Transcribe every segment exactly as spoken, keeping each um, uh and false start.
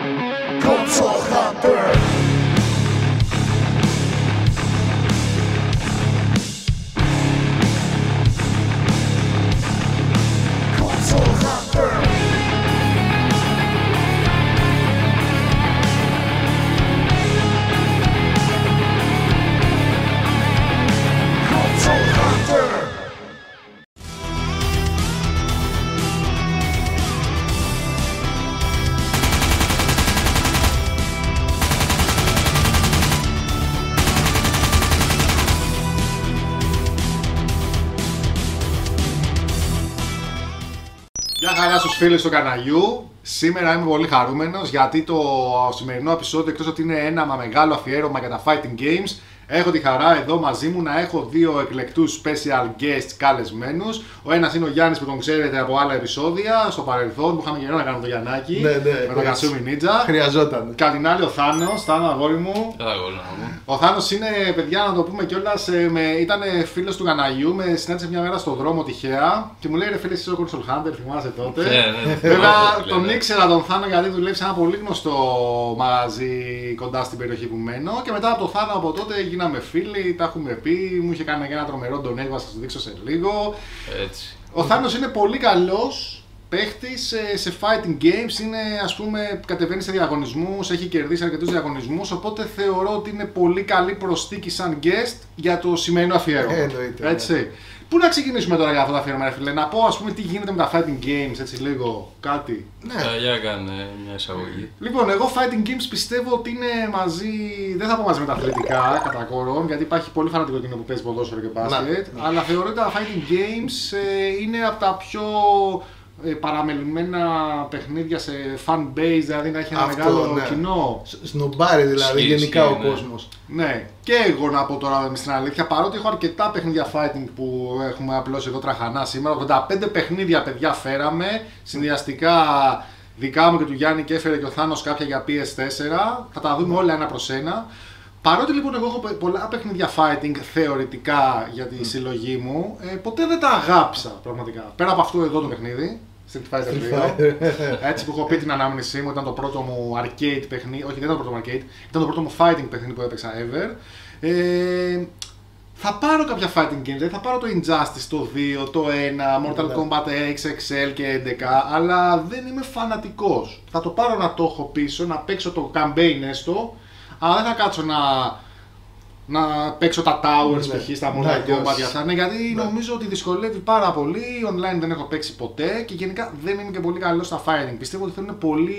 Console Hunter. Console Hunter. Console Hunter. Γεια χαρά στους φίλους του καναλιού. Σήμερα είμαι πολύ χαρούμενος γιατί το σημερινό επεισόδιο, εκτός ότι είναι ένα μα μεγάλο αφιέρωμα για τα fighting games, έχω τη χαρά εδώ μαζί μου να έχω δύο εκλεκτούς special guests καλεσμένους. Ο ένας είναι ο Γιάννης που τον ξέρετε από άλλα επεισόδια στο παρελθόν που είχαμε καιρό να κάνουμε το Γιαννάκι, ναι, ναι, με τον Κατσούμι Νίτζα. Χρειαζόταν. Κατ' την άλλη ο Θάνος, Θάνο αγόρι μου. Ο Θάνος είναι, παιδιά, να το πούμε κιόλας, ήταν φίλος του καναλιού, με συνάντησε μια μέρα στον δρόμο τυχαία και μου λέει ρε φίλε, εσύ ο Console Hunter, θυμάσαι τότε. Βέβαια τον ήξερα τον Θάνο γιατί δουλεύει σε ένα πολύ γνωστό μαγαζί κοντά στην περιοχή που μένω και μετά από το Θάνο από τότε γίναμε φίλοι, τα έχουμε πει, μου είχε κάνει και ένα τρομερό donate, θα σας το δείξω σε λίγο. Έτσι. Ο Θάνος είναι πολύ καλός παίχτης σε, σε fighting games, είναι, ας πούμε, κατεβαίνει σε διαγωνισμούς, έχει κερδίσει αρκετούς διαγωνισμούς, οπότε θεωρώ ότι είναι πολύ καλή προσθήκη σαν guest για το σημερινό αφιέρωμα. Εννοείται. Έτσι. Ναι. Πού να ξεκινήσουμε τώρα για αυτό το αφιέρωμα, ρε φίλε, να πω ας πούμε τι γίνεται με τα fighting games, έτσι λίγο κάτι. Ναι. Ε, για κάνε μια εισαγωγή. Λοιπόν, εγώ fighting games πιστεύω ότι είναι μαζί, δεν θα πω μαζί με τα αθλητικά κατά κόρον, γιατί υπάρχει πολύ φανατικό κοινό που παίζει ποδόσφαιρο και μπάσκετ, ναι. αλλά θεωρώ ότι τα fighting games ε, είναι από τα πιο ε, παραμελημένα παιχνίδια σε fan base, δηλαδή να έχει ένα Αυτό, μεγάλο ναι. κοινό. Σνομπάρει δηλαδή Σκι, γενικά σκι, ο ναι. κόσμος. Ναι, και εγώ να πω τώρα με στην αλήθεια, παρότι έχω αρκετά παιχνίδια fighting που έχουμε απλώσει εδώ τραχανά σήμερα, ογδόντα πέντε παιχνίδια παιδιά φέραμε, συνδυαστικά δικά μου και του Γιάννη και έφερε και ο Θάνος κάποια για πι ες φορ, θα τα δούμε όλα ένα προς ένα. Παρότι λοιπόν εγώ έχω πολλά παιχνίδια fighting θεωρητικά για τη συλλογή μου, ε, ποτέ δεν τα αγάπησα πραγματικά. Πέρα από αυτό εδώ το παιχνίδι, Street Fighter δύο, έτσι που έχω πει την ανάμνησή μου, ήταν το πρώτο μου arcade παιχνίδι, όχι δεν ήταν το πρώτο μου arcade, ήταν το πρώτο μου fighting παιχνίδι που έπαιξα ever. Ε, θα πάρω κάποια fighting games, θα πάρω το Injustice, το δύο, το ένα, Mortal Kombat εξ εξ ελ και έντεκα, αλλά δεν είμαι φανατικός. Θα το πάρω να το έχω πίσω, να παίξω το campaign έστω, αλλά δεν θα κάτσω να, να παίξω τα towers Ναι. π.χ. στα Ναι, Mortal Kombat yes. για αυτά, ναι, γιατί Ναι. νομίζω ότι δυσκολεύει πάρα πολύ, online δεν έχω παίξει ποτέ και γενικά δεν είμαι και πολύ καλός στα fighting. Πιστεύω ότι θέλουν πολύ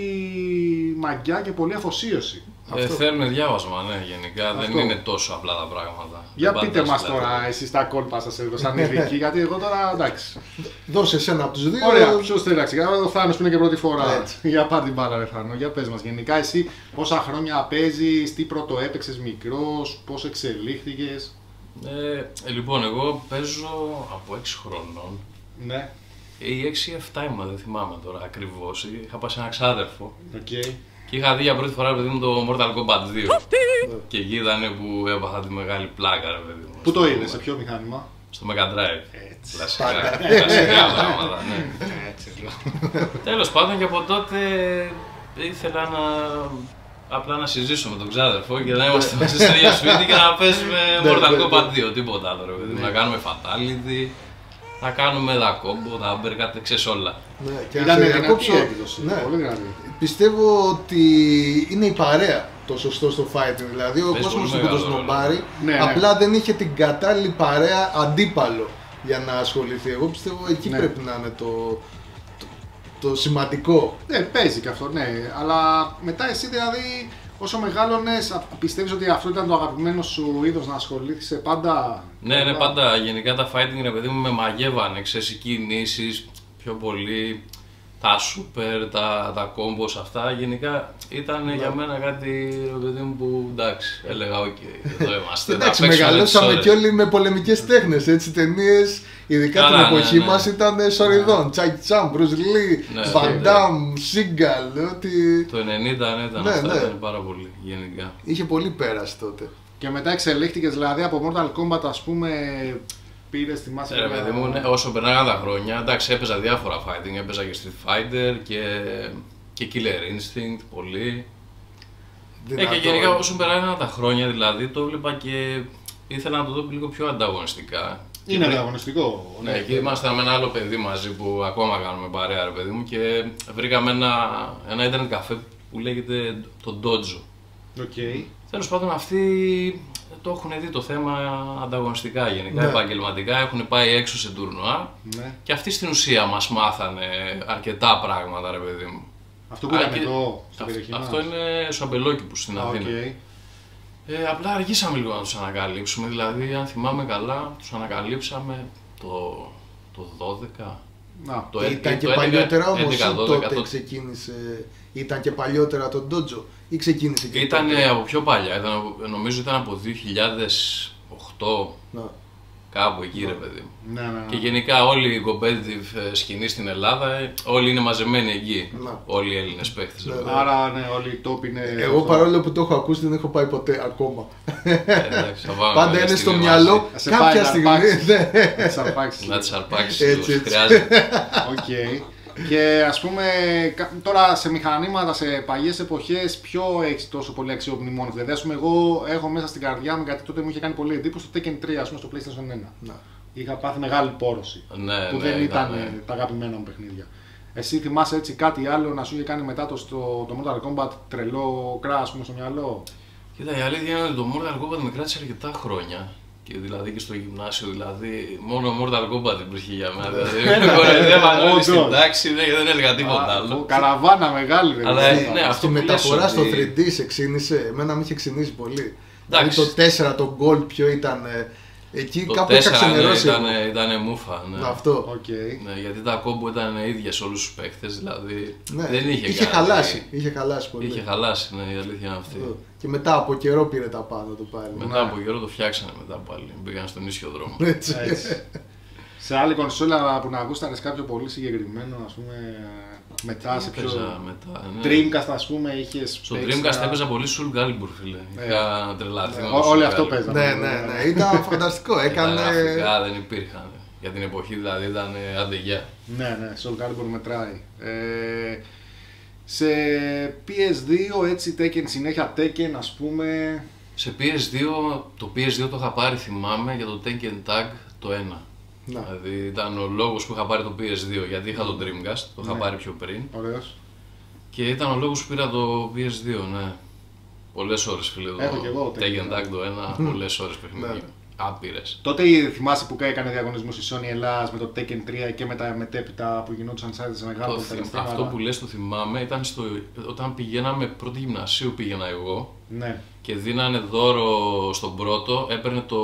μαγιά και πολύ αφοσίωση. Ε, Αυτό. θέλουν διάβασμα, ναι, γενικά. Αυτό. Δεν είναι τόσο απλά τα πράγματα. Για Δεν πείτε παντάς μας δηλαδή. τώρα εσείς τα κόλπα σας εδώ σαν ειδικοί, γιατί εγώ τώρα εντάξει. Δώσε εσένα από τους δύο. Ωραία, ποιος θέλει να ξεκινήσει, ο Θάνος που είναι και πρώτη φορά. Έτσι. Για πάρ' την μπάλα ρε Θάνο, για πες μας γενικά εσύ πόσα χρόνια παίζεις, τι πρώτο έπαιξες μικρός, πώς εξελίχθηκες. Ε, λοιπόν, εγώ παίζω από έξι χρονών. Ναι, Ή έξι επτά ήμουν, δεν θυμάμαι τώρα ακριβώς. Είχα πάει σε ένα ξάδερφο οκ. και είχα δει για πρώτη φορά παιδί μου το Mortal Kombat δύο. Και εκεί ήταν που έπαθα τη μεγάλη πλάκα, ρε παιδί μου. Πού το Στο- είδες, σε ποιο μηχάνημα. Στο Mega Drive. Έτσι. Κλασικά, κλασικά πράγματα, ναι. Έτσι, Τέλος πάντων και από τότε ήθελα να απλά να συζήσω με τον ξάδερφο και να είμαστε μαζί στο ίδιο σπίτι και να παίζουμε Mortal Kombat δύο, τίποτα άλλο ρε παιδί μου. Να κάνουμε fatality, να κάνουμε τα combo, τα uppercut, ξέρεις όλα. Ναι, και Ήταν να σε δυνατή διακόψω, η έκδοση, ναι. πολύ δυνατή. Πιστεύω ότι είναι η παρέα το σωστό στο fighting. Δηλαδή ο Παίζει κόσμος πολύ που το μεγάλο ρόλο. σνομπάρει Ναι, ναι. απλά δεν είχε την κατάλληλη παρέα αντίπαλο για να ασχοληθεί. Εγώ πιστεύω εκεί Ναι. πρέπει να είναι το, το, το σημαντικό. Ναι, παίζει και αυτό, ναι. Αλλά μετά εσύ δηλαδή, όσο μεγάλωνες, πιστεύεις ότι αυτό ήταν το αγαπημένο σου είδος να ασχολήθηκες πάντα. Ναι, ναι, πάντα γενικά τα fighting ρε παιδί μου με μαγεύανε, ξέρεις, οι κινήσεις πιο πολύ, τα super, τα, τα combos αυτά, γενικά ήταν για μένα κάτι ρε παιδί μου που εντάξει, έλεγα οκ, εδώ είμαστε, θα Εντάξει, παίξουμε μεγαλώσαμε τις κι όλοι με πολεμικές τέχνες, έτσι, ταινίες, ειδικά Καλά, την ναι, εποχή ναι. μας ήταν σοριδών. Τσάκι Τσάμ, Μπρουζ Λί, Ναι, Βαν Ντάμ, Σίγκαλ, ότι Το ενενήντα ναι, ήταν Ναι, αυτά, ναι. ήταν πάρα πολύ γενικά. είχε πολύ πέραση τότε. Και μετά εξελίχθηκες δηλαδή από Mortal Kombat, ας πούμε, πήρες, θυμάσαι. Ε, Ρε παιδί μου, ναι, όσο περνάγαν τα χρόνια, εντάξει, έπαιζα διάφορα fighting, έπαιζα και Street Fighter και Και Killer Instinct, πολύ. Δυνατό. Ε, και γενικά όσο περάσαν τα χρόνια δηλαδή το έβλεπα και ήθελα να το δω λίγο πιο ανταγωνιστικά. Είναι ανταγωνιστικό. Ναι, και ήμασταν με ένα άλλο παιδί μαζί που ακόμα κάνουμε παρέα, ρε παιδί μου, και βρήκαμε ένα, ένα ίντερνετ καφέ που λέγεται το Dojo. Okay. Τέλος πάντων, αυτοί το έχουν δει το θέμα ανταγωνιστικά γενικά, Ναι. επαγγελματικά, έχουν πάει έξω σε τουρνουά Ναι. και αυτοί στην ουσία μας μάθανε αρκετά πράγματα, ρε παιδί μου. Αυτό που Α, ήταν και- εδώ, στην αυ- περιοχή Αυτό μας. είναι στο Αμπελόκηπους στην Α, Αθήνα. okay. Ε, απλά αργήσαμε λίγο να τους ανακαλύψουμε, δηλαδή αν θυμάμαι καλά, τους ανακαλύψαμε το, το δώδεκα. Να. Το Ήταν έ- και το έντεκα, παλιότερα όμως έντεκα, ή δώδεκα, τότε τότε. ξεκίνησε, ήταν και παλιότερα το Dojo ή ξεκίνησε και Ήταν τότε? από πιο παλιά, ήταν, από- νομίζω ήταν από δύο χιλιάδες οκτώ, Να. κάπου εκεί ρε παιδί μου. Ναι, ναι, ναι. Και γενικά όλη η competitive ε, σκηνή στην Ελλάδα, ε, όλοι είναι μαζεμένοι εκεί. Να. Όλοι οι Έλληνες παίχτες. Ναι, ρε ναι. παιδί μου. Άρα, ναι, όλοι οι τόποι είναι. Εγώ παρόλο που το έχω ακούσει δεν έχω πάει ποτέ ακόμα. Ε, εντάξει, θα πάμε Πάντα μια είναι στο στιγμή μυαλό Θα σε πάει κάποια να στιγμή. αρπάξεις. ναι. Σαν αρπάξεις. μαζί. Να τις αρπάξεις Έτσι, λίγο, έτσι. χρειάζεται. Οκ. Και ας πούμε, κα- τώρα σε μηχανήματα, σε παλιές εποχές, ποιο έχει τόσο πολύ αξιομνημόνιο? Δηλαδή, ας πούμε, εγώ έχω μέσα στην καρδιά μου, γιατί τότε μου είχε κάνει πολύ εντύπωση το Tekken τρία, ας πούμε, στο PlayStation ένα. Να. Είχα πάθει μεγάλη πόρωση. Ναι, που ναι, δεν ήταν ήταν, ε, τα αγαπημένα μου παιχνίδια. Εσύ θυμάσαι έτσι κάτι άλλο να σου είχε κάνει μετά το, στο, το Mortal Kombat τρελό κράς, πούμε, στο μυαλό? Κοίτα, η αλήθεια είναι ότι το Mortal Kombat με κράτησε αρκετά χρόνια. Και δηλαδή και στο γυμνάσιο, δηλαδή, μόνο Mortal Kombat υπήρχε για μένα. Δηλαδή, με κοροϊδεύαν όλοι στην Όντως. τάξη, δεν δεν έλεγα τίποτα Α, άλλο. Καραβάνα μεγάλη, ρε. Αλλά, παιδί. ναι, αυτό Στη που λες μεταφορά στο ότι- θρι ντι σε ξύνησε, εμένα με είχε ξυνήσει πολύ. Δηλαδή Εντάξει. το τέσσερα, το Gold ποιο ήταν, ε, εκεί Το κάπου είχα τέσσερα, ναι, ξενερώσει. ήταν, εγώ. ήταν μούφα. Ναι. Αυτό. Οκ. Ναι, γιατί τα κόμπο ήταν ίδια σε όλους τους παίχτες, δηλαδή Ναι. δεν είχε, είχε κάτι. χαλάσει, είχε χαλάσει πολύ. Είχε χαλάσει, ναι, η αλήθεια είναι αυτή. Αυτό. Και μετά από καιρό πήρε τα πάνω του πάλι. Μετά από καιρό το φτιάξανε μετά πάλι, μπήκαν στον ίσιο δρόμο. Έτσι. Έτσι. Σε άλλη κονσόλα που να γούσταρες κάποιο πολύ συγκεκριμένο, ας πούμε, μετά σε πιο... Έπαιζα μετά, ναι. Dreamcast, ας πούμε, είχες Στο παίξει Dreamcast ένα- έπαιζα πολύ Soul Calibur, φίλε. Ε. Είχα τρελαθεί με Ό- το Όλοι Soul αυτό Calibur. παίζαμε. Ναι, ναι, ναι, ήταν φανταστικό. Και Τα Έκανε. γραφικά δεν υπήρχαν. Για την εποχή δηλαδή ήταν αντεγιά. Ναι, ναι, Soul Calibur μετράει. Ε, σε πι ες δύο, έτσι, Tekken, συνέχεια Tekken, ας πούμε... Σε πι ες δύο, το πι ες δύο το είχα πάρει, θυμάμαι, για το Tekken Tag το ένα. Να. Δηλαδή ήταν ο λόγος που είχα πάρει το πι ες δύο, γιατί είχα το Dreamcast, το είχα Ναι. πάρει πιο πριν. Ωραίος. Και ήταν ο λόγος που πήρα το πι ες δύο, ναι. Πολλές ώρες, φίλε, το Έχω κι εγώ το Tekken Tekken Tag το ένα, πολλές ώρες Ναι. παιχνίδια. Άπειρες. Τότε θυμάσαι που έκανε διαγωνισμούς η Sony Ελλάς με το Tekken τρία και με τα μετέπειτα που γινόντουσαν σε μεγάλο Το θυ- καταστήματα. αυτό που λες το θυμάμαι ήταν στο, όταν πηγαίναμε πρώτη γυμνασίου πήγαινα εγώ Ναι. και δίνανε δώρο στον πρώτο, έπαιρνε το,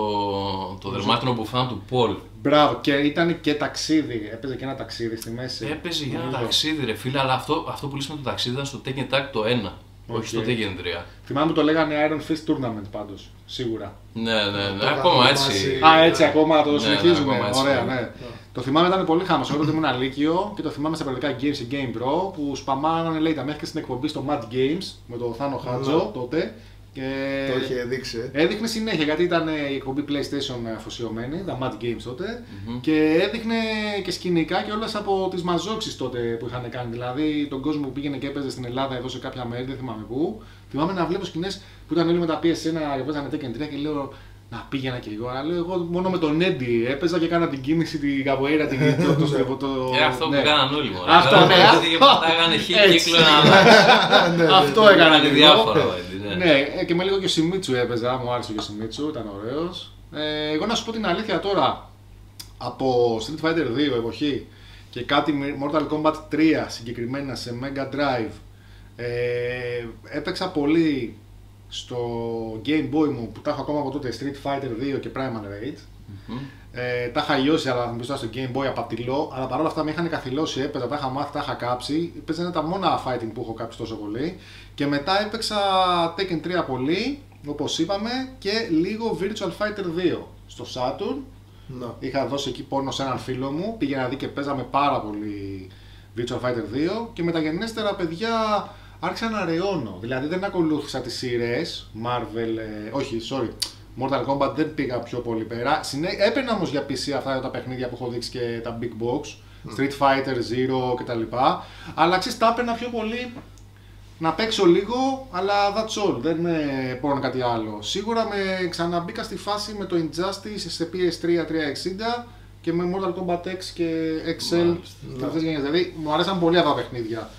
το δερμάτινο μπουφάν του Πολ. Μπράβο, και ήταν και ταξίδι. Έπαιζε και ένα ταξίδι στη μέση. Έπαιζε για ένα Νομίζω. ταξίδι ρε φίλε, αλλά αυτό, αυτό που λες με το ταξίδι ήταν στο Tekken Tag το ένα, Οκ. όχι στο Tekken τρία. Θυμάμαι που το λέγανε Iron Fist Tournament πάντως. Σίγουρα. Ναι, ναι, ναι, Το ακόμα είχα έτσι. θυμάσει. Α, έτσι ακόμα το Ναι, συνεχίζουμε. ναι, ακόμα έτσι, Ωραία, ναι. ναι. Το θυμάμαι ήταν πολύ χάμος. Εγώ τότε ήμουν Λύκειο και το θυμάμαι στα περιοδικά Games και Game Pro που σπαμάνανε λέει τα μέχρι και στην εκπομπή στο Mad Games με τον Θάνο Χάτζο Ναι. τότε. Και Το είχε δείξει. ε. έδειχνε συνέχεια γιατί ήταν η εκπομπή PlayStation αφοσιωμένη, τα Mad Games τότε. Μμμ. Και έδειχνε και σκηνικά και όλες από τις μαζόξεις τότε που είχαν κάνει. Δηλαδή τον κόσμο που πήγαινε και έπαιζε στην Ελλάδα εδώ σε κάποια μέρη, δεν θυμάμαι πού. Θυμάμαι να βλέπω σκηνές που ήταν όλοι με τα πι ες ένα και παίζανε Tekken τρία και λέω να πήγαινα και εγώ. Αλλά λέω εγώ μόνο με τον Έντι έπαιζα και έκανα την κίνηση, την καποέιρα, την το, το, το, το, Ε, αυτό που ναι. κάναν όλοι μόνο. Αυτό, ναι. Και πατάγανε χίλια Έτσι. κύκλο να αλλάξει. Ναι, ναι, Αυτό ναι. έκανα Έκανε και διάφορα. εγώ. έτσι, ναι. Ναι, ε, και με λίγο και ο Σιμίτσου έπαιζα, μου άρεσε και ο Σιμίτσου, ήταν ωραίος. Ε, εγώ να σου πω την αλήθεια τώρα, από Street Fighter δύο εποχή και κάτι με Mortal Kombat τρία συγκεκριμένα σε Mega Drive, ε, έπαιξα πολύ στο Game Boy μου που τα έχω ακόμα από τότε Street Fighter δύο και Primal Rage. Μμμ. Ε, τα είχα λιώσει, αλλά θα μου πεις τώρα στο Game Boy απατηλό, αλλά παρόλα αυτά με είχαν καθυλώσει, έπαιζα, τα είχα μάθει, τα είχα κάψει. Παίζανε τα μόνα fighting που έχω κάψει τόσο πολύ. Και μετά έπαιξα Tekken τρία πολύ, όπως είπαμε, και λίγο Virtual Fighter δύο στο Saturn. Να. Είχα δώσει εκεί πόνο σε έναν φίλο μου, πήγαινα δει και παίζαμε πάρα πολύ Virtual Fighter δύο και μεταγενέστερα παιδιά άρχισα να ρεώνω. Δηλαδή δεν ακολούθησα τις σειρές, Marvel, ε, όχι, sorry, Mortal Kombat δεν πήγα πιο πολύ πέρα. Συνέ... Έπαιρνα όμως για πι σι αυτά τα παιχνίδια που έχω δείξει και τα Big Box Street Fighter, Zero κτλ. Αλλά ξέρεις, τα έπαιρνα πιο πολύ να παίξω λίγο, αλλά that's all, δεν με πόνο κάτι άλλο. Σίγουρα με ξαναμπήκα στη φάση με το Injustice σε πι ες θρι τριακόσια εξήντα και με Mortal Kombat X και εξ ελ. Δηλαδή μου αρέσαν πολύ αυτά τα παιχνίδια.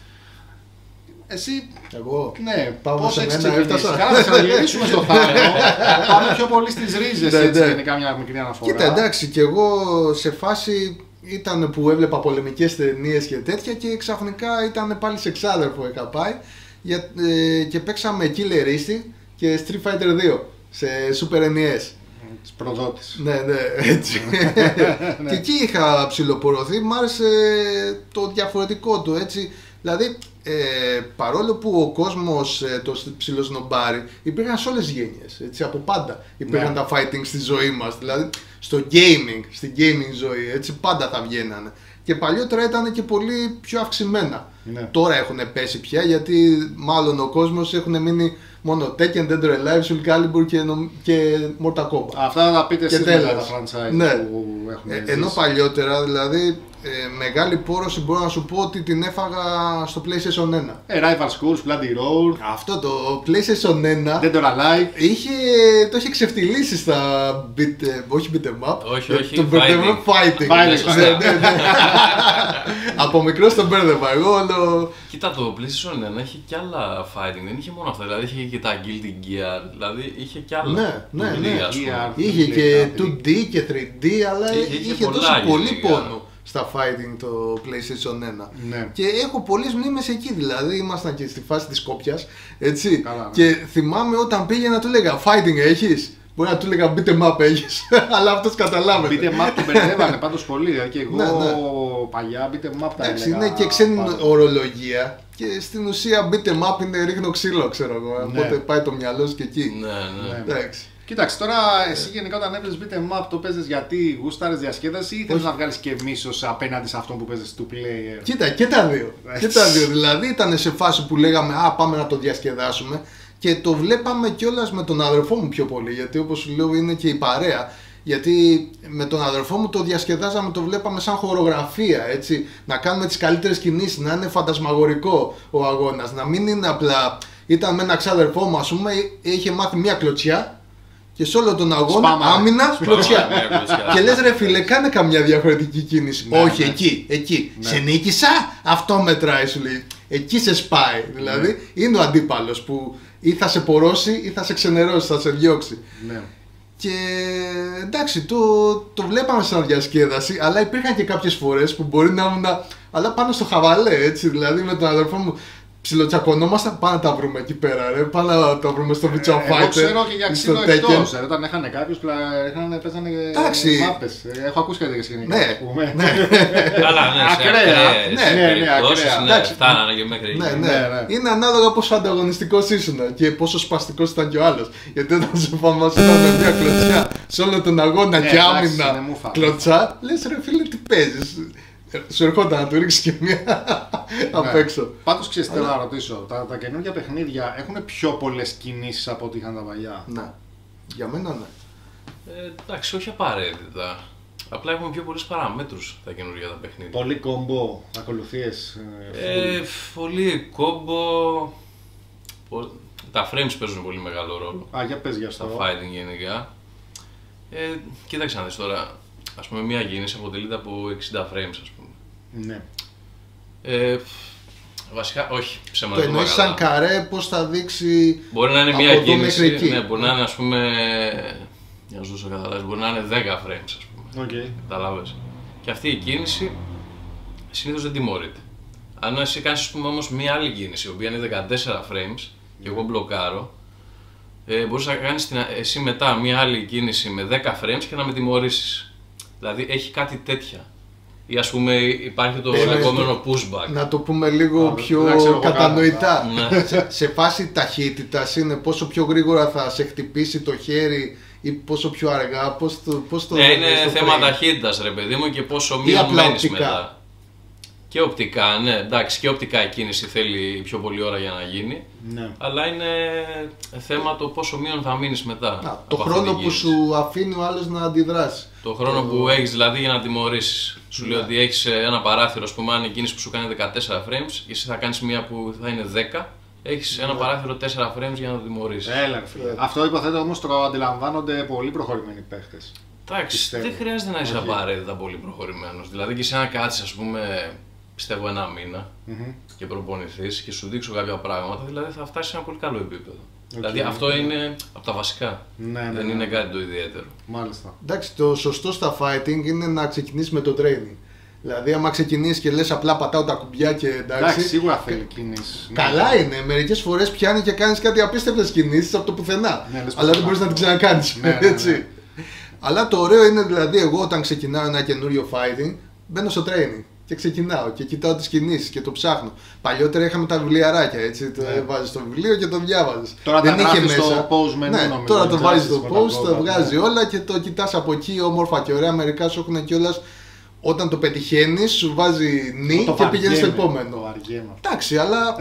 Εσύ, εγώ, ναι, πώς έχεις ξεκινήσει. ξεκινήσει? Καλά, θα ξαναγυρίσουμε στο θάρρο. Πάμε πιο πολύ στις ρίζες, Ναι, έτσι, ναι. γενικά μια μικρή αναφορά. Κοίτα, εντάξει, και εγώ σε φάση ήταν που έβλεπα πολεμικές ταινίες και τέτοια και ξαφνικά ήταν πάλι σε ξάδερφο είχα πάει για, ε, και παίξαμε Killer Instinct και Street Fighter δύο σε Super εν ι ες. Της προδότης. Ναι, ναι, έτσι. Και εκεί είχα ψιλοπορωθεί, μ' άρεσε το διαφορετικό του, έτσι. Δηλαδή, ε, παρόλο που ο κόσμος ε, το ψιλοσνομπάρει, υπήρχαν σε όλες τις γένειες, έτσι, από πάντα. Υπήρχαν Ναι. τα fighting στη ζωή μας, δηλαδή στο gaming, στην gaming ζωή, έτσι, πάντα θα βγαίνανε. Και παλιότερα ήταν και πολύ πιο αυξημένα. Ναι. Τώρα έχουν πέσει πια, γιατί μάλλον ο κόσμος έχουν μείνει μόνο Tekken, Dead or Alive, Soul Calibur και, νομ- και Mortal Kombat. Αυτά θα τα πείτε Και εσείς μετά τέλος. τα franchise Ναι. που έχουμε Ε, ζήσει. ενώ παλιότερα, δηλαδή, ε, μεγάλη πόρωση μπορώ να σου πω ότι την έφαγα στο PlayStation ένα. Ε, Rival Schools, Bloody Roar, Αυτό το PlayStation ένα Dead or Alive. είχε, το είχε ξεφτυλίσει στα beat, ε, όχι beat em up, Όχι, ε, όχι, το μπερδεύω, fighting. fighting. Fighting, Ναι, ναι, ναι. Από μικρός τον μπέρδευα, εγώ όλο... Κοίτα, το PlayStation ένα είχε κι άλλα fighting, δεν είχε μόνο αυτά. Δηλαδή είχε και τα Guilty Gear, δηλαδή είχε κι άλλα. Ναι, ναι, two D, ναι. ας πούμε. Gear. Είχε Λέει και κάτι. two ντι και θρι ντι, αλλά Είχε- είχε είχε πολλά δώσει πολύ γενικά. πόνο στα fighting το PlayStation ένα. Ναι. Και έχω πολλές μνήμες εκεί, δηλαδή ήμασταν και στη φάση της Σκόπιας, έτσι. Καλά, ναι. Και θυμάμαι όταν πήγαινα του έλεγα fighting έχεις, μπορεί να του έλεγα beat em up έχεις, αλλά αυτός καταλάβαινε. Beat em up την μπερδεύανε πάντως πολύ. Δηλαδή και εγώ Ναι, ναι. παλιά beat em up τα Εντάξει, έλεγα. είναι και ξένη πάντα. ορολογία και στην ουσία beat em up είναι ρίχνω ξύλο, ξέρω εγώ. Ναι. Οπότε πάει το μυαλό σου και εκεί. Ναι, ναι. Ναι. Εντάξει. Κοίταξε, τώρα εσύ γενικά όταν έπαιζες beat em up το παίζες γιατί γούσταρες διασκέδαση ή θέλεις να βγάλεις και μίσος απέναντι σε αυτόν που παίζεις του player? Κοίτα, και τα δύο. Έτσι. Και τα δύο. Δηλαδή ήταν σε φάση που λέγαμε Α, πάμε να το διασκεδάσουμε και το βλέπαμε κιόλας με τον αδερφό μου πιο πολύ. Γιατί όπως σου λέω είναι και η παρέα. Γιατί με τον αδερφό μου το διασκεδάζαμε, το βλέπαμε σαν χορογραφία. Έτσι. Να κάνουμε τις καλύτερες κινήσεις, να είναι φαντασμαγορικό ο αγώνας. Να μην είναι απλά. Ήταν με ένα ξάδερφό μου, ας πούμε, είχε μάθει μία κλωτσιά. Και σε όλο τον αγώνα, Σπάμα. άμυνα, κλωτσιά. Ναι, κλωτσιά. Και λες ρε φίλε, κάνε καμιά διαφορετική κίνηση. Ναι, Όχι, ναι. εκεί, εκεί. Ναι. Σε νίκησα, αυτό μετράει σου λέει. Εκεί σε σπάει. Δηλαδή, είναι ο αντίπαλος που ή θα σε πορώσει ή θα σε ξενερώσει, θα σε διώξει. Ναι. Και εντάξει, το, το βλέπαμε σαν διασκέδαση, αλλά υπήρχαν και κάποιες φορές που μπορεί να ήμουν. Αλλά πάνω στο χαβαλέ, έτσι. Δηλαδή με τον αδερφό μου ψιλοτσακωνόμασταν. Πάμε να τα βρούμε εκεί πέρα, ρε. Πάμε να τα βρούμε στο Virtua Fighter. Εγώ ξέρω και για ή ξύλο στο εκτός. Tekken. ε, Όταν έχανε κάποιους, πλα- έχανε, παίζανε Εντάξει. μάπες. Ε, Έχω ακούσει κάτι γενικά. Ναι, ας πούμε. Καλά, ναι, σε Ακραία. ακραίες Ναι, ναι, ναι, περιπτώσεις, ακραία. ναι, Εντάξει. φτάνανε και μέχρι Ναι, εκεί. ναι. Ναι, ναι. Είναι ανάλογα πόσο ανταγωνιστικός ήσουν και πόσο σπαστικός ήταν και ο άλλος. Γιατί όταν σου φαμασταν με μια κλωτσιά σε όλο τον αγώνα Ναι, και εντάξει, είναι άμυνα μούφα. κλωτσά, λες ρε φίλε τι παίζεις. Σου ερχόταν να του ρίξεις και μια απ' έξω. Πάντως ξέρεις, θέλω να ρωτήσω, τα, τα καινούργια παιχνίδια έχουν πιο πολλές κινήσεις από ό,τι είχαν τα παλιά? Ναι, για μένα ναι. Ε, εντάξει, όχι απαραίτητα. Απλά έχουμε πιο πολλές παραμέτρους τα καινούργια τα παιχνίδια. Πολύ κόμπο, ακολουθίες. ε, Ε, πολύ κόμπο. πο- Τα frames παίζουν πολύ μεγάλο ρόλο full. Α, για πες για στα αυτό. fighting γενικά. Ε, κοίταξε να δεις τώρα. Ας πούμε, μία κίνηση αποτελείται από εξήντα frames, ας πούμε. Ναι. Ε, βασικά, όχι, Το ψέματα. εννοείς σαν καρέ πώς θα δείξει. Μπορεί να είναι από μία εδώ κίνηση, μέχρι εκεί. ναι, μπορεί να είναι, ας πούμε, για να σου δώσω καταλάβεις, μπορεί να είναι δέκα frames, ας πούμε. Okay. Καταλάβες. Και αυτή η κίνηση συνήθως δεν τιμωρείται. Αν εσύ κάνεις, ας πούμε, όμως μία άλλη κίνηση, η οποία είναι δεκατέσσερα frames, και εγώ μπλοκάρω, ε, μπορείς να κάνεις την, εσύ μετά μία άλλη κίνηση με δέκα frames και να με τιμωρήσεις. Δηλαδή έχει κάτι τέτοια. Ή ας πούμε υπάρχει το Ναι, λεγόμενο pushback. Να το πούμε λίγο Α, πιο δεν ξέρω εγώ κατανοητά. Ναι. σε, σε φάση ταχύτητας είναι πόσο πιο γρήγορα θα σε χτυπήσει το χέρι ή πόσο πιο αργά, πώς το, πώς το Ναι, είναι στο θέμα frame. ταχύτητας ρε παιδί μου και πόσο Ή απλά μειωμένεις οπτικά. μετά. Και οπτικά, ναι, εντάξει, και οπτικά η κίνηση θέλει πιο πολλή ώρα για να γίνει. Ναι. Αλλά είναι θέμα το πόσο μείον θα μείνει μετά. Να, το χρόνο που σου αφήνει ο άλλος να αντιδράσει. Το χρόνο το... που έχεις δηλαδή για να τιμωρήσεις. Σου ναι. λέει ότι έχεις ένα παράθυρο, ας πούμε, αν η κίνηση που σου κάνει δεκατέσσερα frames, και εσύ θα κάνεις μία που θα είναι δέκα. Έχεις ένα παράθυρο τέσσερα frames για να το τιμωρήσεις. Έλα, φίλε. Αυτό υποθέτω όμως το αντιλαμβάνονται πολύ προχωρημένοι παίχτες. Εντάξει, δεν χρειάζεται να είσαι απαραίτητα πολύ προχωρημένος. Δηλαδή και σε ένα κάτσεις, ας πούμε, πιστεύω ένα μήνα mm-hmm. και προπονηθείς και σου δείξω κάποια πράγματα, δηλαδή θα φτάσεις σε ένα πολύ καλό επίπεδο. Okay, δηλαδή αυτό okay. είναι από τα βασικά. Ναι, ναι, δεν ναι, είναι ναι. κάτι το ιδιαίτερο. Μάλιστα. Εντάξει, το σωστό στα fighting είναι να ξεκινήσεις με το training. Δηλαδή, άμα ξεκινήσεις και λες απλά πατάω τα κουμπιά και εντάξει. Εντάξει, σίγουρα θέλει κινήσεις. Καλά είναι. Μερικές φορές πιάνει και κάνεις κάτι απίστευτες κινήσεις από το πουθενά. Ναι, αλλά δεν μπορείς να την ξανακάνεις. Ναι, ναι, έτσι. ναι. Αλλά το ωραίο είναι δηλαδή, εγώ όταν ξεκινάω ένα καινούριο fighting, μπαίνω στο training και ξεκινάω και κοιτάω τις κινήσεις και το ψάχνω. Παλιότερα είχαμε τα βιβλιαράκια, έτσι. Το ναι. βάζεις στο βιβλίο και το διάβαζες. Τώρα δεν τα είχε μέσα. Στο pause menu, ναι, νομίζω, τώρα το βάζεις στο pause, το ναι. βγάζει όλα και το κοιτάς από εκεί όμορφα και ωραία. Μερικά σου έχουν κιόλας. Όταν το πετυχαίνεις, σου βάζει νι το και πηγαίνεις στο επόμενο. Το βαριέμαι. Εντάξει, αλλά.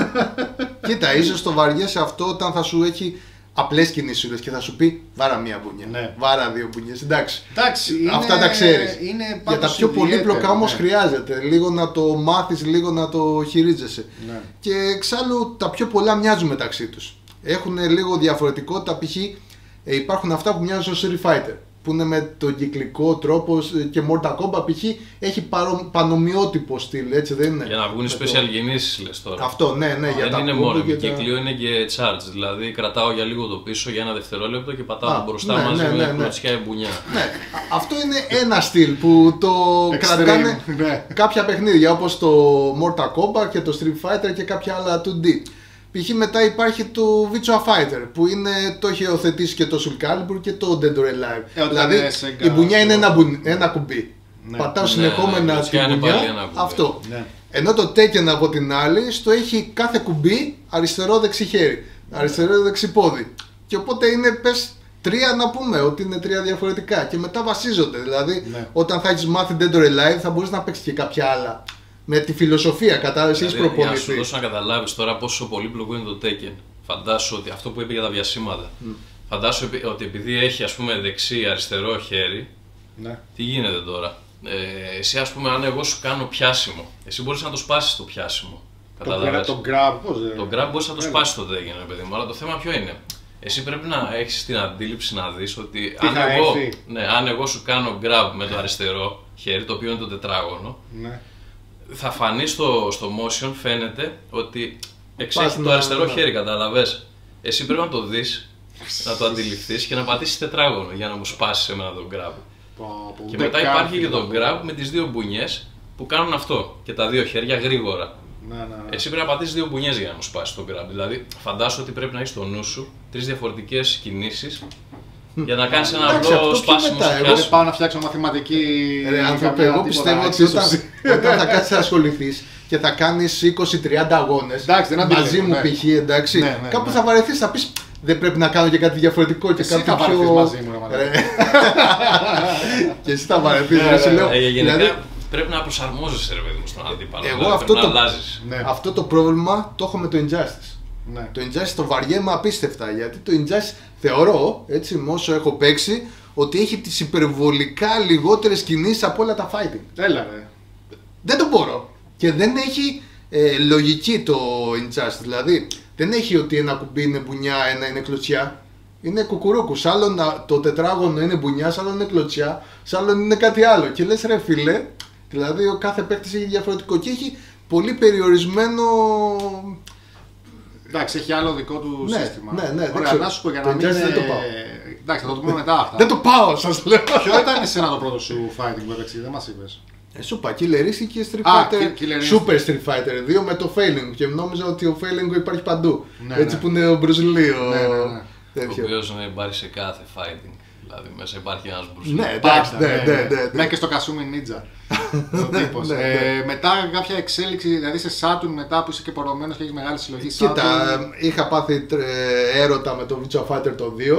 Κοίτα, ίσως το βαριέσαι αυτό όταν θα σου έχει απλές κινήσεις και θα σου πει βάρα μία μπουνιά. Ναι. Βάρα δύο μπουνιές. Εντάξει. Εντάξει είναι, αυτά τα ξέρεις. Είναι για τα πιο πολύπλοκα όμως ναι. χρειάζεται λίγο να το μάθεις, λίγο να το χειρίζεσαι. Ναι. Και εξάλλου τα πιο πολλά μοιάζουν μεταξύ τους. Έχουν λίγο διαφορετικότητα. Π.χ. Ε, υπάρχουν αυτά που μοιάζουν στο Street Fighter, που είναι με τον κυκλικό τρόπο, και Mortal Kombat π.χ. έχει παρο, πανομοιότυπο στυλ, έτσι δεν είναι. Για να βγουν special κινήσεις λες τώρα. Αυτό, ναι, ναι. Α, για δεν τα είναι μόνο και κύκλιο, τα... είναι και charge. Δηλαδή κρατάω για λίγο το πίσω για ένα δευτερόλεπτο και πατάω Α, το μπροστά ναι, μαζί ναι, με ναι, κλωτσιά ή μπουνιά. Ναι, αυτό είναι ένα στυλ που το κρατάνε ναι. κάποια παιχνίδια όπως το Mortal Kombat και το Street Fighter και κάποια άλλα two D. Π.χ. μετά υπάρχει το Virtua Fighter που είναι, το έχει υιοθετήσει και το Soul Calibur και το Dead or Alive. Ε, δηλαδή η μπουνιά είναι ένα, μπου, ένα κουμπί. Ναι. Πατάω ναι, συνεχόμενα ναι, την ναι, μπουνιά, κουμπί. αυτό. Ναι. Ενώ το Tekken από την άλλη, στο έχει κάθε κουμπί αριστερό-δεξί χέρι, αριστερό-δεξί πόδι. Και οπότε είναι, πες, τρία να πούμε, ότι είναι τρία διαφορετικά και μετά βασίζονται. Δηλαδή ναι. όταν θα έχεις μάθει Dead or Alive θα μπορείς να παίξεις και κάποια άλλα. Με τη φιλοσοφία, κατάλαβες, δηλαδή, έχεις προπονηθεί. Για να σου δώσω να καταλάβεις τώρα πόσο πολύπλοκο είναι το Tekken. Φαντάσου ότι αυτό που είπε για τα βιασύματα. Mm. Φαντάσου ότι επειδή έχει, ας πούμε, δεξί αριστερό χέρι, ναι. τι γίνεται τώρα. Ε, εσύ, ας πούμε, αν εγώ σου κάνω πιάσιμο, εσύ μπορείς να το σπάσεις το πιάσιμο. Καταλαβαίνεις. Το grab, πώς δεν... Το grab μπορείς να το σπάσεις το Tekken, παιδί μου, αλλά το θέμα ποιο είναι. Εσύ πρέπει να έχεις την αντίληψη να δεις ότι αν εγώ, ναι, αν εγώ σου κάνω grab με το αριστερό χέρι, το οποίο είναι το τετράγωνο, ναι. θα φανεί στο, στο motion, φαίνεται ότι εξέχει το αριστερό χέρι, καταλαβες. Εσύ πρέπει να το δεις, να το αντιληφθείς και να πατήσεις τετράγωνο για να μου σπάσεις εμένα τον grab. Πω, πω, και μετά υπάρχει και το grab με τις δύο μπουνιές που κάνουν αυτό και τα δύο χέρια γρήγορα. Να, να, ναι. Εσύ πρέπει να πατήσεις δύο μπουνιές για να μου σπάσεις τον grab. Δηλαδή, φαντάσου ότι πρέπει να έχεις στο νου σου τρεις διαφορετικές κινήσεις για να κάνεις ένα απλό σπάσιμο στο πιάσιμο. Εγώ πάω να φτιάξω μαθηματική. Ρε άνθρωπε, εγώ πιστεύω ότι όταν, όταν θα κάτσεις να ασχοληθείς και θα κάνεις είκοσι τριάντα αγώνες μαζί μου π.χ. εντάξει, ναι, ναι, κάπου ναι. θα βαρεθείς, θα πεις δεν πρέπει να κάνω και κάτι διαφορετικό και εσύ κάτι θα πιο... βαρεθείς μαζί μου, ρε. Και εσύ θα βαρεθείς, ρε, σου λέω. Δηλαδή, πρέπει να προσαρμόζεσαι, ρε παιδί μου, στον αντίπαλο. Εγώ δηλαδή, αυτό, να το, αλλάζεις. ναι. αυτό το πρόβλημα το έχω με το Injustice. Ναι. Το Injustice το βαριέμαι απίστευτα, γιατί το Injustice θεωρώ, έτσι, με όσο έχω παίξει, ότι έχει τις υπερβολικά λιγότερες κινήσεις από όλα τα fighting. Έλα ρε. Δεν το μπορώ. Και δεν έχει ε, λογική το Injustice, δηλαδή δεν έχει ότι ένα κουμπί είναι μπουνιά, ένα είναι κλωτσιά. Είναι κουκουρούκου. Σ' άλλον το τετράγωνο είναι μπουνιά, σ' άλλον είναι κλωτσιά, σ' άλλον είναι κάτι άλλο. Και λες ρε φίλε, δηλαδή ο κάθε παίκτης έχει διαφορετικό και έχει πολύ περιορισμένο. Εντάξει, έχει άλλο δικό του ναι, σύστημα. Ναι, ναι, ωραία, να σου πω για να μην. Δεν το πάω. Εντάξει, θα το πούμε μετά αυτά. Δεν το πάω, σας λέω. Ποιο ήταν εσένα το πρώτο σου fighting που έπαιξε, δεν μας είπες. Ε, σου είπα, Killer Instinct και Street Fighter. Super Street Fighter δύο με το Failing. Και νόμιζα ότι ο Failing υπάρχει παντού. Ναι, έτσι ναι. που είναι ο Bruce Lee. Ναι, ναι, ναι. Ο οποίος ναι, υπάρχει σε κάθε fighting. Δηλαδή μέσα υπάρχει ένας Bruce Lee. Ναι, εντάξει, ναι, ναι, ναι, ναι. Μέχρι και στο Kasumi Ninja. Ο τύπος. Ναι, ναι. Ε, μετά κάποια εξέλιξη, δηλαδή σε Saturn μετά που είσαι και πορωμένος και έχεις μεγάλη συλλογή Saturn. Κοίτα, είχα πάθει έρωτα με το Virtua Fighter το δύο.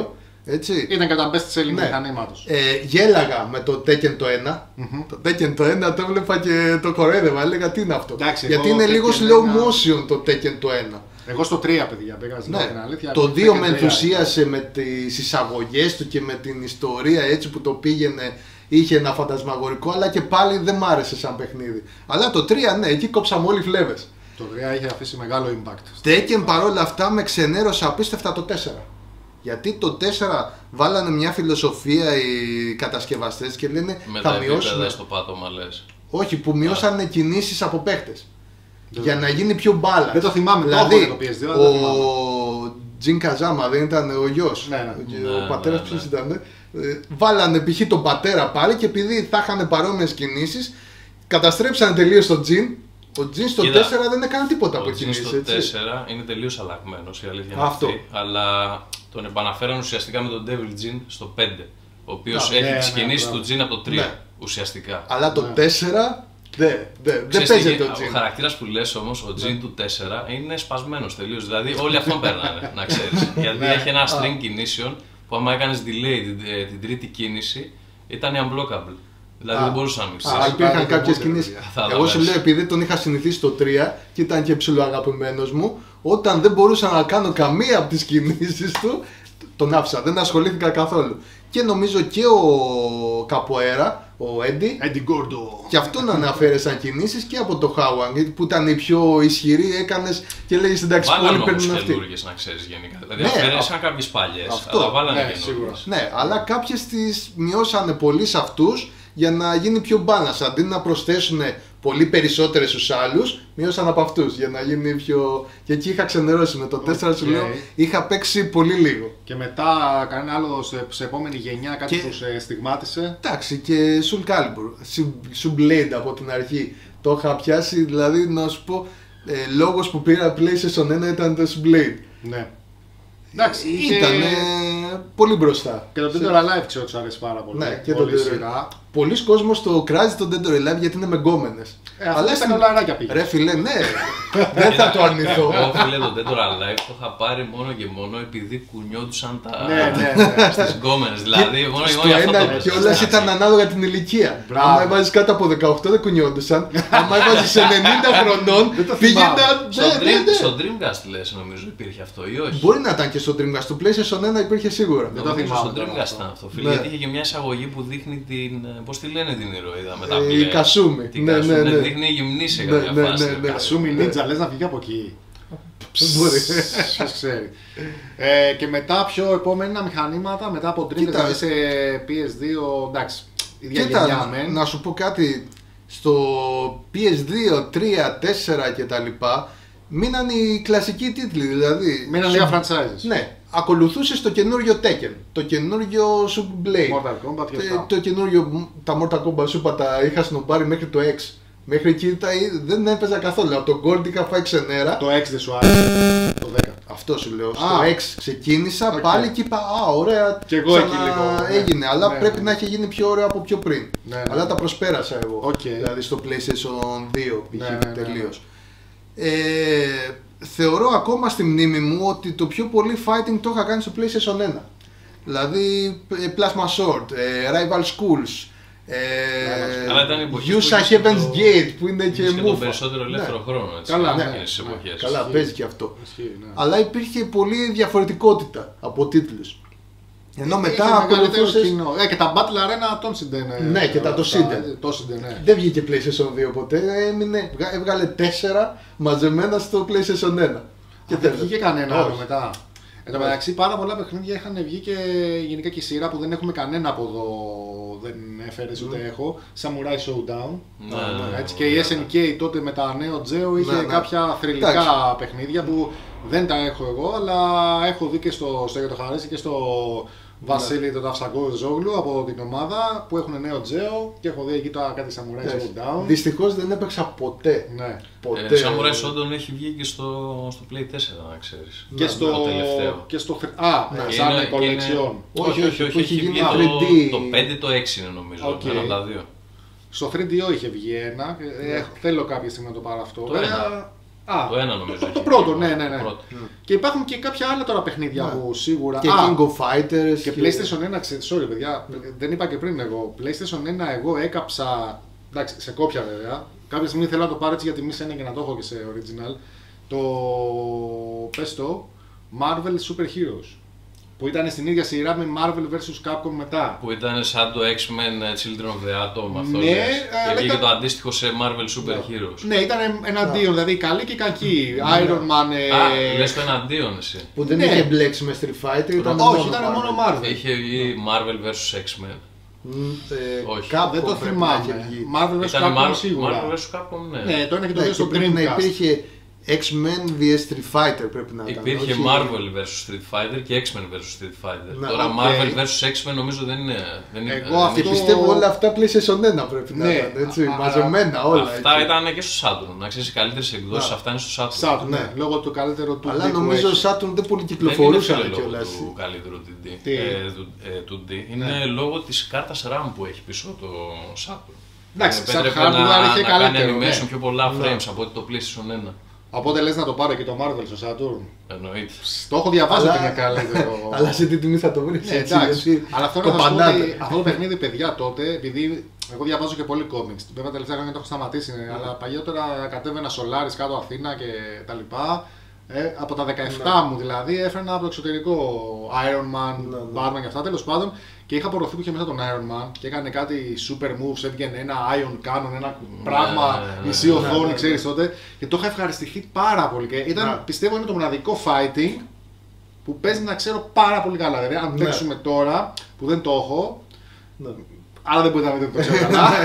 Έτσι. Ήταν κατά best selling Ναι. μηχανήματος. Ε, γέλαγα με το Tekken το ένα. Μμμ. Το Tekken το ένα το έβλεπα και το κοροϊδεύα. Έλεγα τι είναι αυτό. Εντάξει, Γιατί εγώ είναι Tekken λίγο ένα- slow motion το Tekken το ένα. Εγώ στο τρία, παιδιά, πήγα στην Ναι. αλήθεια. Το δύο Tekken με τρία. ενθουσίασε με τις εισαγωγές του και με την ιστορία έτσι που το πήγαινε. Είχε ένα φαντασμαγορικό, αλλά και πάλι δεν μ' άρεσε σαν παιχνίδι. Αλλά το τρία, ναι, εκεί κόψαμε όλοι φλέβες. Το τρία είχε αφήσει μεγάλο impact. Tekken παρόλα αυτά με ξενέρωσε απίστευτα το τέσσερα. Γιατί το τέσσερα βάλανε μια φιλοσοφία οι κατασκευαστές και λένε Με θα τα επίπεδα μειώσουν. στο πάτωμα λες. Όχι, που μειώσανε κινήσεις από παίχτες. Δεν- Για να γίνει πιο μπάλα. Δεν το θυμάμαι, το Δηλαδή, έχω το πι ες δύο, αλλά δεν θυμάμαι. ο Τζιν Καζάμα δεν ήταν ο γιος. Ναι, ναι. Και Ναι, ο πατέρας ναι, ποιος ναι. ήταν. ε, Βάλανε π.χ. τον πατέρα πάλι και επειδή θα είχαν παρόμοιες κινήσεις, καταστρέψανε τελείως τον Τζιν. Ο Τζιν στο Κοίτα, τέσσερα δεν έκανε τίποτα από Ο Τζιν κινήσεις. στο έτσι. τέσσερα είναι τελείως αλλαγμένος, η αλήθεια είναι Αυτό. αυτή. Αλλά τον επαναφέραν ουσιαστικά με τον Devil Jin στο πέντε. Ο οποίος Ναι, έχει ναι, τις ναι, κινήσεις ναι. του Jin από το τρία. Ναι. Ουσιαστικά. Αλλά το Ναι. τέσσερα δεν δε, δεν Ξέρεις παίζει τι, το Ο Τζιν. χαρακτήρας που λες όμως, ο Jin του τέσσερα είναι σπασμένος τελείως. Δηλαδή όλοι αυτόν παίρνανε, να ξέρεις. Γιατί Ναι. έχει ένα string κινήσεων που άμα έκανες delay την, ε, την τρίτη κίνηση ήταν unblockable. Δηλαδή Α. δεν μπορούσε να μην Α, ξέρεις. υπήρχαν Υπάρχει κάποιες και μόνο, κινήσεις. παιδιά. Θα Εγώ σου δω, λέω, επειδή τον είχα συνηθίσει στο τρία και ήταν και ψιλοαγαπημένος μου, όταν δεν μπορούσα να κάνω καμία από τις κινήσεις του, τον άφησα. Δεν ασχολήθηκα καθόλου. Και νομίζω και ο Καποέρα, ο Έντι, Έντι Γκόρντο. και αυτόν αναφέρε σαν κινήσεις και από το Χάουανγκ που ήταν η πιο ισχυρή, έκανες και λέγεις εντάξει, Βάλανε όλοι όμως παίρνουν αυτή. καινούργιες να ξέρεις γενικά. Δηλαδή Ναι, αφαίρεσαν α- κάποιες παλιές, αυτό, αλλά βάλανε ναι, καινούργιες. σίγουρα. Ναι, αλλά κάποιες τις μειώσανε πολύ σε αυτούς για να γίνει πιο balance. Αντί να προσθέσουν πολύ περισσότερες στους άλλους, μειώσαν από αυτούς για να γίνει πιο. Και εκεί είχα ξενερώσει με το τέσσερα, σου Οκ. λέω, είχα παίξει πολύ λίγο. Και μετά κανένα άλλο σε, σε επόμενη γενιά κάτι Και- που σε στιγμάτισε. Εντάξει, και Soul Calibur, Soul Blade από την αρχή. Το είχα πιάσει, δηλαδή να σου πω, ε, λόγος που πήρα PlayStation ένα ήταν το Soul Blade. Ναι. Εντάξει, είχε- Ήταν πολύ μπροστά. Και το Dead or Alive ξέρω ότι σου αρέσει πάρα πολύ. Ναι, και Όλη το η Dead or- σειρά. Πολλοί κόσμος το κράζει το Dead or Alive γιατί είναι με γκόμενες. Ε, αυτό ήταν ολαράκια πήγε. Ρε φίλε, ναι, δεν θα το αρνηθώ. Εγώ φίλε το Dead or Alive το είχα πάρει μόνο και μόνο επειδή κουνιόντουσαν τα... Ναι, ναι, ναι. στις γκόμενες. Δηλαδή μόνο και Στο μόνο για αυτό το ένα παίζα. κιόλας ήταν ανάλογα την ηλικία. Μπράβο. Άμα έβαζες κάτω από δεκαοκτώ δεν κουνιόντουσαν. Άμα έβαζες ενενήντα χρονών Δεν το πήγαιναν. θυμάμαι. Στο, Ναι, ναι, Dream, ναι. στο Dreamcast λες νομίζω υπήρχε αυτό ή όχι. Μπορεί να ήταν και στο Dreamcast. Στο PlayStation ένα υπήρχε σίγουρα. Δεν το Νομίζω θυμάμαι στο τώρα Dreamcast αυτό. ήταν αυτό φίλε, Ναι. γιατί είχε και μια εισαγωγή που δείχνει την... πώς τη λένε την ηρωίδα με τα Ε, μπλε. η Κασούμι. Την Ναι, ναι, Κασούμι, ναι. δείχνει γυμνή σε Ναι, κάποια ναι, φάση. ναι, ναι. Κασούμι Ναι. Νίτζα, λες να βγει από εκεί. Μπορεί. Ποιος ξέρει. Ε, και μετά πιο επόμενα μηχανήματα, μετά από Dreamcast, Κοίτα. δηλαδή σε πι ες δύο, εντάξει, ίδια Κοίτα, γενιά να, μεν. να σου πω κάτι. Στο πι ες δύο, τρία, τέσσερα κτλ. Μείναν οι κλασικοί τίτλοι. Δηλαδή. Μείναν λίγα franchises. Ναι, ακολουθούσε το καινούριο Tekken, το καινούριο Super Blade, Mortal Kombat και τε- αυτά. το καινούριο, τα Mortal Kombat σου είπα τα είχα σνομπάρει μέχρι το έξι. Μέχρι εκεί τα, δεν έπαιζα καθόλου. Από τον Gold είχα φάει ξενέρα. Το έξι δεν σου άρεσε. Το δέκα. Αυτό σου λέω. Στο Α. έξι ξεκίνησα Οκ. πάλι και είπα Α, ωραία. Κι εγώ εκεί λίγο, ναι. Έγινε, αλλά Ναι, πρέπει ναι. να έχει γίνει πιο ωραίο από πιο πριν. Ναι, ναι. Αλλά τα προσπέρασα εγώ. Οκ. Δηλαδή στο PlayStation δύο π.χ. Ναι, ναι, ναι, ναι. τελείως. Ε, θεωρώ ακόμα στη μνήμη μου ότι το πιο πολύ fighting το είχα κάνει στο PlayStation ένα. Δηλαδή ε, Plasma Sword, ε, Rival Schools, ε, Αλλά ήταν η εποχή που Yusa είχε Heaven's το- Gate που είναι και Είχες και τον μούφα. περισσότερο ελεύθερο Ναι. χρόνο έτσι, Καλά, ναι, ναι. εκείνες τις Ναι. εποχές. Καλά, Ισχύει. παίζει και αυτό. Ισχύει, ναι. Αλλά υπήρχε πολύ διαφορετικότητα από τίτλους. Ενώ Είχε μετά μεγαλύτερο ακολουθούσες. κοινό. Ε, και τα Battle Arena των συντενε. Ναι, και τα το Sinden. Το Sinden, ναι. Δεν βγήκε PlayStation δύο ποτέ, έμεινε, βγα- έβγαλε τέσσερα μαζεμένα στο PlayStation ένα. Και δεν τέλος. βγήκε κανένα άλλο Όχι. μετά. Εν τω μεταξύ, πάρα πολλά παιχνίδια είχαν βγει και γενικά και η σειρά που δεν έχουμε κανένα από εδώ. Δεν έφερε ούτε έχω. Samurai Showdown. Ναι, ναι, ναι. Έτσι, και η ες εν κέι τότε με τα Neo Geo είχε Ναι, ναι. κάποια θρυλικά Εντάξει. παιχνίδια που δεν τα έχω εγώ, αλλά έχω δει και στο Στέγιο το Χαρίση και στο Βασίλη το Ταυσαγκό Ζόγλου από την ομάδα που έχουν Neo Geo και έχω δει εκεί τώρα κάτι Samurai Showdown. Δυστυχώς δεν έπαιξα ποτέ. Ναι. Ποτέ. Ε, Samurai Shodown έχει βγει και στο, στο Play τέσσερα να ξέρεις. Και στο, το τελευταίο. και στο. Α, Ναι. σαν Είναι- collection. Όχι, Όχι, όχι, που όχι, έχει έχει γίνει βγει ένα το, θρι ντι. το πέντε, το έξι είναι νομίζω, Οκ. ένα από τα δύο. Στο θρι ντι ο είχε βγει ένα. Ε, έχω- θέλω κάποια στιγμή να το πάρω αυτό. Το Βέβαια, ένα. Α, Το ένα νομίζω. Το, το έχει πρώτο, βγει, ναι, ναι, ναι. το πρώτο. Και υπάρχουν και κάποια άλλα τώρα παιχνίδια Ναι. που σίγουρα. Και Α, King of Fighters. και PlayStation ένα, ξε- sorry παιδιά, δεν είπα και πριν εγώ. PlayStation ένα εγώ έκαψα. Εντάξει, σε κόπια βέβαια. Κάποια στιγμή θέλω να το πάρω έτσι για τιμή σε ένα και να το έχω και σε original. Το. Πες το. Marvel Super Heroes. Που ήταν στην ίδια σειρά με Marvel versus. Capcom μετά. Που ήταν σαν το X-Men Children of the Atom αυτό. Ναι, λες. αλλά Και βγήκε ήταν- το αντίστοιχο σε Marvel Super Heroes. Ναι, ήταν εναντίον, δηλαδή οι καλοί και οι κακοί. Iron Man. ε, Α, λες το εναντίον εσύ. Που δεν Ναι. είχε μπλέξει με Street Fighter, ήταν Όχι, μόνο ήταν Marvel. μόνο Marvel. Είχε βγει Marvel versus X-Men. Μ, ε, Όχι. Capcom Δεν το πρέπει να είχε θυμάμαι. βγει. Marvel vs. Ήταν Capcom Marvel σίγουρα. Marvel versus. Capcom, ναι. Ναι, το ένα και το Ναι, δύο και στο πρέπει να Dreamcast. υπήρχε X-Men vs Street Fighter πρέπει να ήταν. Υπήρχε όχι- Marvel versus. Street Fighter και X-Men versus. Street Fighter. Ναι, Τώρα οκ. Marvel versus. X-Men νομίζω δεν είναι. Δεν είναι Εγώ δεν αυτό- Και είναι- πιστεύω όλα αυτά PlayStation ένα πρέπει να Ναι, ήταν, έτσι, α- μαζεμένα όλα. Αυτά έτσι. ήταν και στο Saturn. Να ξέρει, οι καλύτερε εκδόσει Να. αυτά είναι στο Saturn. Saturn, ναι. Ναι. Λόγω του καλύτερου του Αλλά D που νομίζω ο έχει. Saturn δεν πολύ Δεν είναι κυκλοφορούσαν φίλε λόγω κιόλας. του καλύτερου του D. Τι? Ε, του, ε, του D. Είναι Ναι. λόγω της κάρτας RAM που έχει πίσω το Saturn. Εντάξει, Ε, σαν επέτρεπε hardware να, είχε να κάνει καλύτερο, animation ναι. πιο πολλά Ναι. frames από ότι το PlayStation ένα. Οπότε λες να το πάρω και το Marvel στο Saturn. Εννοείται. Το έχω διαβάσει Αλλά- ότι είναι καλύτερο. Αλλά σε τι τιμή θα το βρεις, Ναι, έτσι, εντάξει. γιατί Αλλά αυτό να σας πω κοπανάτε. ότι αυτό το παιχνίδι, παιδιά, τότε, επειδή εγώ διαβάζω και πολύ comics. Βέβαια, τα τελευταία χρόνια το έχω σταματήσει, ναι, αλλά παλιότερα κατέβαινα Solaris κάτω Αθήνα και τα λοιπά. Ε, από τα δεκαεπτά μου δηλαδή έφερνα από το εξωτερικό Iron Man, Ναι, ναι. Batman και αυτά τέλος πάντων. Και είχα απορροφή που είχε μέσα τον Iron Man και έκανε κάτι super moves, έβγαινε ένα Ion Cannon, ένα πράγμα, ναι, ναι, μισή ναι, οθόνη, ναι, ναι. ξέρεις τότε. Και το είχα ευχαριστηθεί πάρα πολύ. Και ήταν, Ναι. πιστεύω, είναι το μοναδικό fighting που παίζει να ξέρω πάρα πολύ καλά. Δηλαδή, αν Ναι. παίξουμε τώρα, που δεν το έχω, Ναι. άρα δεν μπορείτε να δείτε ότι το ξέρω καλά.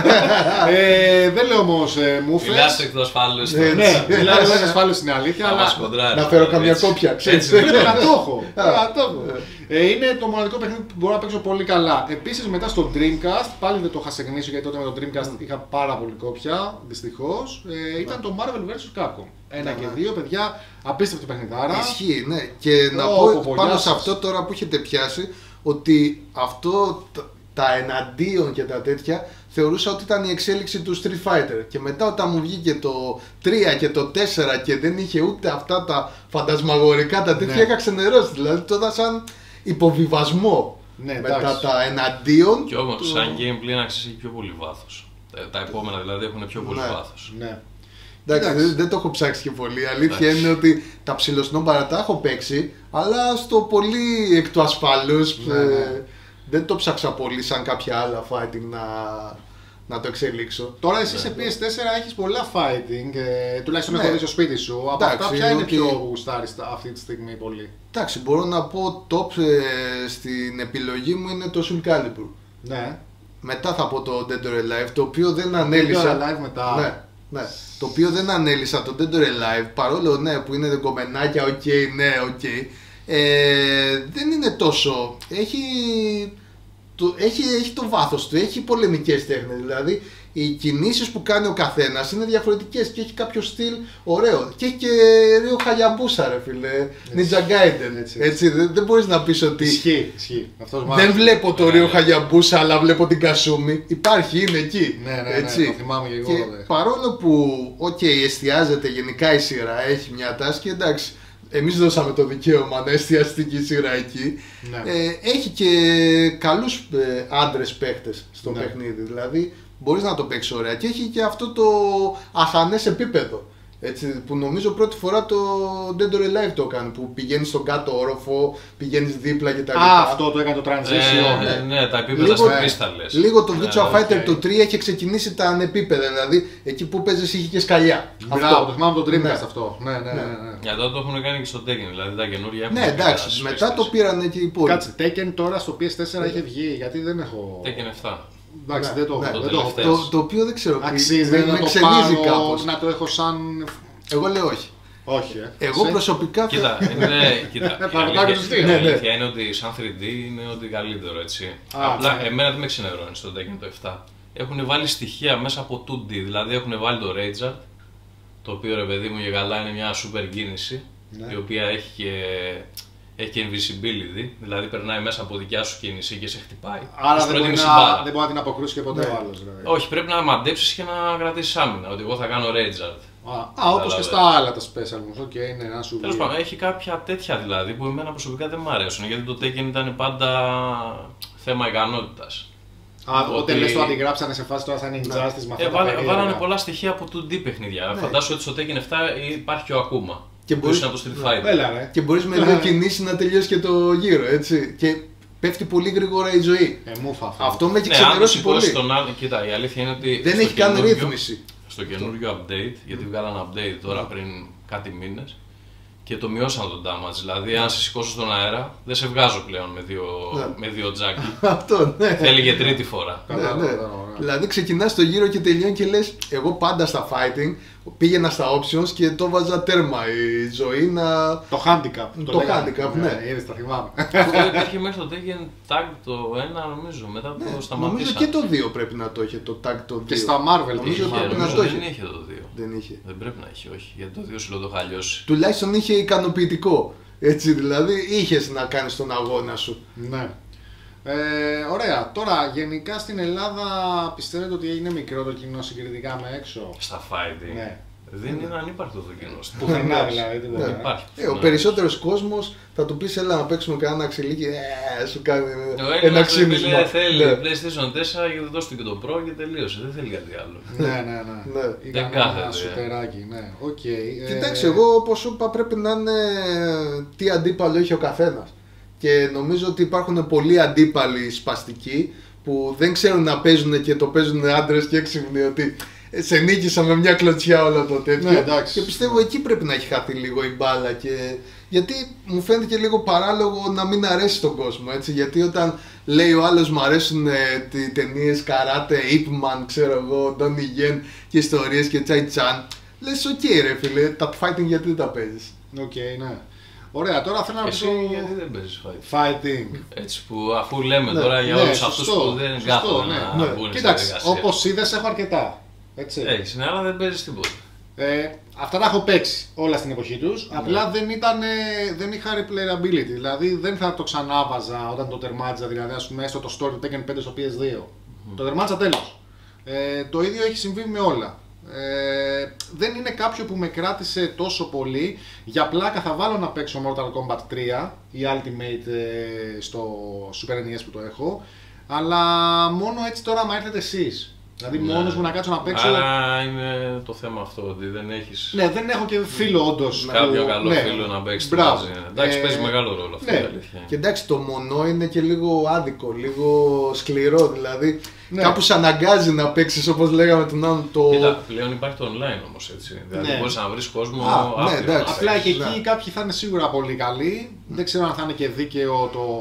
ε, δεν λέω όμως ε, μούφες. Μιλάς εκ του ασφάλους. Ναι, Ναι, μιλάω δεν ασφάλεια στην αλήθεια, Θα μας αλλά κοντράρει. Να φέρω καμιά έτσι. κόπια, ξέρεις. Έτσι. πρέπει να το έχω. Α, Πρέπει να το έχω. Ε, είναι το μοναδικό παιχνίδι που μπορώ να παίξω πολύ καλά. Επίσης μετά στο Dreamcast, πάλι δεν το είχα σεγνήσει γιατί τότε με το Dreamcast είχα πάρα πολύ κόπια, δυστυχώς. Ε, ήταν το Marvel versus. Capcom. Ένα και δύο, παιδιά, απίστευτη παιχνιδάρα. Ισχύει, ναι. Και να Ω, πω πω, πάνω γεια σε σας. αυτό τώρα που έχετε πιάσει, ότι αυτό τα- τα εναντίον και τα τέτοια θεωρούσα ότι ήταν η εξέλιξη του Street Fighter. Και μετά όταν μου βγήκε το τρία και το τέσσερα και δεν είχε ούτε αυτά τα φαντασμαγορικά τα τέτοια, Ναι. είχα ξενερώσει. Δηλαδή το είδα σαν υποβιβασμό. Ναι, μετά εντάξει. τα εναντίον. Κι όμως, του- σαν gameplay να ξέρεις έχει πιο πολύ βάθος. Ε, Τα επόμενα δηλαδή έχουν πιο πολύ Ναι. βάθος. Ναι. Εντάξει, Εντάξει. δεν, δεν το έχω ψάξει και πολύ. Η αλήθεια Εντάξει. είναι ότι τα ψιλοσνόμπαρα τα έχω παίξει, αλλά στο πολύ εκ του ασφαλούς. Ναι, ε, ναι. δεν το ψάξα πολύ σαν κάποια άλλα fighting να, να το εξελίξω. Τώρα εσύ σε πι ες φορ έχεις πολλά fighting, ε, τουλάχιστον Ναι. έχω δει στο σπίτι σου. Από Εντάξει, αυτά ποια είναι ότι- πιο γουστάρεις τα- αυτή τη στιγμή πολύ. Εντάξει, μπορώ να πω top ε, στην επιλογή μου είναι το Soul Calibur. Ναι. Μετά θα πω το Dead or Alive, το οποίο δεν Dead or ανέλησα. Alive μετά. Ναι, ναι. Το οποίο δεν ανέλησα το Dead or Alive, παρόλο ναι, που είναι κομμενάκια, οκ, ναι, οκ. Ε, δεν είναι τόσο. Έχει το, έχει, έχει το βάθος του, έχει πολεμικές τέχνες. Δηλαδή οι κινήσεις που κάνει ο καθένας είναι διαφορετικές και έχει κάποιο στυλ ωραίο. Και έχει και Ρίο Χαγιαμπούσα, ρε φίλε. Ninja Gaiden. Έτσι, Έτσι, έτσι. δεν, δεν μπορείς να πεις ότι. Ισχύει, ισχύει. Αυτός μ' Δεν άρεσε. βλέπω το Ναι, Ρίο ναι. Χαγιαμπούσα, αλλά βλέπω την Κασούμι. Υπάρχει, είναι εκεί. Ναι, ναι, ναι, έτσι. το θυμάμαι και εγώ Και τότε. παρόλο που, οκ, εστιάζεται γενικά η σειρά, έχει μια τάση, εντάξει, εμείς δώσαμε το δικαίωμα να εστιαστεί και η σειρά εκεί. Ναι. Ε, έχει και καλούς ε, άντρες παίχτες στο Ναι. παιχνίδι, δηλαδή μπορείς να το παίξεις ωραία. Και έχει και αυτό το αχανές επίπεδο. Έτσι, που νομίζω πρώτη φορά το Dead or Alive το έκανε, που πηγαίνεις στον κάτω όροφο, πηγαίνεις δίπλα κτλ. Α, αυτό το έκανε το transition. Ε, ναι. ναι, τα επίπεδα Λίγο- στα ναι. κρίσταλες. Λίγο το Ναι, Virtua οκ. Fighter το τρία είχε ξεκινήσει τα ανεπίπεδα, δηλαδή εκεί που παίζεις είχε και σκαλιά. Μπράβο, το θυμάμαι το Dreamcast Ναι. αυτό. Ναι, ναι, ναι. ναι. Για τότε το έχουν κάνει και στο Tekken, δηλαδή τα καινούργια έχουν Ναι, επίπεδα εντάξει, στις μετά το πίστες. πήραν και οι υπόλοιποι. Κάτσε, Tekken τώρα στο πι ες φορ είχε βγει, γιατί δεν έχω. Tekken επτά. Εντάξει, Ναι, δεν το έχω. ναι, δεν το το έχω. τελευταίο. Το, το οποίο δεν ξέρω. Αξίζει με, να με το ξενίζει πάρω, κάπως. να το έχω σαν. Εγώ λέω όχι. Όχι, ε. Εγώ Σε- προσωπικά. θα- Κοίτα, είναι, κοίτα, Θα η το αλήθεια- κάνω και στους δύο. η Ναι, ναι. αλήθεια είναι ότι σαν θρι ντι είναι ότι καλύτερο, έτσι. Α, Απλά ναι. εμένα δεν με ξενερώνει στο Tekken το επτά. Έχουν βάλει στοιχεία μέσα από τού ντι, δηλαδή έχουν βάλει το Rage Art, το οποίο ρε παιδί μου για καλά είναι μια super κίνηση, Ναι. η οποία έχει και, έχει και invisibility, δηλαδή περνάει μέσα από δικιά σου κίνηση και σε χτυπάει. Άρα Ως δεν μπορεί, πρότιμη να, συμπάρα. δεν μπορεί να την αποκρούσει και ποτέ Ναι. ο άλλο. Δηλαδή. Όχι, πρέπει να μαντέψεις και να κρατήσεις άμυνα, ότι εγώ θα κάνω Rage Art. Α, α όπως και στα άλλα τα special moves. Οκ, okay, ναι, να σου Τέλος πάντων, έχει κάποια τέτοια δηλαδή που εμένα προσωπικά δεν μου αρέσουν γιατί το Tekken ήταν πάντα θέμα ικανότητας. Α, ότι... Όταν λες το αντιγράψανε σε φάση τώρα θα είναι Injustice με αυτά ε, τα περίεργα. Βάλανε πολλά στοιχεία από two D παιχνίδια. Ναι. Φαντάσου ότι στο Tekken επτά υπάρχει ο Akuma. Και μπορείς να το Street Fighter. Έλα, και μπορείς με δύο κινήσεις να τελειώσει και το γύρο, έτσι. Και πέφτει πολύ γρήγορα η ζωή. Ε, μούφα, αυτό. αυτό με έχει ναι, ξενερώσει πολύ. Τον άλλο, κοίτα, η αλήθεια είναι ότι δεν έχει καν ρύθμιση. Στο καινούριο update, γιατί βγάλανε update τώρα πριν κάτι μήνες και το μειώσαν το damage. Δηλαδή, αν σε σηκώσω στον αέρα, δεν σε βγάζω πλέον με δύο, με δύο τζάκι. Αυτό, ναι. Θέλει και τρίτη φορά. Ναι, ναι. Δηλαδή, ξεκινάς το γύρο και τελειώνει και λες, εγώ πάντα στα fighting πήγαινα στα options και το βάζα τέρμα η ζωή να. Το handicap. Το, το handicap, ναι. ναι. Είδες, τα θυμάμαι. Αυτό υπήρχε μέχρι το Tekken Tag το ένα, νομίζω. Μετά ναι, το σταματήσαν. Νομίζω και το δύο πρέπει να το είχε. Το Tag το δύο. Και στα Marvel νομίζω, είχε, πρέπει νομίζω να το είχε. Δεν είχε το δύο. Δεν είχε. Δεν πρέπει να είχε, όχι. Γιατί το δύο σου λέω το είχα αλλιώσει. Τουλάχιστον είχε ικανοποιητικό. Έτσι δηλαδή είχες να κάνεις τον αγώνα σου. Ναι. Ε, ωραία. Τώρα, γενικά στην Ελλάδα πιστεύετε ότι έγινε μικρό το κοινό συγκριτικά με έξω? Στα fighting. Ναι. Δεν είναι ανύπαρκτο το κοινό. Πουθενά δηλαδή. Ναι. Υπάρχει. Ε, ο περισσότερος κόσμος θα του πεις έλα να παίξουμε κανένα αξιλίκι, ε, σου κάνει ο ένα ξύνισμα. Δεν θέλει Ναι. PlayStation τέσσερα και δεν δώσει του και το Pro και τελείωσε. Δεν θέλει κάτι άλλο. Ναι, ναι, ναι. Ναι. Δεν κάθεται. Ένα σουτεράκι, ναι. Okay. Κοιτάξτε, εγώ όπως σου είπα πρέπει να είναι τι αντίπαλο έχει ο καθένας. Και νομίζω ότι υπάρχουν πολλοί αντίπαλοι σπαστικοί που δεν ξέρουν να παίζουν και το παίζουν άντρες και έξυπνοι ότι σε νίκησα με μια κλωτσιά όλο το τέτοιο. Ναι, εντάξει. Και πιστεύω εκεί πρέπει να έχει χαθεί λίγο η μπάλα. Και... γιατί μου φαίνεται και λίγο παράλογο να μην αρέσει στον κόσμο. Έτσι. Γιατί όταν λέει ο άλλος μου αρέσουν ε, οι ταινίες καράτε, Ip Man, ξέρω εγώ, Donnie Yen και ιστορίες και Chai Chan, λες οκ okay, ρε φίλε, τα fighting γιατί δεν τα παίζεις. Οκ, okay, ναι. Ωραία, τώρα θέλω να Εσύ πω. γιατί δεν παίζεις fighting. Fighting. Έτσι που αφού λέμε ναι, τώρα για ναι, όλους σωστό, αυτούς που δεν κάθονται ναι, να ναι. μπουν Κοίταξε, στη διαδικασία. όπως είδες έχω αρκετά. Έτσι. Έχεις, ναι, αλλά δεν παίζεις τίποτα. Ε, αυτά τα έχω παίξει όλα στην εποχή τους. Ναι. Απλά δεν, ήταν, δεν είχα replayability. Δηλαδή δεν θα το ξανάβαζα όταν το τερμάτιζα. Δηλαδή, ας πούμε, έστω το story του Tekken πέντε στο πι ες δύο. Mm. Το τερμάτιζα τέλος. Ε, το ίδιο έχει συμβεί με όλα. Ε, δεν είναι κάποιο που με κράτησε τόσο πολύ. Για πλάκα θα βάλω να παίξω Mortal Kombat τρία ή Ultimate ε, στο Super εν ι ες που το έχω. Αλλά μόνο έτσι τώρα άμα έρθετε εσείς. Δηλαδή ναι. μόνος μου να κάτσω να παίξω. Άρα είναι το θέμα αυτό ότι δεν έχεις. Ναι, δεν έχω και φίλο όντως. Κάποιο που... καλό ναι. φίλο να παίξει. Μπράβο. Εντάξει, ε... παίζει μεγάλο ρόλο αυτό. Ναι. Η αλήθεια. Και εντάξει, το μονό είναι και λίγο άδικο, λίγο σκληρό. Δηλαδή ναι. κάπου σε αναγκάζει να παίξεις όπως λέγαμε τον άλλον. Το... Κοίτα, πλέον υπάρχει το online όμως έτσι. Δηλαδή ναι. μπορείς να βρεις κόσμο. Α, ναι, άπειρο, εντάξει. Απλά και εκεί ναι. κάποιοι θα είναι σίγουρα πολύ καλοί. Mm. Δεν ξέρω αν θα είναι και δίκαιο το.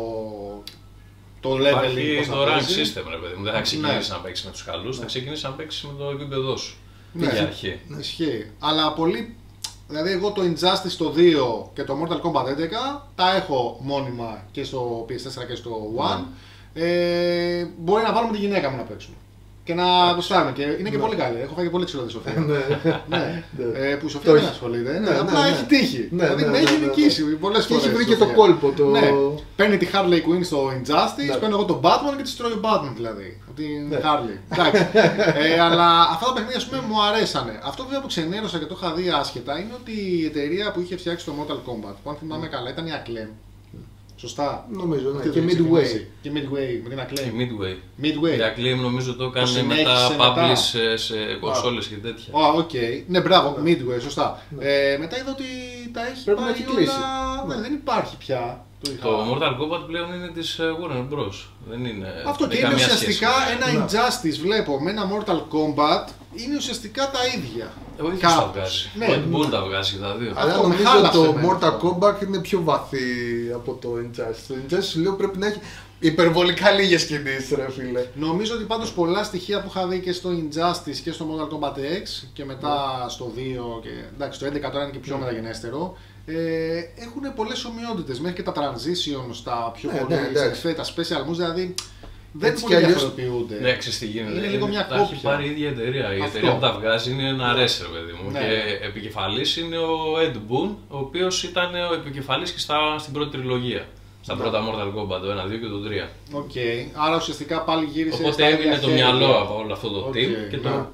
Το leveling. Υπάρχει το rank system, ρε παιδί μου. Δεν θα ξεκινήσει ναι. να παίξει με τους καλούς, ναι. θα ξεκινήσει να παίξει με το επίπεδό σου. Ναι, για αρχή. Ναι, ισχύει. Αλλά πολύ. Δηλαδή, εγώ το Injustice το δύο και το Mortal Kombat έντεκα τα έχω μόνιμα και στο πι ες φορ και στο One. Ναι. Ε, μπορεί να βάλουμε τη γυναίκα μου να παίξουμε. Και να γουστάρουμε. Και είναι και ναι. πολύ καλή. Έχω φάει και πολύ ξύλο τη Σοφία. ναι. ε, που η Σοφία δεν ασχολείται. Ναι, ναι, απλά ναι, έχει τύχει. Ναι, δηλαδή ναι, με ναι, έχει ναι, νικήσει πολλές φορές. Και έχει βρει και το κόλπο. Το... Ναι. Παίρνει τη Harley Quinn στο Injustice, ναι. παίρνω εγώ τον Batman και τη τρώει ο Batman δηλαδή. Την ναι. Harley. Εντάξει. ε, αλλά αυτά τα παιχνίδια πούμε, μου αρέσανε. Αυτό βέβαια που ξενέρωσα και το είχα δει άσχετα είναι ότι η εταιρεία που είχε φτιάξει το Mortal Kombat, που αν θυμάμαι καλά ήταν η Acclaim. Σωστά. Νομίζω, ναι. Και Midway. Και Midway, με την Acclaim. Η Midway. Midway. Η Acclaim νομίζω το έκανε μετά publish σε, σε κονσόλες και τέτοια. Α, οκ. Ναι, μπράβο, Midway, σωστά. Ε, μετά είδα ότι τα έχει πρέπει πάει να έχει κλείσει. όλα... Ναι, δεν υπάρχει πια. Το, το Mortal Kombat πλέον είναι της Warner Bros. Δεν είναι. Αυτό δεν και είναι ουσιαστικά σχέση. ένα Injustice, βλέπω, με ένα Mortal Kombat είναι ουσιαστικά τα ίδια. Εγώ δεν τα βγάζει. Ναι. Ο Ed Boon τα βγάζει και τα δύο. Αλλά αυτό νομίζω το Mortal αυτό. Kombat είναι πιο βαθύ από το Injustice. Το Injustice λέω πρέπει να έχει υπερβολικά λίγες κινήσεις ρε φίλε. Νομίζω ότι πάντως πολλά στοιχεία που είχα δει και στο Injustice και στο Mortal Kombat X και μετά yeah. στο δύο και εντάξει το έντεκα τώρα είναι και πιο yeah. μεταγενέστερο. Ε, έχουν πολλές ομοιότητες, μέχρι και τα transitions, τα πιο ναι, πολύ ναι, τα special moves, δηλαδή δεν έτσι πολύ αλλιώς... διαφοροποιούνται. Ναι, ξέρεις τι γίνεται. Είναι λίγο μια τα κόπια. έχει πάρει η ίδια εταιρεία. Η Αυτό. εταιρεία που τα βγάζει είναι ένα ναι. racer, παιδί μου. Ναι. Και επικεφαλής είναι ο Ed Boon, ο οποίος ήταν ο επικεφαλής και στα, στην πρώτη τριλογία. Στα ναι. πρώτα Mortal Kombat, το ένα, δύο και το τρία. Οκ, okay. Άρα ουσιαστικά πάλι γύρισε. Οπότε έμεινε το μυαλό από όλο αυτό το okay. team και, το... ναι. και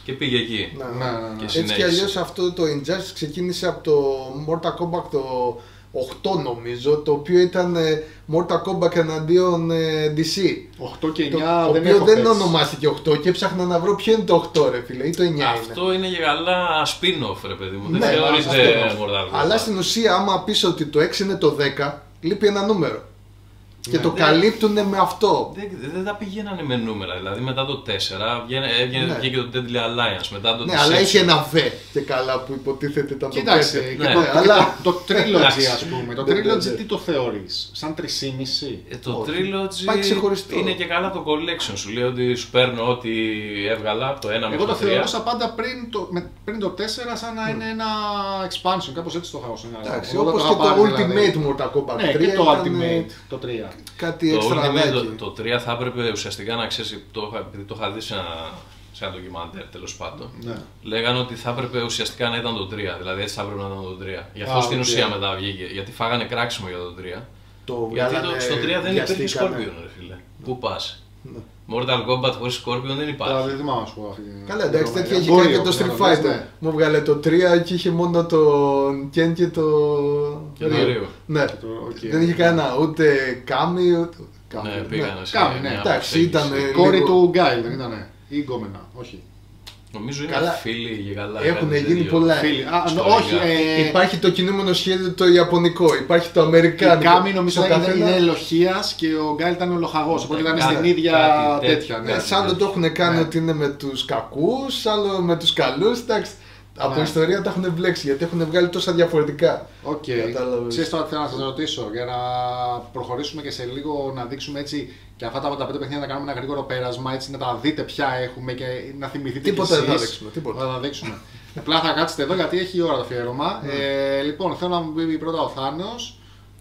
Και πήγε εκεί. Ναι, Ναι, ναι, ναι. Και Έτσι κι συνέχισε. αλλιώς αυτό το Injustice ξεκίνησε από το Mortal Kombat το οκτώ νομίζω, το οποίο ήταν ε, Mortal Kombat εναντίον ε, ντι σι. οκτώ και Το εννιά δεν οποίο έχω δεν παίξει. ονομάστηκε οκτώ και έψαχνα να βρω ποιο είναι το οκτώ ρε φίλε ή το εννιά είναι. Αυτό είναι για καλά spin-off, ρε παιδί μου. Ναι, Δεν θεωρείται αυτό. Mortal Kombat. Αλλά στην ουσία άμα πεις ότι το έξι είναι το δέκα, λείπει ένα νούμερο. Και Ναι. το Δεν- καλύπτουν με αυτό. Δεν, δεν τα πηγαίνανε με νούμερα. Δηλαδή μετά το τέσσερα βγαίνει, έβγαινε Ναι. βγήκε το Deadly Alliance. Μετά το Ναι, Deception. αλλά είχε ένα Β και καλά που υποτίθεται ήταν το Κοίταξε, πέντε. και Ναι, το, αλλά- το, το Trilogy Εντάξει. ας πούμε. Το Ναι, ναι, Trilogy ναι. τι το θεωρείς, σαν τρισήμιση. Ε, το Όχι. Trilogy Πάει ξεχωριστό. είναι και καλά το collection. Σου λέει ότι σου παίρνω ό,τι έβγαλα από το ένα Εγώ μέχρι το το τρία. θεωρούσα πάντα πριν το, με, πριν το τέσσερα σαν να είναι ένα expansion, κάπως έτσι το είχα ως ένα. Εντάξει, Εγώ όπως το και είχα το πάρει, Ultimate δηλαδή. Mortal Kombat Ναι, τρία και το ήταν, Ultimate, το τρία. κάτι Το έξτρα Ultimate, το, δάκι. το τρία θα έπρεπε ουσιαστικά να ξέρει, το, είχα- επειδή το είχα δει σε ένα, σε ένα ντοκιμαντέρ τέλος πάντων. Ναι. Λέγανε ότι θα έπρεπε ουσιαστικά να ήταν το τρία. Δηλαδή έτσι θα έπρεπε να ήταν το τρία. Γι' αυτό Α, στην οκ. ουσία μετά βγήκε. Γιατί φάγανε κράξιμο για το τρία. Το Γιατί βγάλανε, το, στο τρία δεν υπήρχε βιαστήκανε. Scorpion, ρε φίλε. Πού πα. Ναι. Mortal Kombat χωρίς Scorpion δεν Τώρα υπάρχει. δεν θυμάμαι να σου πω αυτή την. Καλά, εντάξει, τέτοια Μπορεί είχε κάνει και το όμως να Street το λες, Fighter. ναι. Μου βγάλε το τρία και είχε μόνο τον Ken και το. Και το Ryu. Ryu. Ναι, Το- οκ. δεν είχε κανένα ούτε Κάμι ούτε. Κάμι, Ναι, πήγανε σε Κάμι, ναι. μια Εντάξει, προσέγγιση. ήταν, ε, Κόρη λίγο- του Γκάιλ δεν ήτανε, ή γκόμενα, όχι. Νομίζω είναι Καλά. φίλοι και καλά. Έχουν κάτι γίνει τέτοιο. πολλά. Φίλοι, α, στο όχι, Ριγκά. ε, Υπάρχει το κινούμενο σχέδιο το Ιαπωνικό, υπάρχει το η Αμερικάνικο. Κάμι νομίζω Στο είναι, καθένα- είναι ελοχίας και ο Γκάιλ ήταν ο λοχαγός, οπότε ήταν Κάτι- στην ίδια κάτι τέτοια. τέτοιο. Ναι. Ναι, σ' άλλο το έχουν κάνει Ναι. ότι είναι με τους κακούς, άλλο με τους καλούς, εντάξει. Από Ναι. ιστορία τα έχουν μπλέξει γιατί έχουν βγάλει τόσα διαφορετικά. Οκ. Κατάλαβες. Ξέρεις τώρα τι θέλω να σας ρωτήσω, για να προχωρήσουμε και σε λίγο να δείξουμε έτσι και αυτά τα πέντε παιχνίδια να κάνουμε ένα γρήγορο πέρασμα, έτσι να τα δείτε ποια έχουμε και να θυμηθείτε Τίποτα κι δεν θα εσείς. δείξουμε, τίποτα. Θα τα δείξουμε. Απλά θα κάτσετε εδώ γιατί έχει η ώρα το αφιέρωμα. ε, λοιπόν, θέλω να μου πει πρώτα ο Θάνος.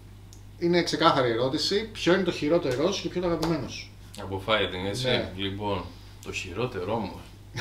Είναι ξεκάθαρη ερώτηση. Ποιο είναι το χειρότερό σου και ποιο είναι το αγαπημένο σου. Από fighting, έτσι. Ναι. Λοιπόν, το χειρότερό μου.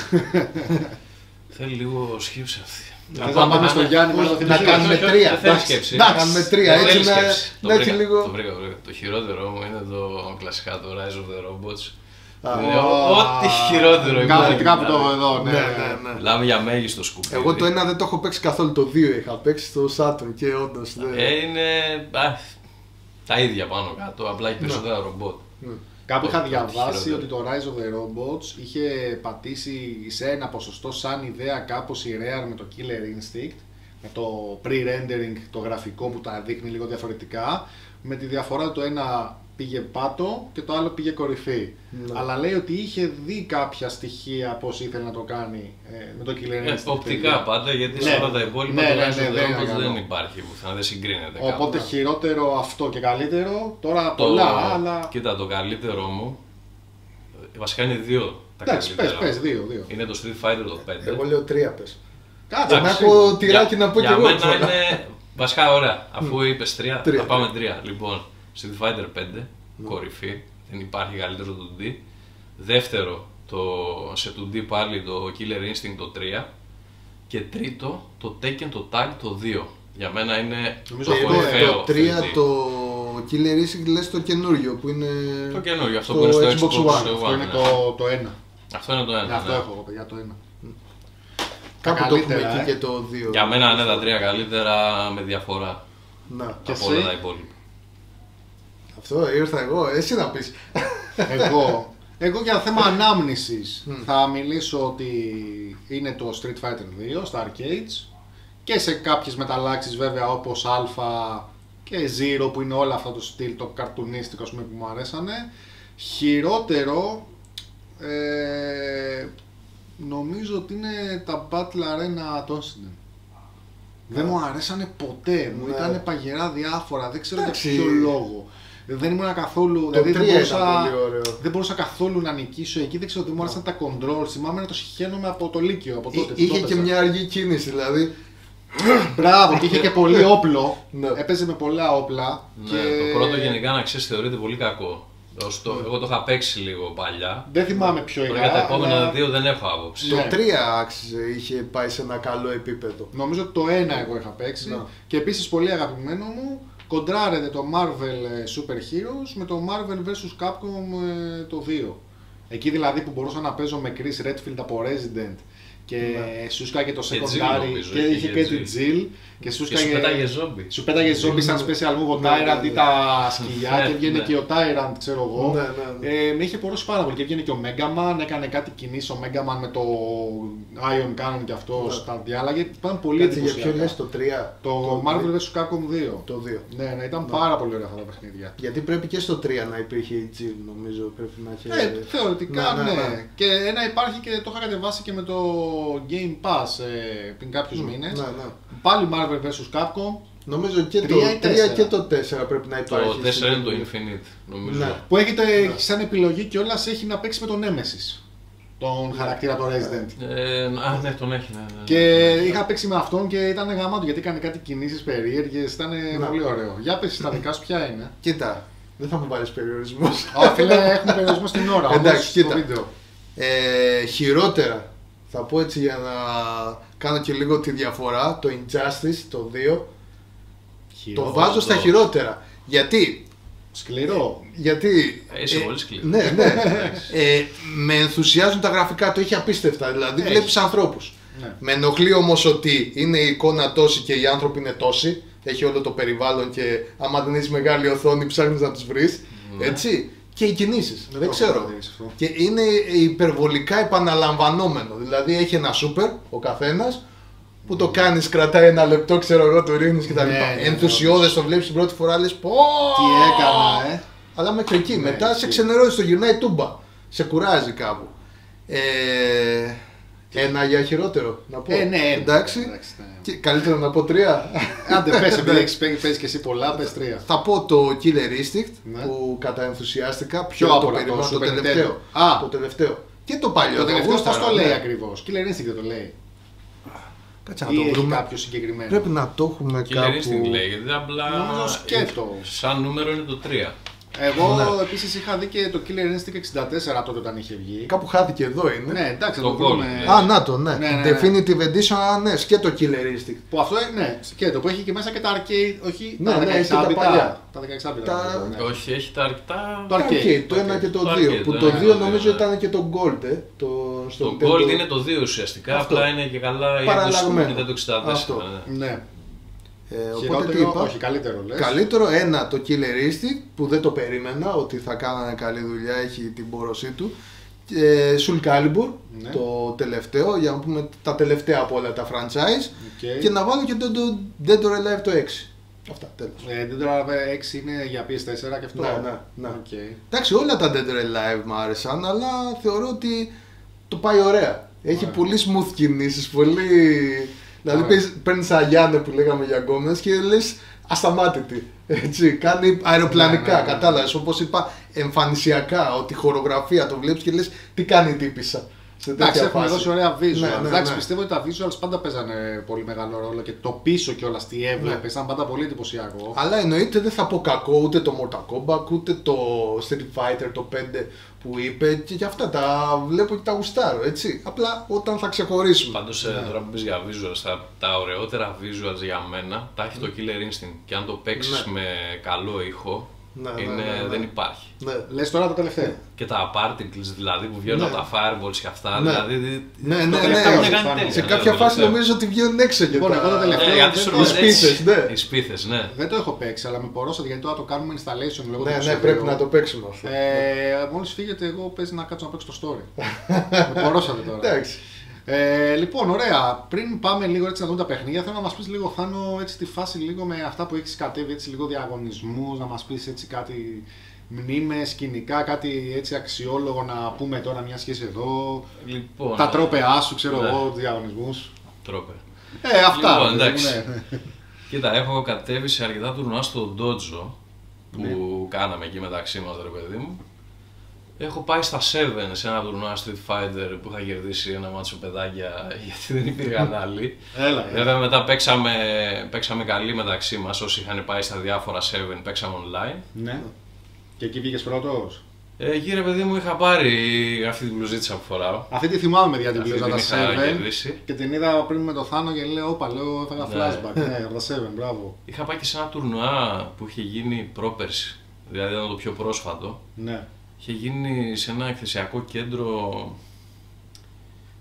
Θέλει λίγο σκέψη αυτή. Θες να πάμε στο Γιάννη όχι, να το να θυμηθείς? κάνουμε Όχι, όχι, τρία. Δεν θέλει Εντάξει, σκέψη. να κάνουμε τρία, Δεν έτσι θέλει να- σκέψη. να Το έχει βρήκα, λίγο- Το βρήκα, το βρήκα. Το χειρότερό μου είναι το κλασικά το Rise of the Robots. Α, Είναι ό,τι χειρότερο Κάπου, υπάρχει. κάπου το έχω δηλαδή. εδώ, ναι. Ναι, ναι, ναι. Μιλάμε για μέγιστο σκουπίδι. Εγώ το ένα δεν το έχω παίξει καθόλου, το δύο είχα παίξει στο Saturn και όντως. δεν- Ε, είναι α, τα ίδια πάνω κάτω, απλά έχει περισσότερα ρομπότ. Ναι. Κάπου είχα Το- διαβάσει το ότι το Rise of the Robots είχε πατήσει σε ένα ποσοστό σαν ιδέα κάπως η Rare με το Killer Instinct, με το pre-rendering, το γραφικό που τα δείχνει λίγο διαφορετικά, με τη διαφορά ότι το ένα πήγε πάτο και το άλλο πήγε κορυφή. Ναι. Αλλά λέει ότι είχε δει κάποια στοιχεία πώς ήθελε να το κάνει ε, με το Killer Ε, Instinct. οπτικά πάντα, γιατί Ναι. σε όλα τα υπόλοιπα Ναι, το ναι, Rise ναι, of the δεν είναι Robots καλό. δεν υπάρχει πουθενά, δεν συγκρίνεται. Οπότε κάπου. χειρότερο αυτό και καλύτερο, τώρα Το- πολλά, αλλά... Κοίτα, το καλύτερό μου, ε, βασικά είναι δύο τα Εντάξει, πες, καλύτερα. πες, δύο, δύο. Είναι το Street Fighter το πέντε. Εγώ λέω τρία πες. Κάτσε, Για να σίγουρα. έχω τυράκι να πω κι για εγώ. μένα τώρα. είναι. Βασικά, ωραία. Αφού είπε τρία, Τρία. θα πάμε τρία. Λοιπόν, Street Fighter πέντε, κορυφή. Δεν υπάρχει καλύτερο το two D. Δεύτερο, το, σε two D πάλι το Killer Instinct το τρία. Και τρίτο, το Tekken το Tag το δύο. Για μένα είναι Νομίζω το αυτό, κορυφαίο. Το τρία θρι ντι. το Killer Instinct λες το καινούριο που είναι. Το καινούριο, αυτό το που είναι στο Xbox Xbox One. One. Αυτό είναι ναι. το, το ένα. Αυτό είναι το ένα. Αυτό ναι. έχω εγώ, παιδιά, το ένα. Κάπου τα το έχουμε καλύτερα, εκεί ε. και το δύο. Για μένα είναι τα τρία καλύτερα με διαφορά Να. Και από όλα εσύ? τα υπόλοιπα. Αυτό ήρθα εγώ, εσύ να πεις. Εγώ, εγώ για θέμα ανάμνησης θα μιλήσω ότι είναι το Street Fighter δύο στα arcades και σε κάποιες μεταλλάξεις βέβαια όπως Alpha και Zero που είναι όλα αυτό το στυλ, το καρτουνίστικο ας πούμε, που μου αρέσανε. Χειρότερο ε, νομίζω ότι είναι τα Battle Arena Toshinden. Δεν μου αρέσανε ποτέ, μου Ναι. ήταν παγερά διάφορα, δεν ξέρω για Εντάξει. ποιο λόγο. Δεν ήμουν καθόλου. Το δηλαδή δεν τρία μπορούσα, ήταν πολύ ωραίο. δεν μπορούσα καθόλου να νικήσω εκεί, δεν ξέρω τι μου άρεσαν τα controls. Θυμάμαι να το συχαίνομαι από το Λύκειο. Από τότε, που Είχε το και έπαιζα. μια αργή κίνηση, δηλαδή. Μπράβο, και είχε και πολύ όπλο. Ναι. Έπαιζε με πολλά όπλα. Ναι, και... το πρώτο γενικά να ξέρει θεωρείται πολύ κακό. Ως το- Εγώ το είχα παίξει λίγο παλιά. Δεν θυμάμαι ποιο Τώρα είχα. για τα επόμενα αλλά δύο δεν έχω άποψη. Το Ναι. τρία άξιζε, είχε πάει σε ένα καλό επίπεδο. Νομίζω ότι το ένα εγώ είχα παίξει. Να. Και επίσης πολύ αγαπημένο μου, κοντράρεται το Marvel ε, Super Heroes με το Marvel βέρσους Capcom ε, το δύο. Εκεί δηλαδή που μπορούσα να παίζω με Chris Redfield από Resident και Ναι. σου σκάγε το Και Jill, secondary νομίζω, και είχε είχε και και τη Jill. Jill και σου Και σου σκάγε. πέταγε ζόμπι. Σου πέταγε ζόμπι σαν Ναι. special move ο Ναι, Tyrant ναι, ή ναι. τα σκυλιά Ναι, και έβγαινε ναι. και ο Tyrant, ξέρω εγώ. Ναι, ναι, ναι. Ε, με είχε πορώσει πάρα πολύ και έβγαινε και ο Mega Man, έκανε κάτι κινήσει ο Mega Man με το Ion Cannon και αυτό Ναι. στα διάλαγε. Ήταν πολύ Κάτσε, για ποιο εντυπωσιακά. λες το τρία. Το Marvel βs Capcom δύο. Το δύο. Ναι, ναι, ήταν Ναι. πάρα πολύ ωραία αυτά τα παιχνίδια. Γιατί πρέπει και στο τρία να υπήρχε η Jill, νομίζω. Πρέπει να έχει. Ε, θεωρητικά Ναι, ναι, ναι, ναι. Και ένα υπάρχει και το είχα κατεβάσει και με το Game Pass ε, πριν κάποιους μήνες. Ναι, ναι. Πάλι Marvel vs Capcom. Νομίζω και το Τρία ή τρία τέσσερα. και το τέσσερα πρέπει να υπάρχει. Το τέσσερα είναι το στην- Infinite, νομίζω. Ναι. Που έχετε σαν επιλογή κιόλας έχει να παίξει με τον Nemesis. Τον χαρακτήρα το Resident. Ε, α, ναι, τον έχει, ναι. ναι. Και είχα παίξει με αυτόν και ήταν γαμάτο γιατί έκανε κάτι κινήσεις περίεργες. Ήταν Ναι. πολύ ωραίο. Για πες τα δικά σου ποια είναι. Κοίτα, δεν θα μου βάλεις περιορισμούς. Ω, φίλε, έχουμε περιορισμό στην ώρα. Εντάξει, όμως, κοίτα. στο βίντεο. Ε, χειρότερα, θα πω έτσι για να κάνω και λίγο τη διαφορά, το Injustice, το δύο, το βάζω στα το- χειρότερα. Γιατί, Σκληρό. γιατί Είσαι πολύ σκληρός. ναι, ναι, ε, με ενθουσιάζουν τα γραφικά, το έχει απίστευτα, δηλαδή Έχει. βλέπεις ανθρώπους. Ναι. Με ενοχλεί όμως ότι είναι η εικόνα τόση και οι άνθρωποι είναι τόσοι, έχει όλο το περιβάλλον και άμα δεν έχεις μεγάλη οθόνη ψάχνεις να τους βρεις, Ναι. έτσι. Και οι κινήσεις, Δεν δεν το ξέρω. έχω παρατηρήσει αυτό. Και είναι υπερβολικά επαναλαμβανόμενο. Δηλαδή έχει ένα σούπερ ο καθένας που το κάνεις, κρατάει ένα λεπτό, ξέρω εγώ, το ρίχνεις κτλ. Ναι, ναι, Ενθουσιώδες, το βλέπεις την πρώτη φορά, λες πω. Τι έκανα, ε. Αλλά μέχρι εκεί. Ναι, Μετά σε ισχύει. ξενερώνει, το γυρνάει τούμπα. Σε κουράζει κάπου. Ε, ένα για χειρότερο να πω. Ε, ναι, ναι, εντάξει. εντάξει, ναι. Και καλύτερα να πω τρία. Άντε πες, επειδή έχεις παί- παίζεις και εσύ πολλά, πες τρία. Θα πω το Killer Instinct Ναι. που καταενθουσιάστηκα. Πιο Ποιο το από όλα, περίμενα, το το, Super τελευταίο. Nintendo? Α. Το τελευταίο. Και το παλιό. Το τελευταίο πώς γούσταρα, το λέει ναι. ακριβώς. Killer Instinct δεν το λέει. Κάτσε να Ή το έχει βρούμε. κάποιο συγκεκριμένο. Πρέπει να το έχουμε Killer κάπου. Instinct λέει, γιατί απλά. Νομίζω σκέτο. Σαν νούμερο είναι το τρία. Εγώ Ναι. επίσης είχα δει και το Killer Instinct εξήντα τέσσερα τότε όταν είχε βγει. Κάπου χάθηκε εδώ είναι. Ναι, εντάξει, θα Το το βρούμε. Gold, Α, να το, ναι. Ναι, ναι, ναι. Definitive Edition, α, ναι, και το Killer Instinct. Που αυτό είναι, ναι, σκέτο, που έχει και μέσα και τα arcade, όχι Ναι, τα ναι, έχει και τα δεκαεξάμπιτα. παλιά. Τα δεκαεξάμπιτα. Τα- ναι. Όχι, έχει τα αρκετά. Το arcade. arcade, το το ένα arcade. και το Το δύο. arcade, Που ναι, το ναι, δύο ναι, νομίζω ναι. ήταν και το Gold, ε. Το, στο Το Nintendo. Gold είναι το δύο ουσιαστικά, Αυτό. απλά είναι και καλά η έκδοση του Παραλλαγμένο. Nintendo εξήντα τέσσερα. Αυτό. ναι. Ναι. Ε, οπότε τι Χειρότερο, είπα. όχι, καλύτερο λες. Καλύτερο, ένα το Killer Instinct που δεν το περίμενα ότι θα κάνανε καλή δουλειά, έχει την πόρωσή του. Ε, Soul Calibur, Ναι. το τελευταίο, για να πούμε τα τελευταία από όλα τα franchise. Οκ. Και να βάλω και το το Dead or Alive το έξι. Αυτά, τέλος. Ε, δεν τώρα έξι είναι για πι ες φορ και αυτό. Ναι, ναι, ναι. Οκ. Εντάξει, όλα τα Dead or Alive μου άρεσαν, αλλά θεωρώ ότι το πάει ωραία. Έχει Ωραία. πολύ smooth κινήσεις, πολύ... Δηλαδή Ωραία. παίρνεις- παίρνεις αγιάνε που λέγαμε για γκόμενες και λες ασταμάτητη. Έτσι, κάνει αεροπλανικά, Ναι, ναι, ναι. κατάλαβες, όπως είπα, εμφανισιακά, ότι η χορογραφία το βλέπεις και λες τι κάνει η τύπισσα. Σε τέτοια Εντάξει, έχουν φάση. δώσει ωραία visuals. Ναι, ναι, Εντάξει, ναι. πιστεύω ότι τα visuals πάντα παίζανε πολύ μεγάλο ρόλο και το πίσω κιόλα τι έβλεπε, Ναι. ήταν πάντα πολύ εντυπωσιακό. Αλλά εννοείται δεν θα πω κακό ούτε το Mortal Kombat ούτε το Street Fighter το πέντε που είπε και για αυτά τα βλέπω και τα γουστάρω, έτσι. Απλά όταν θα ξεχωρίσουμε. Πάντως ε, τώρα που πεις για visuals, τα, τα ωραιότερα visuals για μένα τα έχει το Killer Instinct. Και αν το παίξεις Ναι. με καλό ήχο, Ναι, ναι, είναι, ναι, ναι. δεν υπάρχει. Ναι. Λες τώρα το τελευταίο. Και τα particles δηλαδή που βγαίνουν Ναι. από τα fireballs και αυτά. Ναι. Δηλαδή, Ναι, το ναι, τελευταίο ναι. είναι Σε κάνει τέλεια, Σε ναι, κάποια το φάση τελευταίο. νομίζω ότι βγαίνουν έξω και Λοιπόν, τα... εγώ το τελευταίο- Ναι, γιατί δεν σου το- λέω οι σπίθες, έτσι. ναι. Οι σπίθες, ναι. Δεν το έχω παίξει, αλλά με πορώσατε γιατί τώρα το κάνουμε installation λόγω του Ναι, ναι, επεισοδίου. πρέπει να το παίξουμε αυτό. Ε, μόλις φύγετε, εγώ παίζει να κάτσω να παίξω το story. με πορώσατε τώρα. Εντάξει. Ε, λοιπόν, ωραία. Πριν πάμε λίγο έτσι να δούμε τα παιχνίδια, θέλω να μας πεις λίγο, Θάνο, έτσι τη φάση λίγο με αυτά που έχεις κατέβει, έτσι λίγο διαγωνισμούς, να μας πεις έτσι κάτι μνήμες, σκηνικά, κάτι έτσι αξιόλογο να πούμε τώρα μια σχέση εδώ. Λοιπόν, Τα τρόπεά σου, ξέρω ναι. εγώ, διαγωνισμούς. Τρόπε. Ε, αυτά. Λοιπόν, ρε παιδί μου, εντάξει. ναι. Κοίτα, έχω κατέβει σε αρκετά τουρνουά στο Dojo που Ναι. κάναμε εκεί μεταξύ μας, ρε παιδί μου. Έχω πάει στα Seven σε ένα τουρνουά Street Fighter που είχα κερδίσει ένα μάτσο παιδάκια γιατί δεν υπήρχαν άλλοι. Έλα, ε. Βέβαια μετά παίξαμε, παίξαμε καλή μεταξύ μας, όσοι είχαν πάει στα διάφορα Seven παίξαμε online. Ναι. Και εκεί βγήκες πρώτος. Ε, εκεί ρε παιδί μου είχα πάρει αυτή την μπλουζίτσα που φοράω. Αυτή τη θυμάμαι παιδιά την Αυτή πλούζα την τα είχα Seven κερδίσει. και την είδα πριν με το Θάνο και λέω, όπα, λέω, έφαγα Ναι. flashback. Ναι, από τα Seven, μπράβο. Είχα πάει και σε ένα τουρνουά που είχε γίνει πρόπερση, δηλαδή ήταν το πιο πρόσφατο. Ναι. Είχε γίνει σε ένα εκθεσιακό κέντρο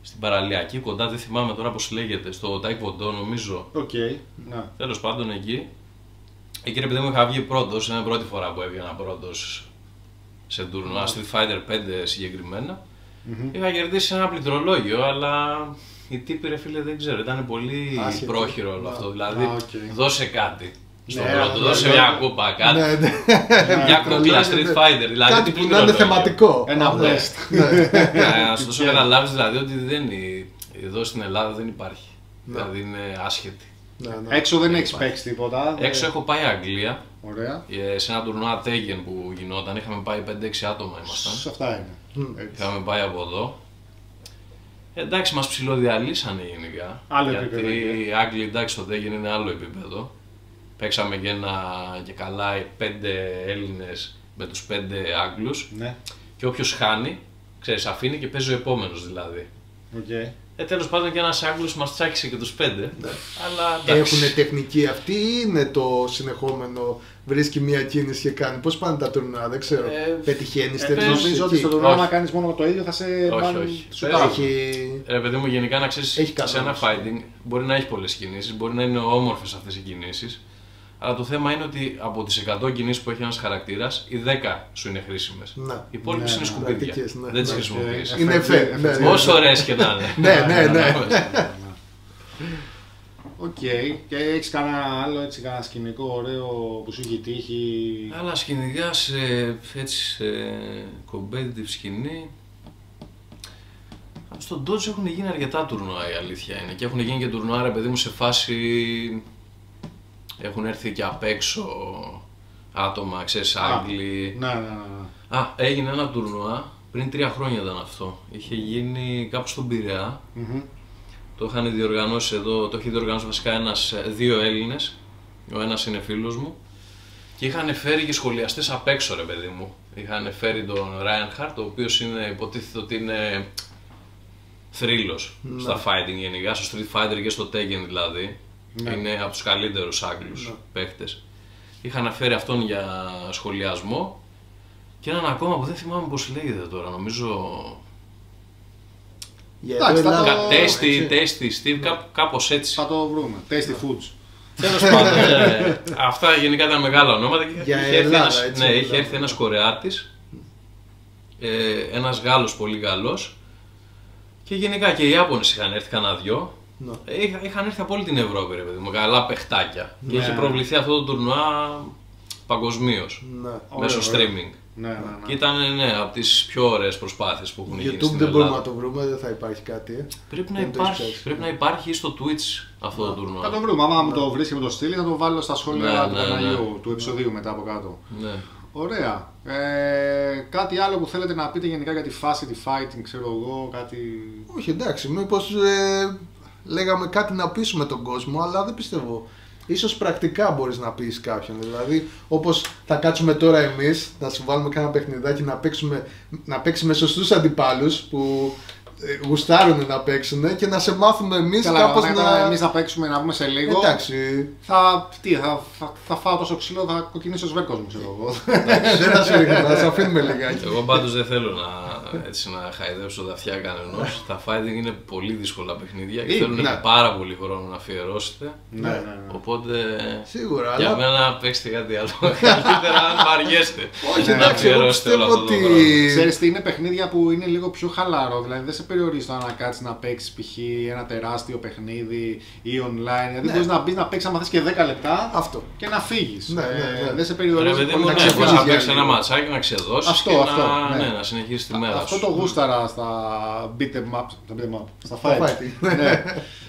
στην παραλιακή κοντά, δεν θυμάμαι τώρα πώς λέγεται, στο Taekwondo νομίζω. Οκ, okay. ναι. Τέλος πάντων εκεί. Εκεί ρε παιδί μου είχα βγει πρώτος, είναι η πρώτη φορά που έβγαινα πρώτος σε τουρνουά, mm. Street Fighter πέντε συγκεκριμένα. Mm-hmm. Είχα κερδίσει ένα πληκτρολόγιο, αλλά οι τύποι ρε φίλε δεν ξέρω, ήταν πολύ Άσχετη. πρόχειρο όλο αυτό. Δηλαδή, ah, okay. δώσε κάτι. Στον ναι, πρώτο, ναι, δώσε ναι, μια κούπα, κάτι. Ναι, ναι. Μια κούκλα Street Fighter. Δηλαδή, κάτι που να είναι θεματικό. Ένα best. Να σου δώσω καταλάβεις δηλαδή ότι δεν είναι, εδώ στην Ελλάδα δεν υπάρχει. Δηλαδή είναι άσχετη. Ναι, ναι. Έξω δεν έχεις παίξει τίποτα. Έξω έχω πάει Αγγλία. Ωραία. Σε ένα τουρνουά Tegen που γινόταν. Είχαμε πάει πέντε έξι άτομα ήμασταν. Σε αυτά είναι. Είχαμε πάει από εδώ. Εντάξει, μας ψιλοδιαλύσανε γενικά. Άλλο γιατί επίπεδο. Γιατί οι Άγγλοι εντάξει το Tegen είναι άλλο επίπεδο. Παίξαμε και, ένα, και καλά πέντε Έλληνες με τους πέντε Άγγλους. Ναι. Και όποιος χάνει, ξέρεις, αφήνει και παίζει ο επόμενος δηλαδή. Okay. Ε, τέλος πάντων και ένας Άγγλος μας τσάκισε και τους πέντε. Ναι. Αλλά έχουν τεχνική αυτή ή είναι το συνεχόμενο, βρίσκει μια κίνηση και κάνει. Πώς πάνε τα τουρνουά, δεν ξέρω. Ε, Πετυχαίνεις ε, τέτοιο. Νομίζω ότι στο τουρνουά να κάνεις μόνο το ίδιο θα σε όχι, όχι. Σου έχει... Ρε παιδί μου, γενικά να ξέρεις, σε ένα fighting μπορεί να έχει πολλές κινήσεις, μπορεί να είναι όμορφες αυτές οι κινήσεις. Αλλά το θέμα είναι ότι από τις εκατό κινήσεις που έχει ένας χαρακτήρας, οι δέκα σου είναι χρήσιμες. Ναι. Οι υπόλοιπες ναι, είναι σκουπίδια. Ναι, δεν τις ναι, χρησιμοποιείς. Είναι εφέ. Ναι, ναι. Όσο ωραίες και να είναι. Ναι, ναι, ναι. Οκ. Και έχεις κανένα άλλο έτσι, κανένα σκηνικό ωραίο που σου έχει τύχει? Άλλα σκηνικά σε, έτσι, σε competitive σκηνή. Στον Dodge έχουν γίνει αρκετά τουρνουά, η αλήθεια είναι. Και έχουν γίνει και τουρνουά, ρε παιδί μου, σε φάση. Έχουν έρθει και απ' έξω άτομα, ξέρεις, Άγγλοι. Ναι, ναι, ναι. Α, έγινε ένα τουρνουά, πριν τρία χρόνια ήταν αυτό. Είχε γίνει κάπου στον Πειραιά. Mm-hmm. Το είχαν διοργανώσει εδώ, το είχε διοργανώσει βασικά ένας, δύο Έλληνες. Ο ένας είναι φίλος μου. Και είχαν φέρει και σχολιαστές απ' έξω, ρε παιδί μου. Είχαν φέρει τον Reinhardt, ο οποίος είναι, υποτίθεται ότι είναι θρύλος mm-hmm. στα fighting γενικά, στο Street Fighter και στο Tekken δηλαδή. Ναι. Είναι από τους καλύτερους Άγγλους ναι. παίχτες. Είχαν φέρει αυτόν για σχολιασμό και έναν ακόμα που δεν θυμάμαι πώς λέγεται τώρα, νομίζω... Εντάξει, θα το... Tasty, tasty, Steve, κά, κάπως έτσι. Θα το βρούμε, Tasty Foods. Τέλος πάντων, ε, αυτά γενικά ήταν μεγάλα ονόματα και για είχε, Ελλάδα, έρθει, ένας, έτσι, ναι, είχε έρθει ένας Κορεάτης, ε, ένας Γάλλος πολύ Γάλλος και γενικά και οι Ιάπωνες είχαν έρθει κανένα δυο. No. Είχα, είχαν έρθει από όλη την Ευρώπη, ρε παιδί μου, καλά παιχτάκια. Ναι. Και είχε προβληθεί αυτό το τουρνουά παγκοσμίως, ναι. μέσω ωραία, streaming. Ναι, ναι, ναι. Και ήταν ναι, από τις πιο ωραίες προσπάθειες που έχουν YouTube γίνει στην δεν Ελλάδα. μπορούμε να το βρούμε, δεν θα υπάρχει κάτι. Ε. Πρέπει, να υπάρχει, πρέπει να υπάρχει στο Twitch αυτό ναι. το τουρνουά. Θα το βρούμε, άμα μου το βρεις και με το στείλει θα το βάλω στα σχόλια ναι, του ναι, καναλιού, ναι. του επεισοδίου μετά από κάτω. Ναι. Ωραία. Ε, κάτι άλλο που θέλετε να πείτε γενικά για τη φάση, τη fighting, ξέρω εγώ, κάτι... Όχι, εντάξει, μήπως ε, λέγαμε κάτι να πείσουμε τον κόσμο, αλλά δεν πιστεύω. Ίσως πρακτικά μπορείς να πεις κάποιον, δηλαδή όπως θα κάτσουμε τώρα εμείς, να σου βάλουμε κάνα παιχνιδάκι να, παίξουμε, να παίξει με σωστούς αντιπάλους που γουστάρουν να παίξουν και να σε μάθουμε εμείς καλά, κάπως να... να... εμείς να παίξουμε να βγούμε σε λίγο. Εντάξει. Θα, τι, θα, θα, θα φάω τόσο ξύλο, θα κοκκινήσει ο σβέρκος μου, ξέρω εγώ. Δεν θα σου ρίχνω, θα σε αφήνουμε λιγάκι. Εγώ πάντως δεν θέλω να, έτσι, να χαϊδέψω τα αυτιά κανενός. Τα fighting είναι πολύ δύσκολα παιχνίδια και θέλουν ναι. πάρα πολύ χρόνο να αφιερώσετε. Ναι, ναι, ναι. Οπότε σίγουρα, για αλλά... μένα παίξτε κάτι άλλο. Καλύτερα αν βαριέστε. Όχι, να αφιερώσετε όλο αυτό το πράγμα. Ξέρεις τι, είναι παιχνίδια που είναι λίγο πιο χαλαρό, δηλαδή δεν σε περιορίζει το να κάτσεις να παίξεις π.χ. ένα τεράστιο παιχνίδι ή online. Δηλαδή ναι. μπορείς να μπεις να παίξεις άμα θες και δέκα λεπτά αυτό. Και να φύγεις. Ναι, ναι, ναι. Δεν σε περιορίζει πολύ να ξεφύγεις. Να παίξεις ένα ματσάκι, να ξεδώσεις αυτό, και αυτό, να, ναι. Ναι, να συνεχίσεις τη μέρα αυτό σου. Το γούσταρα στα beat em up, στα, beat em up, στα fight. ναι.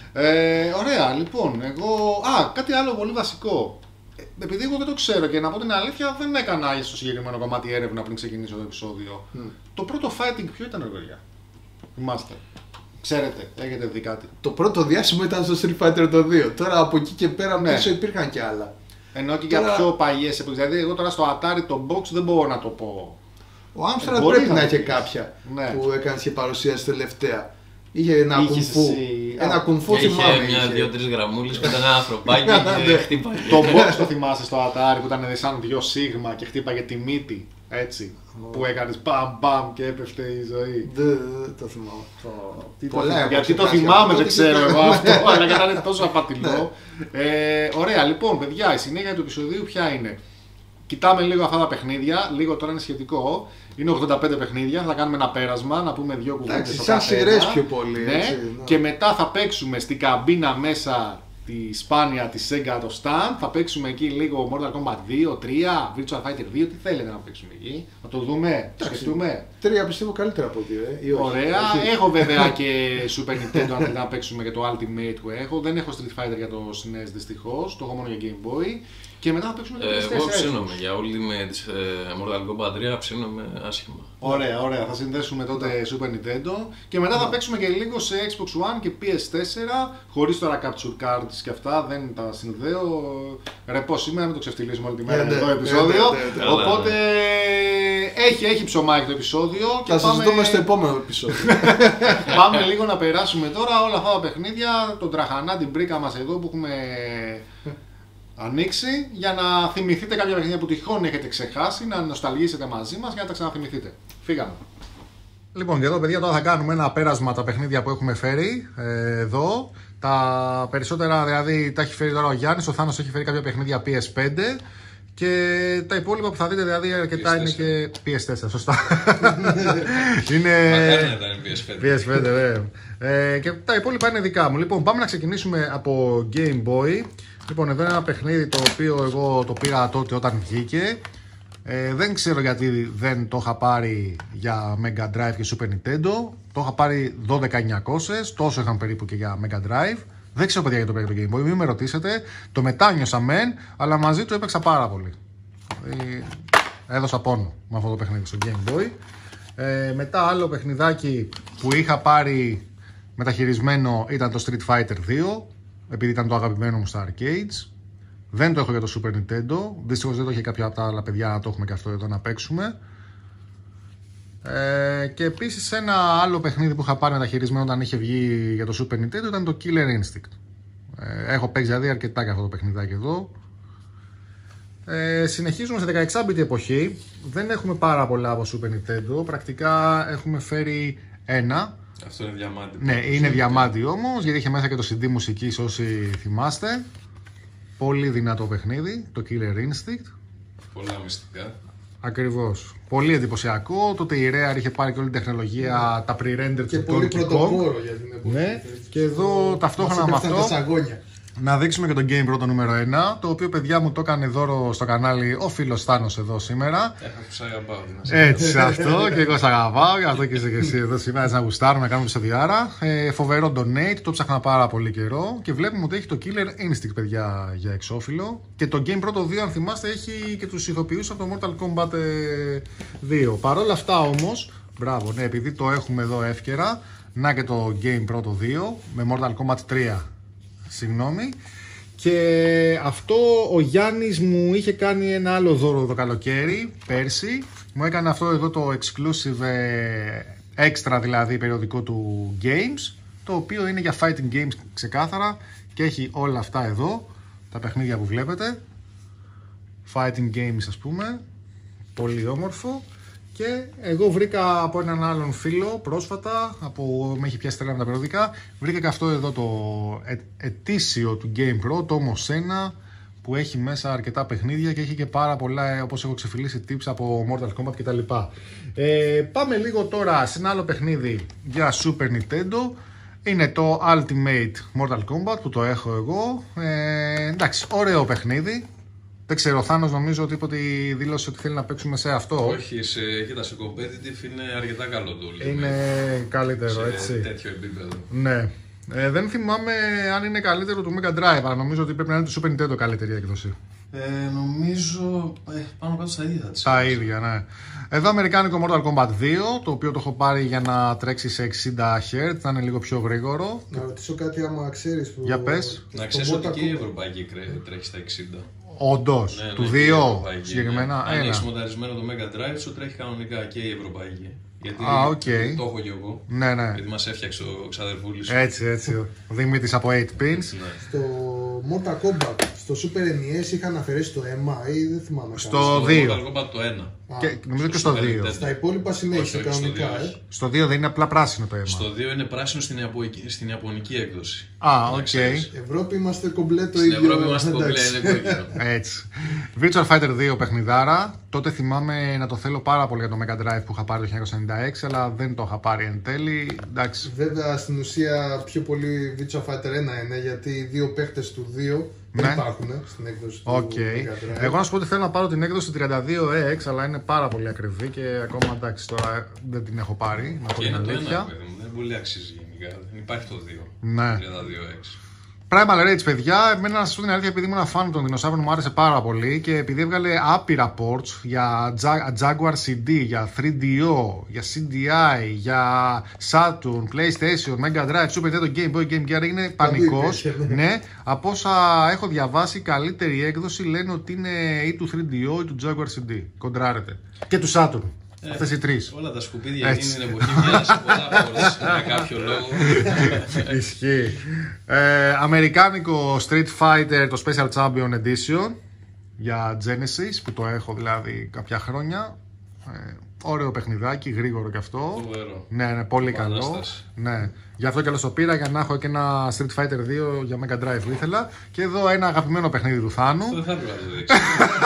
ε, ωραία, λοιπόν, εγώ... Α, κάτι άλλο πολύ βασικό. Επειδή εγώ δεν το ξέρω και να πω την αλήθεια, δεν έκανα στο συγκεκριμένο κομμάτι έρευνα πριν ξεκινήσω το επεισόδιο. Mm. Το πρώτο fighting ποιο ήταν, ρε παιδιά? Θυμάστε? Ξέρετε, έχετε δει κάτι? Το πρώτο διάσημο ήταν στο Street Fighter το δύο. Τώρα από εκεί και πέρα ναι. πίσω υπήρχαν και άλλα. Ενώ και τώρα... για πιο παλιές εποχές. Δηλαδή, εγώ τώρα στο Atari το box δεν μπορώ να το πω. Ο Άμστραντ ε, πρέπει να είχε κάποια ναι. που έκανε και παρουσίαση τελευταία. Είχε ένα κουμφού. Εσύ... Ένα κουμφού θυμάμαι. Είχε μια δύο-τρεις γραμμούλες με ένα ανθρωπάκι και χτύπαγε. Το box το θυμάσαι στο Atari που ήταν σαν δυο σίγμα και χτύπαγε τη μύτη. Έτσι. Που έκανες μπαμ μπαμ και έπεφτε η ζωή. Δεν το θυμάμαι. Τι το Πολλά θυμάμαι, έχω γιατί το ξεχάσει. θυμάμαι, Αυτό δεν το ξέρω θυμάμαι. εγώ αυτό, αλλά και ήταν τόσο απατηλό. Ε, ωραία, λοιπόν, παιδιά, η συνέχεια του επεισοδίου ποια είναι? Κοιτάμε λίγο αυτά τα παιχνίδια, λίγο τώρα είναι σχετικό. Είναι ογδόντα πέντε παιχνίδια, θα κάνουμε ένα πέρασμα, να πούμε δύο κουβέντες Εντάξει, στο σαν καθένα. σειρές πιο πολύ, Ναι. έτσι, ναι. Και μετά θα παίξουμε στην καμπίνα μέσα τη σπάνια τη Sega το stand. Θα παίξουμε εκεί λίγο Mortal Kombat δύο, τρία, Virtua Fighter δύο. Τι θέλετε να παίξουμε εκεί? Να το δούμε, το σκεφτούμε. Τρία πιστεύω καλύτερα από δύο, ε, ή όχι. Ωραία. Όχι. Έχω βέβαια και Super Nintendo αν θέλετε να παίξουμε και το Ultimate που έχω. Δεν έχω Street Fighter για το ες εν ι ες δυστυχώς. Το έχω μόνο για Game Boy. Και μετά θα παίξουμε το Ε, πι ες φορ. εγώ ψήνομαι για όλη με τις ε, Mortal Kombat τρία, ψήνομαι άσχημα. Ωραία, ωραία. Θα συνδέσουμε τότε Super Nintendo. Και μετά θα παίξουμε και λίγο σε Xbox One και πι ες φορ. Χωρίς τώρα Capture Cards και αυτά. Δεν τα συνδέω. Ρεπό σήμερα, μην το ξεφτυλίσουμε όλη τη μέρα Ναι, το ναι, επεισόδιο. ναι, ναι, ναι. Οπότε έχει, έχει ψωμάκι το επεισόδιο. Και Θα σας πάμε... δούμε στο επόμενο επεισόδιο. Πάμε λίγο να περάσουμε τώρα όλα αυτά τα παιχνίδια, τον τραχανά, την πρίκα μας εδώ που έχουμε ανοίξει, για να θυμηθείτε κάποια παιχνίδια που τυχόν έχετε ξεχάσει, να νοσταλγήσετε μαζί μας για να τα ξαναθυμηθείτε. Φύγαμε. Λοιπόν, και εδώ παιδιά τώρα θα κάνουμε ένα πέρασμα τα παιχνίδια που έχουμε φέρει ε, εδώ. Τα περισσότερα δηλαδή τα έχει φέρει τώρα ο Γιάννης, ο Θάνος έχει φέρει κάποια παιχνίδια πι ες φάιβ και τα υπόλοιπα που θα δείτε δηλαδή αρκετά πι ες φορ. είναι και πι ες φορ, σωστά. είναι... Μακάρι να ήταν πι ες φάιβ. πι ες φάιβ, βέβαια. Ε, και τα υπόλοιπα είναι δικά μου. Λοιπόν, πάμε να ξεκινήσουμε από Game Boy. Λοιπόν, εδώ είναι ένα παιχνίδι το οποίο εγώ το πήρα τότε όταν βγήκε. Ε, δεν ξέρω γιατί δεν το είχα πάρει για Mega Drive και Super Nintendo. Το είχα πάρει δώδεκα χιλιάδες εννιακόσια, τόσο είχαν περίπου και για Mega Drive. Δεν ξέρω παιδιά για το πήρα το Game Boy, μην με ρωτήσετε. Το μετάνιωσα μεν, αλλά μαζί του έπαιξα πάρα πολύ. Δηλαδή, έδωσα πόνο με αυτό το παιχνίδι στο Game Boy. Ε, μετά άλλο παιχνιδάκι που είχα πάρει μεταχειρισμένο ήταν το Street Fighter δύο, επειδή ήταν το αγαπημένο μου στα arcades. Δεν το έχω για το Super Nintendo, δυστυχώς δεν το είχε κάποια από τα άλλα παιδιά να το έχουμε και αυτό εδώ να παίξουμε. Ε, και επίσης ένα άλλο παιχνίδι που είχα πάρει μεταχειρισμένο όταν είχε βγει για το Super Nintendo ήταν το Killer Instinct. Ε, έχω παίξει δηλαδή αρκετά για αυτό το παιχνιδάκι εδώ. Ε, συνεχίζουμε σε δεκαεξι bit εποχή. Δεν έχουμε πάρα πολλά από Super Nintendo. Πρακτικά έχουμε φέρει ένα. Αυτό είναι διαμάντι. Ναι, είναι διαμάντι όμως, γιατί είχε μέσα και το σι ντι μουσικής όσοι θυμάστε. Πολύ δυνατό παιχνίδι, το Killer Instinct. Πολλά μυστικά. Ακριβώς. Πολύ εντυπωσιακό. Τότε η Rare είχε πάρει και όλη την τεχνολογία, τα pre-render Και του πολύ Donkey Kong. πρωτοπόρο για την εποχή. Ναι, και εδώ ταυτόχρονα με Μας έπεφταν αυτό τα σαγόνια. να δείξουμε και το Game Pro το νούμερο ένα, το οποίο παιδιά μου το έκανε δώρο στο κανάλι ο φίλος Θάνος εδώ σήμερα. Έχω που σ' αγαπάω. τι να σε Έτσι αυτό, και εγώ σ' αγαπάω, γι' αυτό και είσαι και εσύ εδώ σήμερα έτσι να γουστάρουμε, να κάνουμε επεισοδιάρα. Ε, φοβερό donate, το ψάχνα πάρα πολύ καιρό και βλέπουμε ότι έχει το Killer Instinct παιδιά για εξώφυλλο. Και το Game Pro το δύο, αν θυμάστε, έχει και τους ηθοποιούς από το Mortal Kombat δύο. Παρ' όλα αυτά όμως, μπράβο, ναι, επειδή το έχουμε εδώ εύκαιρα, να και το Game Pro το δύο με Mortal Kombat τρία. Συγγνώμη. Και αυτό ο Γιάννης μου είχε κάνει ένα άλλο δώρο το καλοκαίρι, πέρσι. Μου έκανε αυτό εδώ το exclusive extra δηλαδή περιοδικό του Games, το οποίο είναι για fighting games ξεκάθαρα και έχει όλα αυτά εδώ, τα παιχνίδια που βλέπετε. Fighting games ας πούμε, πολύ όμορφο. Και εγώ βρήκα από έναν άλλον φίλο πρόσφατα, από, με έχει πιάσει τρέλα με τα περιοδικά, βρήκα και αυτό εδώ το ε, ετήσιο του Game Pro, το όμως ένα, που έχει μέσα αρκετά παιχνίδια και έχει και πάρα πολλά, όπως έχω ξεφυλίσει, tips από Mortal Kombat κτλ. Ε, πάμε λίγο τώρα σε ένα άλλο παιχνίδι για Super Nintendo. Είναι το Ultimate Mortal Kombat που το έχω εγώ. Ε, εντάξει, ωραίο παιχνίδι. Δεν ξέρω, ο Θάνος νομίζω ότι είπε ότι δήλωσε ότι θέλει να παίξουμε σε αυτό. Όχι, σε, κοίτα, σε competitive είναι αρκετά καλό το Είναι καλύτερο, σε έτσι. τέτοιο επίπεδο. Ναι. Ε, δεν θυμάμαι αν είναι καλύτερο του Mega Drive, αλλά νομίζω ότι πρέπει να είναι του Super Nintendo καλύτερη έκδοση. Ε, νομίζω ε, πάνω κάτω στα ίδια θα τις Τα έλεγα. ίδια, ναι. Εδώ αμερικάνικο Mortal Kombat δύο, το οποίο το έχω πάρει για να τρέξει σε εξήντα χερτζ, θα είναι λίγο πιο γρήγορο. Να ρωτήσω κάτι άμα ξέρεις που... Για πες. Να το ξέρεις ότι Mortal και η Kombat- Ευρωπαϊκή κρέ- τρέχει στα εξήντα. Όντως, Ναι, του ναι, και η δύο Ευρωπαϊκή, συγκεκριμένα. ναι. Αν Έλα. έχεις μονταρισμένο το Mega Drive σου τρέχει κανονικά και η Ευρωπαϊκή. Γιατί Α, okay. το έχω κι εγώ. Ναι, ναι. Γιατί μας έφτιαξε ο ξαδερφούλης. Έτσι, έτσι. Ο Δημήτρης από οκτώ pins. Ναι. Στο Mortal Kombat, στο Super εν ι ες είχαν αφαιρέσει το αίμα ή δεν θυμάμαι. Στο δύο. Mortal Kombat το ένα. Και νομίζω και στο δύο. Στα υπόλοιπα συνέχισε κανονικά, ε. Στο δύο δεν είναι απλά πράσινο το αίμα. Στο δύο είναι πράσινο στην, Ιαπωνική, στην Ιαπωνική έκδοση. Α, οκ. Ευρώπη είμαστε κομπλέ το Στην ίδιο. Ευρώπη είμαστε κομπλέ, είναι κόκκινο. Έτσι. Virtual Fighter δύο παιχνιδάρα. Τότε θυμάμαι να το θέλω πάρα πολύ για το Mega Drive που είχα πάρει το χίλια εννιακόσια ενενήντα έξι, αλλά δεν το είχα πάρει εν τέλει. Εντάξει. Βέβαια στην ουσία πιο πολύ Virtual Fighter ένα είναι, γιατί οι δύο παίχτες του δύο δεν Ναι. υπάρχουν στην έκδοση του Οκ. Mega Drive. Εγώ να σου πω ότι θέλω να πάρω την έκδοση τριάντα δύο εξ, αλλά είναι πάρα πολύ ακριβή και ακόμα εντάξει τώρα δεν την έχω πάρει. Να πω Και την είναι το ένα, αλήθεια. παιδί μου, δεν πολύ αξίζει γενικά. Δεν υπάρχει το δύο. Ναι. τριάντα δύο εξ. Primal Rage, παιδιά, εμένα να σας πω την αλήθεια, επειδή ήμουν φαν των δεινοσαύρων, μου άρεσε πάρα πολύ και επειδή έβγαλε άπειρα ports για Jaguar σι ντι, για θρι ντι ο, για σι ντι άι, για Saturn, PlayStation, Mega Drive, Super Nintendo, Game Boy, Game Gear, είναι πανικός. Ναι, από όσα έχω διαβάσει, η καλύτερη έκδοση λένε ότι είναι ή του θρι ντι ο ή του Jaguar σι ντι. Κοντράρεται. Και του Saturn. Ε, αυτές οι τρεις. Όλα τα σκουπίδια εκείνη την εποχή βγαίνουν σε πολλά φορές για κάποιο λόγο. Ισχύει. Ε, αμερικάνικο Street Fighter, το Special Champion Edition για Genesis, που το έχω δηλαδή κάποια χρόνια. Ε, ωραίο παιχνιδάκι, γρήγορο κι αυτό. Φοβερό. Ναι, ναι, πολύ καλό. Επανάσταση. Ναι. Γι' αυτό και το πήρα για να έχω και ένα Street Fighter δύο για Mega Drive που ήθελα. Και εδώ ένα αγαπημένο παιχνίδι του Θάνου. Αυτό δεν θα έπρεπε να το δείξω.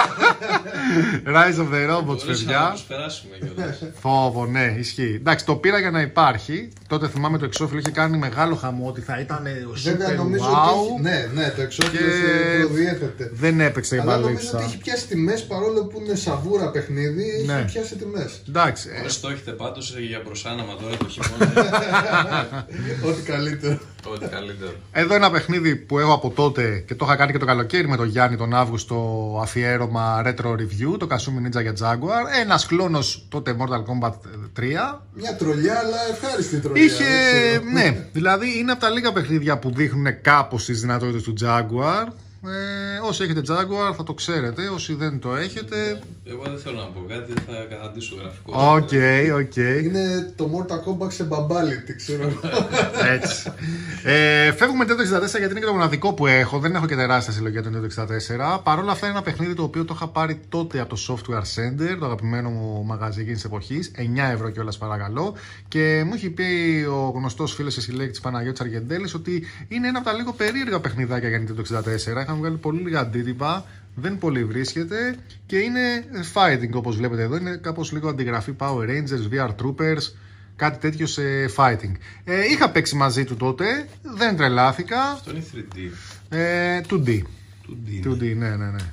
Rise of the Robots, Μπορείς να παιδιά. τους περάσουμε κιόλας. Φόβο, ναι, ισχύει. Εντάξει, το πήρα για να υπάρχει. Τότε θυμάμαι το εξώφυλλο είχε κάνει μεγάλο χαμό ότι θα ήταν ο Βέβαια super νομίζω wow. ότι. Ναι, ναι, το εξώφυλλο Και προδιέθετε. δεν έπαιξε η Αλλά νομίζω μπαλίτσα. ότι έχει πιάσει τιμές, παρόλο που είναι σαβούρα παιχνίδι, Ναι. έχει πιάσει τιμές. Εντάξει, ε, Όσοι το έχετε πάντως για προσάναμα τώρα το χειμώνα. Ό,τι καλύτερο. Ό,τι καλύτερο. εδώ ένα παιχνίδι που έχω από τότε και το είχα κάνει και το καλοκαίρι με τον Γιάννη τον Αύγουστο, αφιέρωμα Retro Review, το Kasumi Ninja για Jaguar. Ένας κλόνος τότε Mortal Kombat τρία. Μια τρολιά, αλλά ευχάριστη τρολιά. Είχε, δεν ξέρω. ναι, δηλαδή είναι από τα λίγα παιχνίδια που δείχνουν κάπως τις δυνατότητες του Jaguar. Ε, όσοι έχετε Jaguar θα το ξέρετε, όσοι δεν το έχετε. Εγώ δεν θέλω να πω κάτι, θα καταντήσω γραφικό. Οκ, οκ. Είναι το Mortal Kombat σε μπαμπάλιτι, ξέρω εγώ. Έτσι. Ε, φεύγουμε το εξήντα τέσσερα γιατί είναι και το μοναδικό που έχω. Δεν έχω και τεράστια συλλογία του εξήντα τέσσερα. Παρ' όλα αυτά είναι ένα παιχνίδι το οποίο το είχα πάρει τότε από το Software Center, το αγαπημένο μου μαγαζί εκείνης της εποχής. εννιά ευρώ κιόλας παρακαλώ. Και μου έχει πει ο γνωστός φίλος και συλλέκτης Παναγιώτης Αργεντέλης ότι είναι ένα από τα λίγο περίεργα παιχνιδάκια για το εξήντα τέσσερα. Είχαμε βγάλει πολύ λίγα αντίτυπα. Δεν πολύ βρίσκεται και είναι fighting όπως βλέπετε εδώ. Είναι κάπως λίγο αντιγραφή Power Rangers, βι αρ Troopers, κάτι τέτοιο σε fighting. Ε, είχα παίξει μαζί του τότε, δεν τρελάθηκα. Αυτό είναι θρι ντι. Ε, two D. του ντι. two D, ναι, ναι, ναι.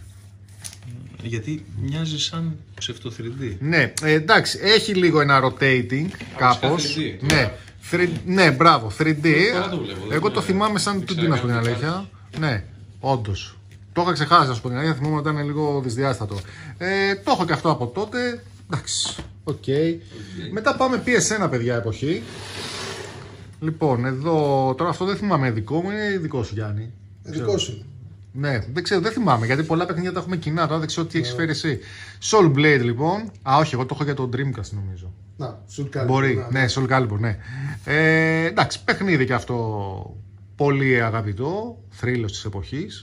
Γιατί μοιάζει σαν ψευτο θρι ντι. Ναι, ε, εντάξει, έχει λίγο ένα rotating κάπως. θρι ντι, Ναι, θρι, ναι, μπράβο, θρι ντι. Τώρα το βλέπω, δεν Εγώ το είναι- θυμάμαι σαν two D να σου πω την αλήθεια. Ναι, όντως. Το είχα ξεχάσει να σου πω την αλήθεια, θυμόμαι ότι ήταν λίγο δυσδιάστατο. Ε, το έχω και αυτό από τότε. Εντάξει, οκ. Μετά πάμε πι ες ένα, παιδιά, εποχή. Λοιπόν, εδώ, τώρα αυτό δεν θυμάμαι δικό μου, είναι δικό σου, Γιάννη. Ε, Δικό σου. Ναι, δεν ξέρω, δεν θυμάμαι γιατί πολλά παιχνίδια τα έχουμε κοινά. Τώρα δεν ξέρω τι έχει φέρει εσύ. Soul Blade, λοιπόν. Α, όχι, εγώ το έχω για το Dreamcast, νομίζω. Να, σου κάνει. Μπορεί, ναι, Soul Calibur, ναι. Ε, εντάξει, παιχνίδι και αυτό πολύ αγαπητό. Θρύλος της εποχής.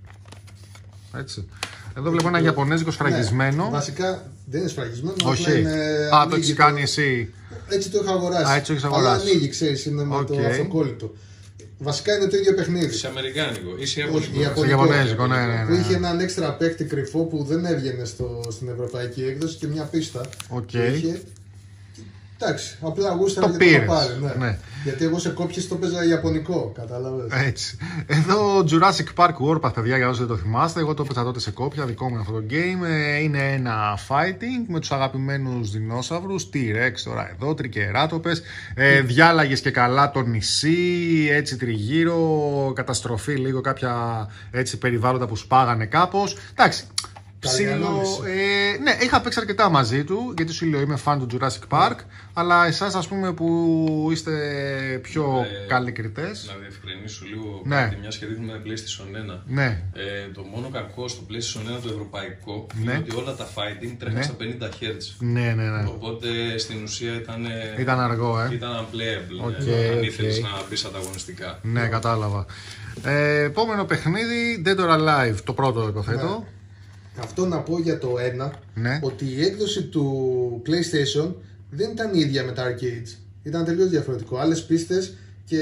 Έτσι. Εδώ βλέπω ένα ιαπωνέζικο σφραγισμένο. Ναι, βασικά δεν είναι σφραγισμένο. απλά Όχι. είναι, Α, ανοίγει το έχει κάνει εσύ. Έτσι το είχα αγοράσει. Α, έτσι το έχεις Αλλά αγοράσει. ανοίγει, ξέρεις, είναι με Οκ. το αυτοκόλλητο. Βασικά είναι το ίδιο παιχνίδι. Είσαι αμερικάνικο, είσαι Όχι, ιαπωνικό. Ιαπωνικό. Ιαπωνέζικο, ναι, ναι, Που ναι. είχε έναν έξτρα παίκτη κρυφό που δεν έβγαινε στο, στην ευρωπαϊκή έκδοση και μια πίστα. Οκ. που είχε. Εντάξει, απλά γούσταρα Το και το είχα πήρες, πάρει. Ναι. ναι. Γιατί εγώ σε κόπιες το παίζα Ιαπωνικό, κατάλαβες. Έτσι. Εδώ Jurassic Park Warpath, παιδιά, για όσοι δεν το θυμάστε. Εγώ το έπαιζα τότε σε κόπια, δικό μου αυτό το game. Ε, Είναι ένα fighting με τους αγαπημένους δεινόσαυρους. T-Rex τώρα εδώ, τρικεράτοπες. Ε, διάλαγες και καλά το νησί, έτσι τριγύρω. Καταστροφή λίγο, κάποια έτσι περιβάλλοντα που σπάγανε κάπως. Εντάξει. Ψήλο, ε, ναι, είχα παίξει αρκετά μαζί του, γιατί σου λέω είμαι fan του Jurassic Park, αλλά εσάς ας πούμε που είστε πιο ε, καλοί κριτές. Να διευκρινίσω λίγο ναι. κάτι, μιας και δείχνουμε PlayStation ένα. Ναι. Ε, το μόνο κακό στο PlayStation ένα το ευρωπαϊκό ναι. είναι ότι όλα τα fighting τρέχουν ναι. στα πενήντα χερτζ. Ναι, ναι, ναι. Οπότε στην ουσία ήταν, ήταν αργό, ε. ήταν unplayable, okay, ναι, αν okay. ήθελες να μπεις ανταγωνιστικά. Ναι, ναι, κατάλαβα. Ε, επόμενο παιχνίδι, Dead or Alive, το πρώτο υποθέτω. Ναι. Αυτό να πω για το ένα, ναι. ότι η έκδοση του PlayStation δεν ήταν η ίδια με τα arcades. Ήταν τελείως διαφορετικό. Άλλες πίστες και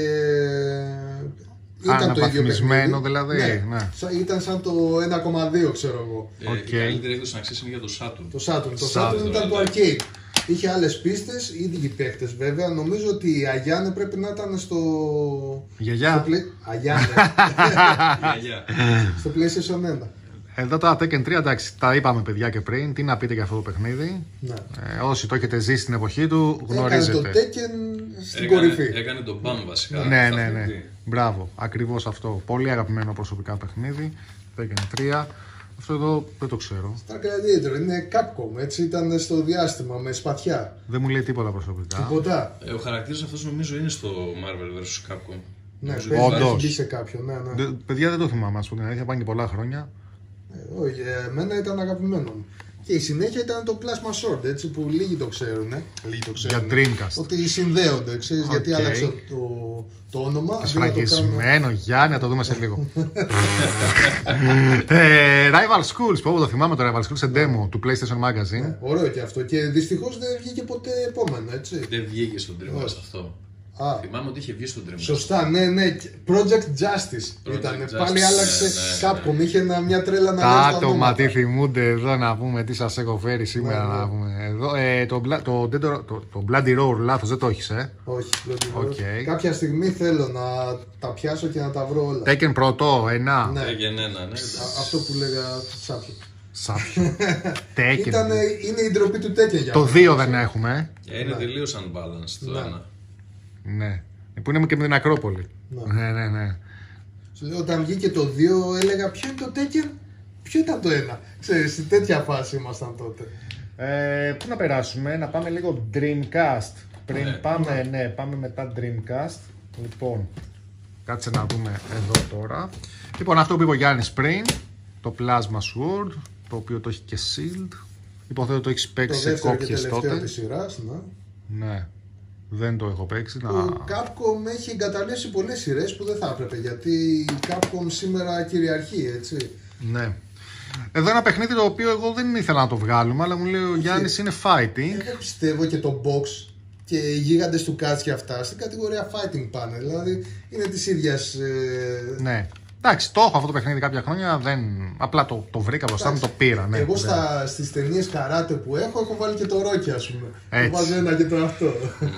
ήταν το ίδιο παιχνίδι. Δηλαδή. Ναι. Ναι. Ήταν σαν το ένα κόμμα δύο, ξέρω εγώ. Ε, okay. Η καλύτερη έκδοση να ξέρεις είναι για το Saturn. Το Saturn, το Saturn, Saturn ήταν το arcade. Είχε άλλες πίστες, ίδιοι παίχτες βέβαια. Νομίζω ότι η Αγιάνε πρέπει να ήταν στο. Γιαγιά. Στο play... Αγιάνε. Στο PlayStation ένα. Εδώ το Tekken τρία, εντάξει, τα είπαμε παιδιά και πριν. Τι να πείτε για αυτό το παιχνίδι. Ναι. Ε, όσοι το έχετε ζήσει στην εποχή του, γνωρίζετε. Έκανε το Tekken στην έκανε, κορυφή. Έκανε το μπαμ βασικά. Ναι, ναι, ναι. Μπράβο, ακριβώς αυτό. Πολύ αγαπημένο προσωπικά παιχνίδι. Tekken τρία. Αυτό εδώ δεν το ξέρω. Star Gladiator είναι Capcom, έτσι ήταν στο διάστημα με σπαθιά. Δεν μου λέει τίποτα προσωπικά. Τίποτα. Ε, ο χαρακτήρας αυτός νομίζω είναι στο Marvel versus. Capcom. Ναι, όντως. Μπει σε κάποιον, ναι, ναι. Δε, παιδιά δεν το θυμάμαι, ας πούμε την αλήθεια, πάνε και πολλά χρόνια. Ε, όχι, εμένα ήταν αγαπημένο μου. Και η συνέχεια ήταν το Plasma Sword, έτσι, που λίγοι το ξέρουν. Ε. Λίγοι το ξέρουν. Για Dreamcast. Ότι συνδέονται, ξέρεις, okay. γιατί άλλαξε το, το όνομα. Σφραγισμένο, Γιάννη, να το δούμε σε λίγο. ε, Rival Schools, που το θυμάμαι το Rival Schools σε demo του PlayStation Magazine. Ναι, ωραίο και αυτό. Και δυστυχώς δεν βγήκε ποτέ επόμενο, έτσι. Δεν βγήκε στο Dreamcast αυτό. Α, θυμάμαι ότι είχε βγει στον Dreamcast. Σωστά, ναι, ναι. Project Justice Project ήταν. Justice. Πάλι άλλαξε ναι, Capcom. ναι. Είχε ένα, μια τρέλα να τα λέει. Τα άτομα τι θυμούνται εδώ να πούμε τι σας έχω φέρει σήμερα. Ναι, ναι. Να πούμε. Εδώ, ε, το, το, το, το, το Bloody Roar, λάθος, δεν το έχεις, ε. Όχι, Bloody Roar. Okay. Κάποια στιγμή θέλω να τα πιάσω και να τα βρω όλα. Tekken πρώτο, ένα. Ναι. Tekken ένα, ναι. Αυτό που λέγα Σάπιο. Σάπιο. Tekken. Ήτανε, είναι η ντροπή του Tekken για το δύο δεν έχουμε. Ε, είναι ναι. τελείως unbalanced το ναι. ένα. Ναι. Που είναι και με την Ακρόπολη. Ναι, ναι, ναι. ναι. Σου λέω, όταν βγήκε το δύο έλεγα ποιο είναι το Tekken, ποιο ήταν το ένα. Ξέρεις, σε τέτοια φάση ήμασταν τότε. Ε, πού να περάσουμε, να πάμε λίγο Dreamcast. Πριν ναι. πάμε, ναι, πάμε μετά Dreamcast. Λοιπόν, κάτσε να δούμε εδώ τώρα. Λοιπόν, αυτό που είπε ο Γιάννης πριν, το Plasma Sword, το οποίο το έχει και Shield. Υποθέτω το έχει παίξει σε κόπιες τότε. Το δεύτερο και τελευταίο της σειράς, ναι. Ναι. Δεν το έχω παίξει. Το να... Capcom έχει εγκαταλείψει πολλές σειρές που δεν θα έπρεπε, γιατί η Capcom σήμερα κυριαρχεί, έτσι. Ναι. Εδώ ένα παιχνίδι το οποίο εγώ δεν ήθελα να το βγάλουμε, αλλά μου λέει ο Γιάννης είναι fighting. Εγώ πιστεύω και το box και οι γίγαντες του Cats και αυτά στην κατηγορία fighting πάνε, δηλαδή είναι της ίδιας... Ε... Ναι. Εντάξει, το έχω αυτό το παιχνίδι κάποια χρόνια, δεν... απλά το, το βρήκα μπροστά μου, το πήρα. Ναι, εγώ στα, στις ταινίες καράτε που έχω, έχω βάλει και το Rocky, ας πούμε. Έτσι. Το βάζω ένα και το αυτό.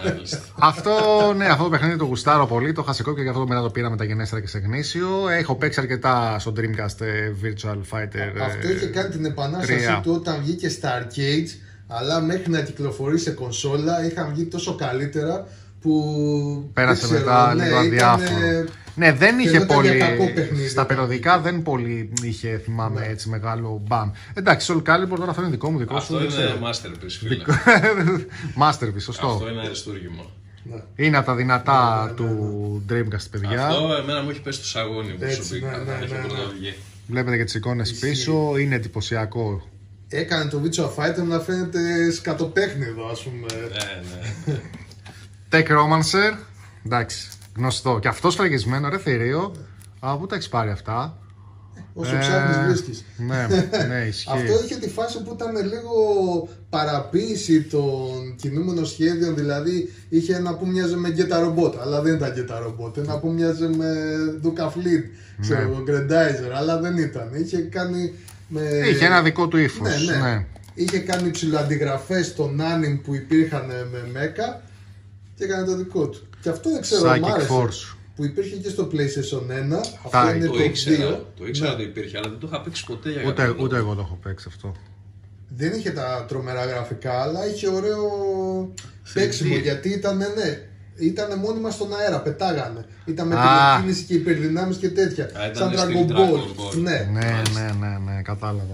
αυτό, ναι, αυτό το παιχνίδι το γουστάρω πολύ, το είχα σε κόπια και αυτό μετά το πήρα μεταγενέστερα και σε γνήσιο. Έχω παίξει αρκετά στο Dreamcast Virtual Fighter. Αυτό είχε κάνει την επανάστασή του όταν βγήκε στα arcades, αλλά μέχρι να κυκλοφορεί σε κονσόλα είχαν βγει τόσο καλύτερα που... Πέρασε ξέρω, μετά ναι, λίγο αδιάφορο. Ήταν... Ναι, δεν είχε πολύ. Παιχνίδι, στα περιοδικά δεν πολύ είχε, θυμάμαι, ναι. έτσι μεγάλο μπαμ. Εντάξει, Soul Calibur τώρα αυτό είναι δικό μου, δικό αυτό σου. Αυτό είναι masterpiece, φίλε. masterpiece, σωστό. Αυτό είναι αριστούργημα. Ναι. Είναι από τα δυνατά ναι, ναι, ναι, του Dreamcast, παιδιά. Αυτό εμένα μου έχει πέσει στο σαγόνι προσωπικά. Ναι, ναι, ναι, ναι. Βλέπετε και τις εικόνες πίσω, είναι εντυπωσιακό. Έκανε το Virtua Fighter να φαίνεται σκατοπέχνιδο, ας πούμε. Ναι, ναι. Tech Romancer, εντάξει. Γνωστό. Και αυτό σφραγισμένο, ρε θηρίο. Α, πού τα έχεις πάρει αυτά. Όσο ε, ψάχνεις βρίσκεις. Ναι, ναι, ισχύει. Αυτό είχε τη φάση που ήταν λίγο παραποίηση των κινούμενων σχέδιων. Δηλαδή είχε ένα που μοιάζε με Geta Robot, αλλά δεν ήταν Geta Robot. Ένα που μοιάζε με Duca Fleet, ξέρω, ναι. Grendizer, αλλά δεν ήταν. Είχε κάνει. Με... Είχε ένα δικό του ύφος. Ναι, ναι. ναι. Είχε κάνει ψηλοαντιγραφές των anime που υπήρχαν με Mecha και έκανε το δικό του. Και αυτό δεν ξέρω αν μ' άρεσε, που υπήρχε και στο PlayStation ένα. Τα, αυτό είναι το, το ήξερα, δύο. Το ήξερα ναι. ότι υπήρχε, αλλά δεν το είχα παίξει ποτέ για ούτε, κάποιο ούτε λόγο. εγώ το έχω παίξει αυτό. Δεν είχε τα τρομερά γραφικά, αλλά είχε ωραίο παίξιμο, γιατί ήταν, ναι, ήταν μόνιμα στον αέρα, πετάγανε. Ήταν με τηλεκίνηση και υπερδυνάμεις και τέτοια. Α, σαν Dragon Dragon Ball. Ball. Ναι. Ναι, ναι, ναι, ναι, κατάλαβα.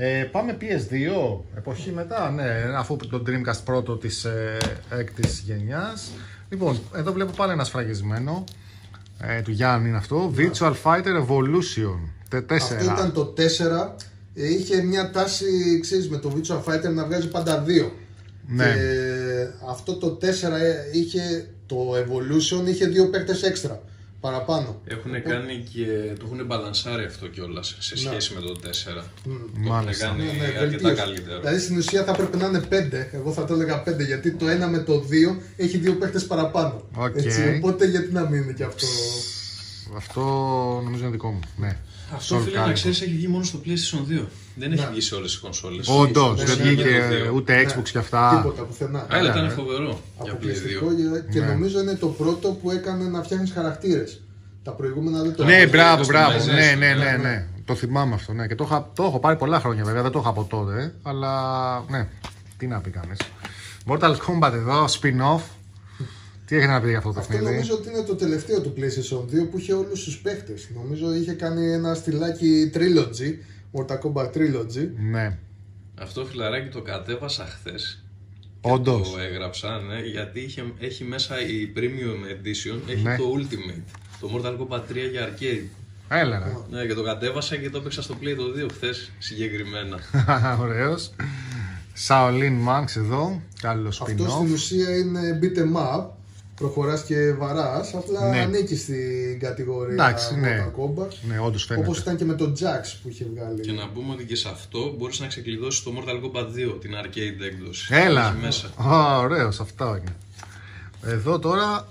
Ε, πάμε πι ες δύο, εποχή μετά, ναι, αφού το Dreamcast πρώτο της ε, έκτης γενιάς. Λοιπόν, εδώ βλέπω πάλι ένα σφραγισμένο, ε, του Γιάννη είναι αυτό, Virtual Fighter Evolution τέσσερα. Αυτό ήταν το τέσσερα, είχε μια τάση, ξέρεις, με το Virtual Fighter να βγάζει πάντα δύο. Ναι. Και αυτό το τέσσερα είχε, το Evolution είχε δύο παίκτες έξτρα παραπάνω. Έχουν κάνει και το έχουν μπαλανσάρει αυτό κιόλας σε σχέση ναι. με το τέσσερα. Mm. Το έχουν κάνει ναι, ναι, αρκετά βελτίωση. καλύτερο. Δηλαδή στην ουσία θα έπρεπε να είναι πέντε. Εγώ θα το έλεγα πέντε γιατί το ένα με το δύο έχει δύο παίκτες παραπάνω. Okay. Έτσι, οπότε γιατί να μην είναι και αυτό. Αυτό νομίζω είναι δικό μου. Ναι. Αυτό φίλε να ξέρεις έχει βγει μόνο στο PlayStation δύο. Δεν έχει ναι. βγει σε όλες τις κονσόλες. Όντως, δεν βγήκε ούτε Xbox ναι. και αυτά. Τίποτα πουθενά. Αλλά ήταν φοβερό για Play δύο. Και ναι. νομίζω είναι το πρώτο που έκανε να φτιάχνεις χαρακτήρες. Τα προηγούμενα δεν το Ναι, έκαναν. μπράβο, μπράβο. στο Ναι, ναι, PlayStation, ναι, ναι. ναι. Το θυμάμαι αυτό. Ναι. Και το, είχα, το έχω πάρει πολλά χρόνια βέβαια. Δεν το είχα από τότε. Αλλά ναι, τι να πει κανείς. Mortal Kombat εδώ, spin-off. Τι έχετε να πει για αυτό το Αυτό παιχνίδι? νομίζω ότι είναι το τελευταίο του PlayStation δύο που είχε όλους τους παίχτες. Νομίζω είχε κάνει ένα στυλάκι Trilogy, Mortal Kombat Trilogy. Ναι. Αυτό φιλαράκι το κατέβασα χθες. Όντως. Το έγραψα, ναι, γιατί είχε, έχει μέσα η Premium Edition, έχει Ναι. το Ultimate, το Mortal Kombat τρία για arcade. Έλα ρε. Ναι, και το κατέβασα και το έπαιξα στο Play το δύο χθες συγκεκριμένα. Ωραίος. Shaolin Monks εδώ. Καλό Αυτό στην spin-off. ουσία είναι beat em up. Προχωράς και βαράς, απλά Ναι. ανήκει στην κατηγορία Εντάξει, ναι. Mortal Kombat. Ναι, όντως φαίνεται. Όπως ήταν και με το Jax που είχε βγάλει. Και να πούμε ότι και σε αυτό μπορείς να ξεκλειδώσεις το Mortal Kombat δύο, την arcade έκδοση. Έλα. Έχει μέσα. Ω, ωραίος, αυτό είναι. Εδώ τώρα.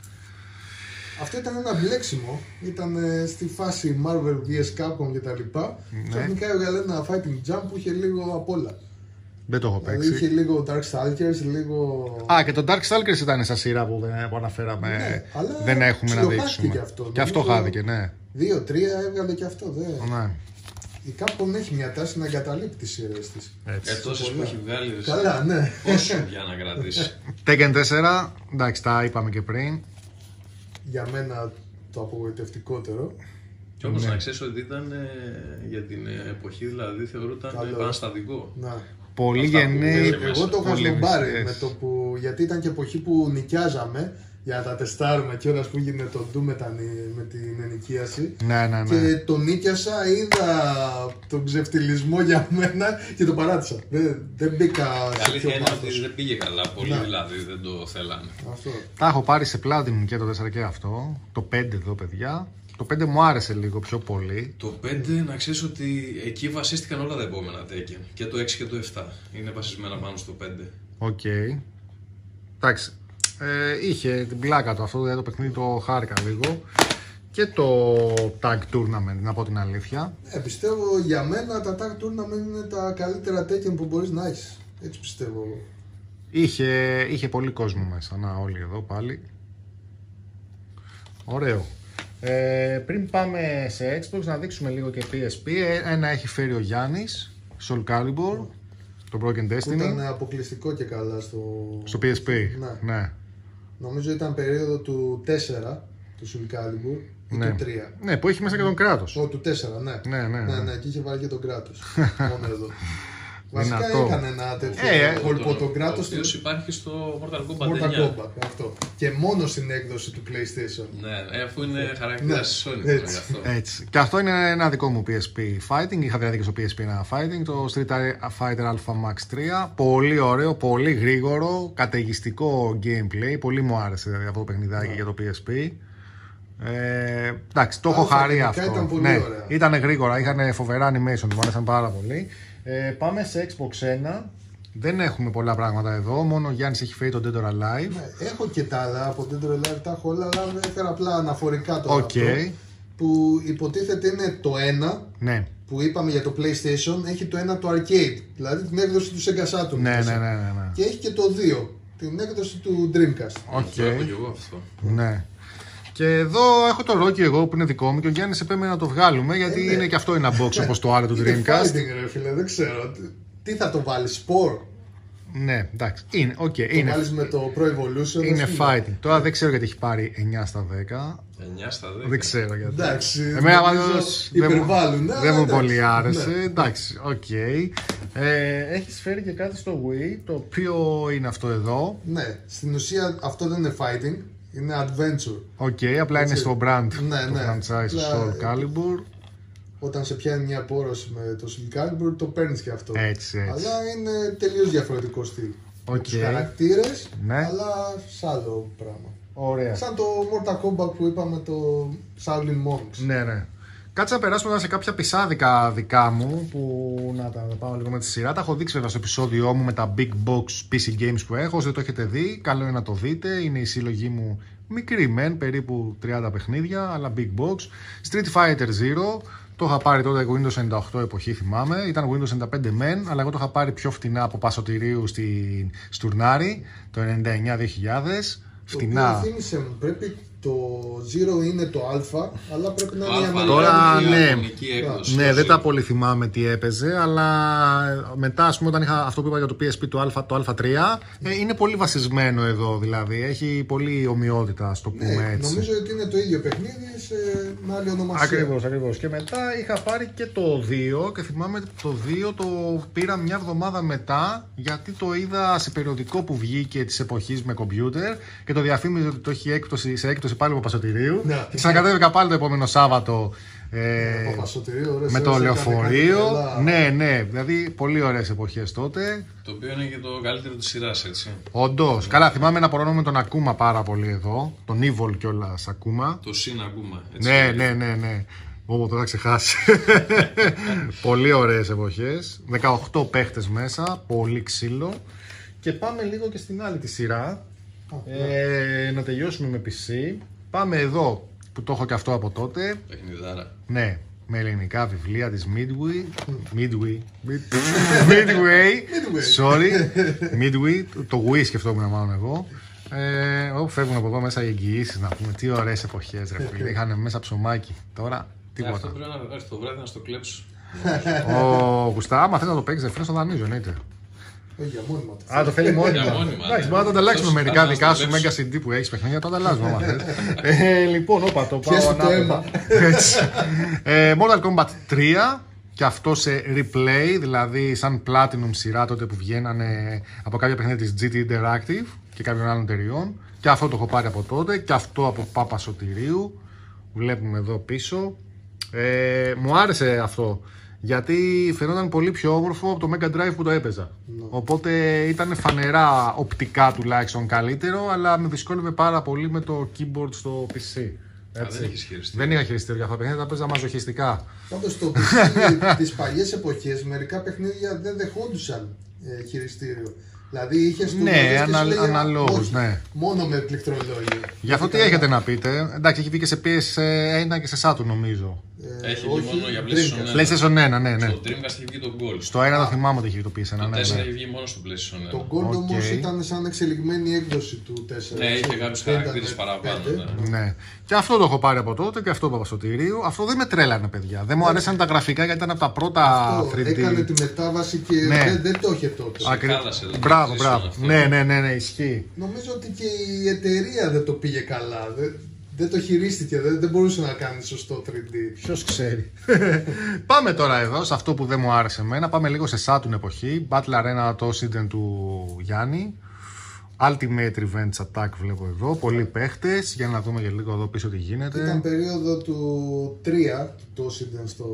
Αυτό ήταν ένα μπλέξιμο. Ήταν ε, στη φάση Marvel βι ες Capcom και τα λοιπά. Ναι. Ξαφνικά έβγαλε ένα fighting jump που είχε λίγο απ' όλα. Δεν το έχω Δηλαδή είχε παίξει. λίγο Darkstalkers, λίγο. Α, και το Darkstalkers ήταν σαν σειρά που, δεν, που αναφέραμε. Ναι, αλλά δεν έχουμε να ψιλοχάθηκε δείξουμε. και αυτό. Και αυτό Νομίζω- χάθηκε, ναι. Δύο τρία έβγαλε και αυτό. Δε. ναι. Η Capcom έχει μια τάση να εγκαταλείπει τις σειρές της. Έτσι. Ε, τόσες που πολλά. έχει βγάλει, ρε, Καλά, ναι. πόσο για να κρατήσει. Tekken τέσσερα, εντάξει, τα είπαμε και πριν. Για μένα το απογοητευτικότερο. Και όμως Ναι. να ξέρεις ότι ήταν ε, για την ε, εποχή, δηλαδή θεωρούταν Καλό. επαναστατικό. Να. Πολύ Αυτά που γενναίοι. είχε Εγώ το είχα πολύ σνομπάρει μισές. με το που. Γιατί ήταν και εποχή που νοικιάζαμε για να τα τεστάρουμε κιόλας που έγινε το Doom με, τα, νη- με την ενοικίαση. Ναι, ναι, ναι. Και το νίκιασα, είδα τον ξεφτυλισμό για μένα και τον παράτησα. Δεν, δεν μπήκα Η σε πιο αλήθεια είναι ότι πάθος. δεν πήγε καλά. Πολλοί Ναι. δηλαδή δεν το θέλανε. Αυτό. Τα έχω πάρει σε Platinum και το τέσσερα και αυτό. Το πέντε εδώ, παιδιά. Το πέντε μου άρεσε λίγο πιο πολύ. Το πέντε να ξέρεις ότι εκεί βασίστηκαν όλα τα επόμενα Tekken. Και το έξι και το επτά. Είναι βασισμένα πάνω στο πέντε. Οκ. Εντάξει. Ε, είχε την πλάκα του αυτό, δηλαδή το παιχνίδι το χάρηκα λίγο. Και το Tag Tournament, να πω την αλήθεια. Ε, πιστεύω για μένα τα tag tournament είναι τα καλύτερα Tekken που μπορείς να έχεις. Έτσι πιστεύω εγώ. Είχε, είχε πολύ κόσμο μέσα. Να, όλοι εδώ πάλι. Ωραίο. Ε, πριν πάμε σε Xbox να δείξουμε λίγο και πι ες πι. Ε, Ένα έχει φέρει ο Γιάννης, Soul Calibur, το Broken Που Destiny, ήταν αποκλειστικό και καλά στο, στο πι ες πι. Ναι. Ναι. Νομίζω ήταν περίοδο του τέσσερα του Soul Calibur ή Ναι. του τρία. Ναι, που έχει μέσα και τον Κράτος. Ο, του τέσσερα, ναι. Ναι, ναι, ναι. ναι, ναι, και είχε βάλει και τον Κράτος. Μόνο εδώ. Βασικά Δυνατό. έκανε ένα τέτοιο Ε, ε, κόλπο τον Ο Κράτος οποίος του υπάρχει στο Mortal Kombat Mortal εννιά. Kombat. Αυτό. Και μόνο στην έκδοση του PlayStation. Ναι, αφού είναι χαρακτήρας Ναι, της Sony έτσι. τώρα γι' αυτό. Έτσι. Και αυτό είναι ένα δικό μου πι ες πι fighting. Είχα δηλαδή και στο πι ες πι ένα fighting, το Street Fighter Alpha Max τρία. Πολύ ωραίο, πολύ γρήγορο, καταιγιστικό gameplay. Πολύ μου άρεσε δηλαδή αυτό το παιχνιδάκι Ναι. για το πι ες πι. Ε, εντάξει, το Τα έχω χαρεί γενικά αυτό. ήταν πολύ ναι, ωραία. ήταν γρήγορα, είχαν φοβερά animation, μου άρεσαν πάρα πολύ. Ε, πάμε σε Xbox ένα. Δεν έχουμε πολλά πράγματα εδώ, μόνο ο Γιάννης έχει φέρει το Dead or Alive. Ναι, έχω και τα άλλα από Dead or Alive, τα έχω όλα, αλλά έφερα απλά αναφορικά τώρα. Οκ. αυτό, που υποτίθεται είναι το ένα Ναι, που είπαμε για το PlayStation, έχει το ένα το arcade, δηλαδή την έκδοση του Sega Saturn. ναι, μέσα. ναι, ναι, ναι, ναι. Και έχει και το δύο, την έκδοση του Dreamcast. Οκ. Το έχω και εγώ αυτό. Ναι. Και εδώ έχω το Rocky εγώ που είναι δικό μου και ο Γιάννης επέμενε να το βγάλουμε γιατί Ε, ναι. είναι και αυτό ένα box όπως το άλλο του Είναι Dreamcast. fighting ρε φίλε, δεν ξέρω. Τι- Τι θα το βάλει, σπορ. Ναι, εντάξει. Είναι, okay, το είναι, βάλεις με το Pro Evolution. είναι fighting. Τώρα δεν ξέρω γιατί έχει πάρει εννιά στα δέκα. εννιά στα δέκα. Δεν ξέρω γιατί. Εντάξει. Εμένα νομίζω δεν μου, υπερβάλλουν. δεν αλλά μου εντάξει. πολύ άρεσε. Ναι. Εντάξει, οκ. Okay. Ε, έχεις φέρει και κάτι στο Wii, το οποίο είναι αυτό εδώ. Ναι, στην ουσία αυτό δεν είναι fighting, είναι adventure. Οκ, okay, απλά Έτσι. είναι στο brand, Ναι, το ναι. franchise Απλά, Soul Calibur. Όταν σε πιάνει μια πόρωση με το Soul Calibur το παίρνεις και αυτό. Έτσι, έτσι. Αλλά είναι τελείως διαφορετικό στυλ. Οκ. Με τους χαρακτήρες, Ναι. αλλά σ' άλλο πράγμα. Ωραία. Σαν το Mortal Kombat που είπαμε, το Shaolin Monks. Ναι, ναι. Κάτσε να περάσουμε τώρα σε κάποια πισάδικα δικά μου που να τα πάω λίγο με τη σειρά. Τα έχω δείξει βέβαια στο επεισόδιό μου με τα Big Box πι σι Games που έχω. Όσοι δεν το έχετε δει, καλό είναι να το δείτε. Είναι η συλλογή μου μικρή μεν, περίπου τριάντα παιχνίδια, αλλά Big Box. Street Fighter Zero. Το είχα πάρει τότε Windows ενενήντα οκτώ εποχή, θυμάμαι. Ήταν Windows ενενήντα πέντε μεν, αλλά εγώ το είχα πάρει πιο φτηνά από Πασοτηρίου στη Στουρνάρη το ενενήντα εννιά δύο χιλιάδες. Φτηνά. Το οποίο θύμισε μου, πρέπει το Zero είναι το Α, αλλά πρέπει να είναι η Αμερικάνικη. Τώρα, ναι. Ιαπωνική έκδοση. Ναι, δεν τα πολύ θυμάμαι τι έπαιζε, αλλά μετά, ας πούμε, όταν είχα αυτό που είπα για το πι ες πι, το, Α, το Α τρία, ε, είναι πολύ βασισμένο εδώ, δηλαδή. Έχει πολύ ομοιότητα, ας το πούμε Ναι, έτσι. νομίζω ότι είναι το ίδιο παιχνίδι σε με άλλη ονομασία. Ακριβώς, ακριβώς. Και μετά είχα πάρει και το δύο και θυμάμαι το δύο το πήρα μια εβδομάδα μετά γιατί το είδα σε περιοδικό που βγήκε της εποχής με κομπιούτερ και το διαφήμιζε ότι το έχει έκπτωση, σε έκπτωση πάλι από Πασοτηρίου. Ναι. Και ξανακατέβηκα πάλι το επόμενο Σάββατο. Ε, Από Πασοτηρίου, ωραίες με το ώρες, λεωφορείο. έκανε κάτι καλά. Ναι, ναι, δηλαδή πολύ ωραίες εποχές τότε. Το οποίο είναι και το καλύτερο της σειράς, έτσι. Όντως. Καλά, θυμάμαι να απορρώνω με τον Ακούμα πάρα πολύ εδώ. Τον Evil κιόλας Ακούμα. Το συν ακούμε. Έτσι. Ναι, ναι, ναι, ναι. Ω, το είχα ξεχάσει. Πολύ ωραίες εποχές. δεκαοκτώ παίχτες μέσα. Πολύ ξύλο. Και πάμε λίγο και στην άλλη τη σειρά. Ε, να τελειώσουμε με πι σι. Πάμε εδώ που το έχω και αυτό από τότε. Παιχνιδάρα. Ναι, με ελληνικά βιβλία της Midway. Midway. Midway. Sorry. Midway. Το Wii σκεφτόμουν μάλλον εγώ. Ε, όπου φεύγουν από εδώ μέσα οι εγγυήσεις να πούμε τι ωραίες εποχές ρε φίλε. Είχαν μέσα ψωμάκι. Τώρα Αυτό τίποτα. πρέπει να έρθει το βράδυ να στο κλέψω. Ο Γουστά, άμα θες να το παίξεις φίλε, στο δανείζω εννοείται. Όχι, για μόνιμα. Α, το θέλει μόνιμα. Για μόνιμα, Εντάξει, ναι. μπορούμε να το ανταλλάξουμε Τόσο μερικά θα δικά μας σου το Mega σι ντι που έχεις παιχνίδια, το ανταλλάζουμε άμα θες. Ε, Λοιπόν, όπα, το πάω Πιέσου το ανάποδα. αίμα. Έτσι. Ε, Mortal Kombat τρία και αυτό σε replay, δηλαδή σαν Platinum σειρά τότε που βγαίνανε από κάποια παιχνίδια της τζι τι Interactive και κάποιων άλλων εταιριών. Και αυτό το έχω πάρει από τότε και αυτό από Πάπα Σωτηρίου. Βλέπουμε εδώ πίσω. Ε, μου άρεσε αυτό. Γιατί φαινόταν πολύ πιο όμορφο από το Mega Drive που το έπαιζα. Ναι. Οπότε ήταν φανερά οπτικά τουλάχιστον καλύτερο, αλλά με δυσκόλευε πάρα πολύ με το keyboard στο πι σι. Έτσι. δεν έχεις χειριστήριο. Δεν είχα χειριστήριο για αυτά τα παιχνίδια, τα παίζα μαζοχιστικά. Πάντως στο πι σι τις παλιές εποχές μερικά παιχνίδια δεν δεχόντουσαν ε, χειριστήριο. Δηλαδή είχες του Ναι, λογές και ανα- σου λέγε, αναλόγως, όχι, ναι. μόνο με πληκτρολόγιο. Γι' αυτό τι Καλά. έχετε να πείτε. Εντάξει, έχει βγει και σε πι ες ένα και σε Saturn νομίζω. Ε, Έχει όχι, βγει μόνο για Dreamcast. PlayStation PlayStation ένα, ναι, ναι. Στο Dreamcast έχει βγει το Gold. Στο ένα το θυμάμαι ότι έχει το πι ες ένα. Το Ναι, τέσσερα ναι. έχει βγει μόνο στο PlayStation ένα. Το Gold Οκ. όμως ήταν σαν εξελιγμένη έκδοση του τέσσερα. Ναι, είχε έτσι. κάποιους Δεν ήταν χαρακτήρες παραπάνω, πέντε. ναι. Ναι. Και αυτό το έχω πάρει από τότε και αυτό από Παπαστοτηρίου. Αυτό δεν με τρέλανε, παιδιά. Δεν μου αρέσαν τα γραφικά γιατί ήταν από τα πρώτα Αυτό, θρι ντι. έκανε τη μετάβαση και Ναι. δεν, δεν το είχε τότε. Ακρι- χάλασε το Μπράβο, PlayStation μπράβο. αυτό. Ναι, ναι, ναι, ναι, ισχύει. Νομίζω ότι και η εταιρεία δεν το πήγε καλά. Δεν, δεν το χειρίστηκε, δεν, δεν μπορούσε να κάνει σωστό θρι ντι. Ποιος ξέρει. Πάμε τώρα εδώ σε αυτό που δεν μου άρεσε εμένα. Πάμε λίγο σε Saturn εποχή. Battle Arena το Ocean του Γιάννη. Ultimate Revenge Attack βλέπω εδώ. Πολλοί παίχτες. Για να δούμε για λίγο εδώ πίσω τι γίνεται. Ήταν περίοδο του τρία, το Ocean στο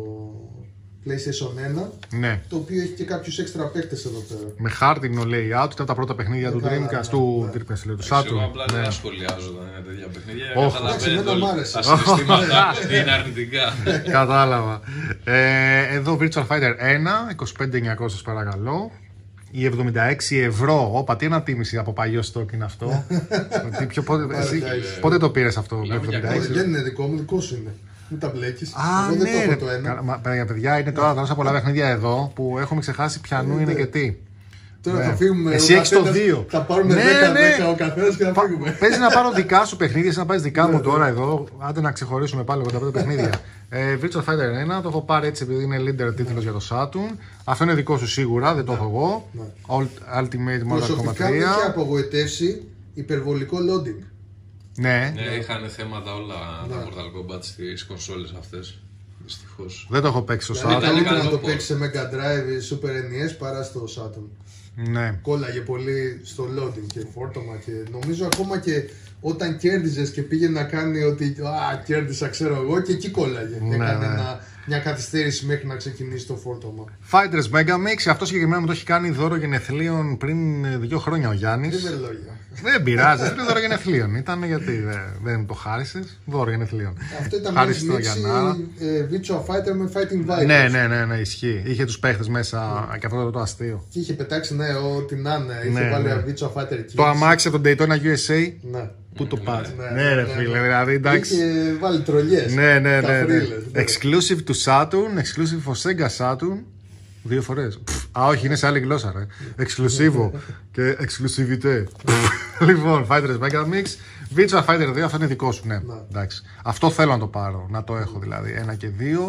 PlayStation ένα, Ναι. το οποίο έχει και κάποιους έξτρα παίκτες εδώ πέρα. Με χάρτινο layout. Ήταν από τα πρώτα παιχνίδια του καλά, Dreamcast. ναι, Του ναι. Dreamcast, λέω, του Εγώ Saturn. απλά Ναι. δεν σχολιάζω όταν είναι τέτοια παιχνίδια. Όχι. Εντάξει, Καταλαβαίνετε εμένα μ' όλοι άρεσε. τα συναισθήματά μου ότι είναι αρνητικά. Κατάλαβα. Ε, εδώ Virtual Fighter ένα, είκοσι πέντε χιλιάδες εννιακόσια παρακαλώ. Η εβδομήντα έξι ευρώ. Όπα, τι ανατίμηση από παλιό στόκ είναι αυτό. Τι πιο, πότε, εσύ, πότε το πήρες αυτό, Μιλάμε για εβδομήντα έξι? Όχι, δεν είναι δικό μου, δικό σου είναι. Μην τα μπλέκεις. Α, Εγώ δεν το ναι, έχω ρε. το ένα. Κα- μα, παιδιά, παιδιά, είναι τώρα τόσα πολλά παιχνίδια εδώ που έχουμε ξεχάσει πιανού είναι και τι. Τώρα Ναι. θα φύγουμε. Εσύ ο έχεις το καθένας, δύο. Θα πάρουμε Ναι, δέκα ναι. δέκα ο καθένας και θα φύγουμε. Παίζει να πάρω δικά σου παιχνίδια, εσύ να πάρει δικά μου τώρα εδώ. Άντε να ξεχωρίσουμε πάλι εγώ τα πέντε παιχνίδια. ε, Virtua Fighter ένα, το έχω πάρει έτσι επειδή είναι leader τίτλος για το Saturn. Αυτό είναι δικό σου σίγουρα, δεν το έχω εγώ. Ultimate Mortal Kombat Προσωπικά με τρία. είχε απογοητεύσει υπερβολικό loading. Ναι, Ναι, είχαν θέματα όλα τα Mortal Kombat στις κονσόλες αυτές. Δυστυχώς. δεν το έχω παίξει στο Δηλαδή Saturn. καλύτερα καλό να το port. παίξει σε Mega Drive ή Super εν ι ες παρά στο Saturn. Ναι. Κόλλαγε πολύ στο loading και φόρτωμα και νομίζω ακόμα και όταν κέρδιζες και πήγε να κάνει ότι α, κέρδισα ξέρω εγώ και εκεί κόλλαγε. Ναι, Έκανε ναι. ένα, μια καθυστέρηση μέχρι να ξεκινήσει το φόρτωμα. Fighters Megamix, αυτό συγκεκριμένα μου το έχει κάνει δώρο γενεθλίων πριν ε, δύο χρόνια ο Γιάννης. Δεν είναι λόγια. Δεν πειράζει, είναι δώρο γενεθλίων. Ήταν γιατί δεν, δεν μου το χάρισε. Δώρο γενεθλίων. Αυτό ήταν μια Ευχαριστώ, μίξη Γιάννα. ε, Virtua Fighter με Fighting Vipers. Ναι, ναι, ναι, ναι, ισχύει. Είχε του παίχτε μέσα και αυτό το αστείο. Και είχε πετάξει ναι, ό,τι να είναι. Είχε Ναι, βάλει ναι. Virtua Fighter Kids. Το αμάξι από τον Daytona γιου ες έι. Ναι. Πού το πα. Ναι, Ναι, ρε ναι, φίλε, ναι. δηλαδή εντάξει. Είχε βάλει τρολιές. Ναι, ναι, ναι, ναι. καφρίλες, ναι. Exclusive to Saturn, exclusive for Sega Saturn. Δύο φορές. Α, όχι, είναι σε άλλη γλώσσα, ρε. Exclusivo και exclusivité. Λοιπόν, Fighters Mega Mix. Virtua Fighter δύο, αυτό είναι δικό σου, ναι. Εντάξει. Αυτό θέλω να το πάρω, να το έχω δηλαδή. Ένα και δύο.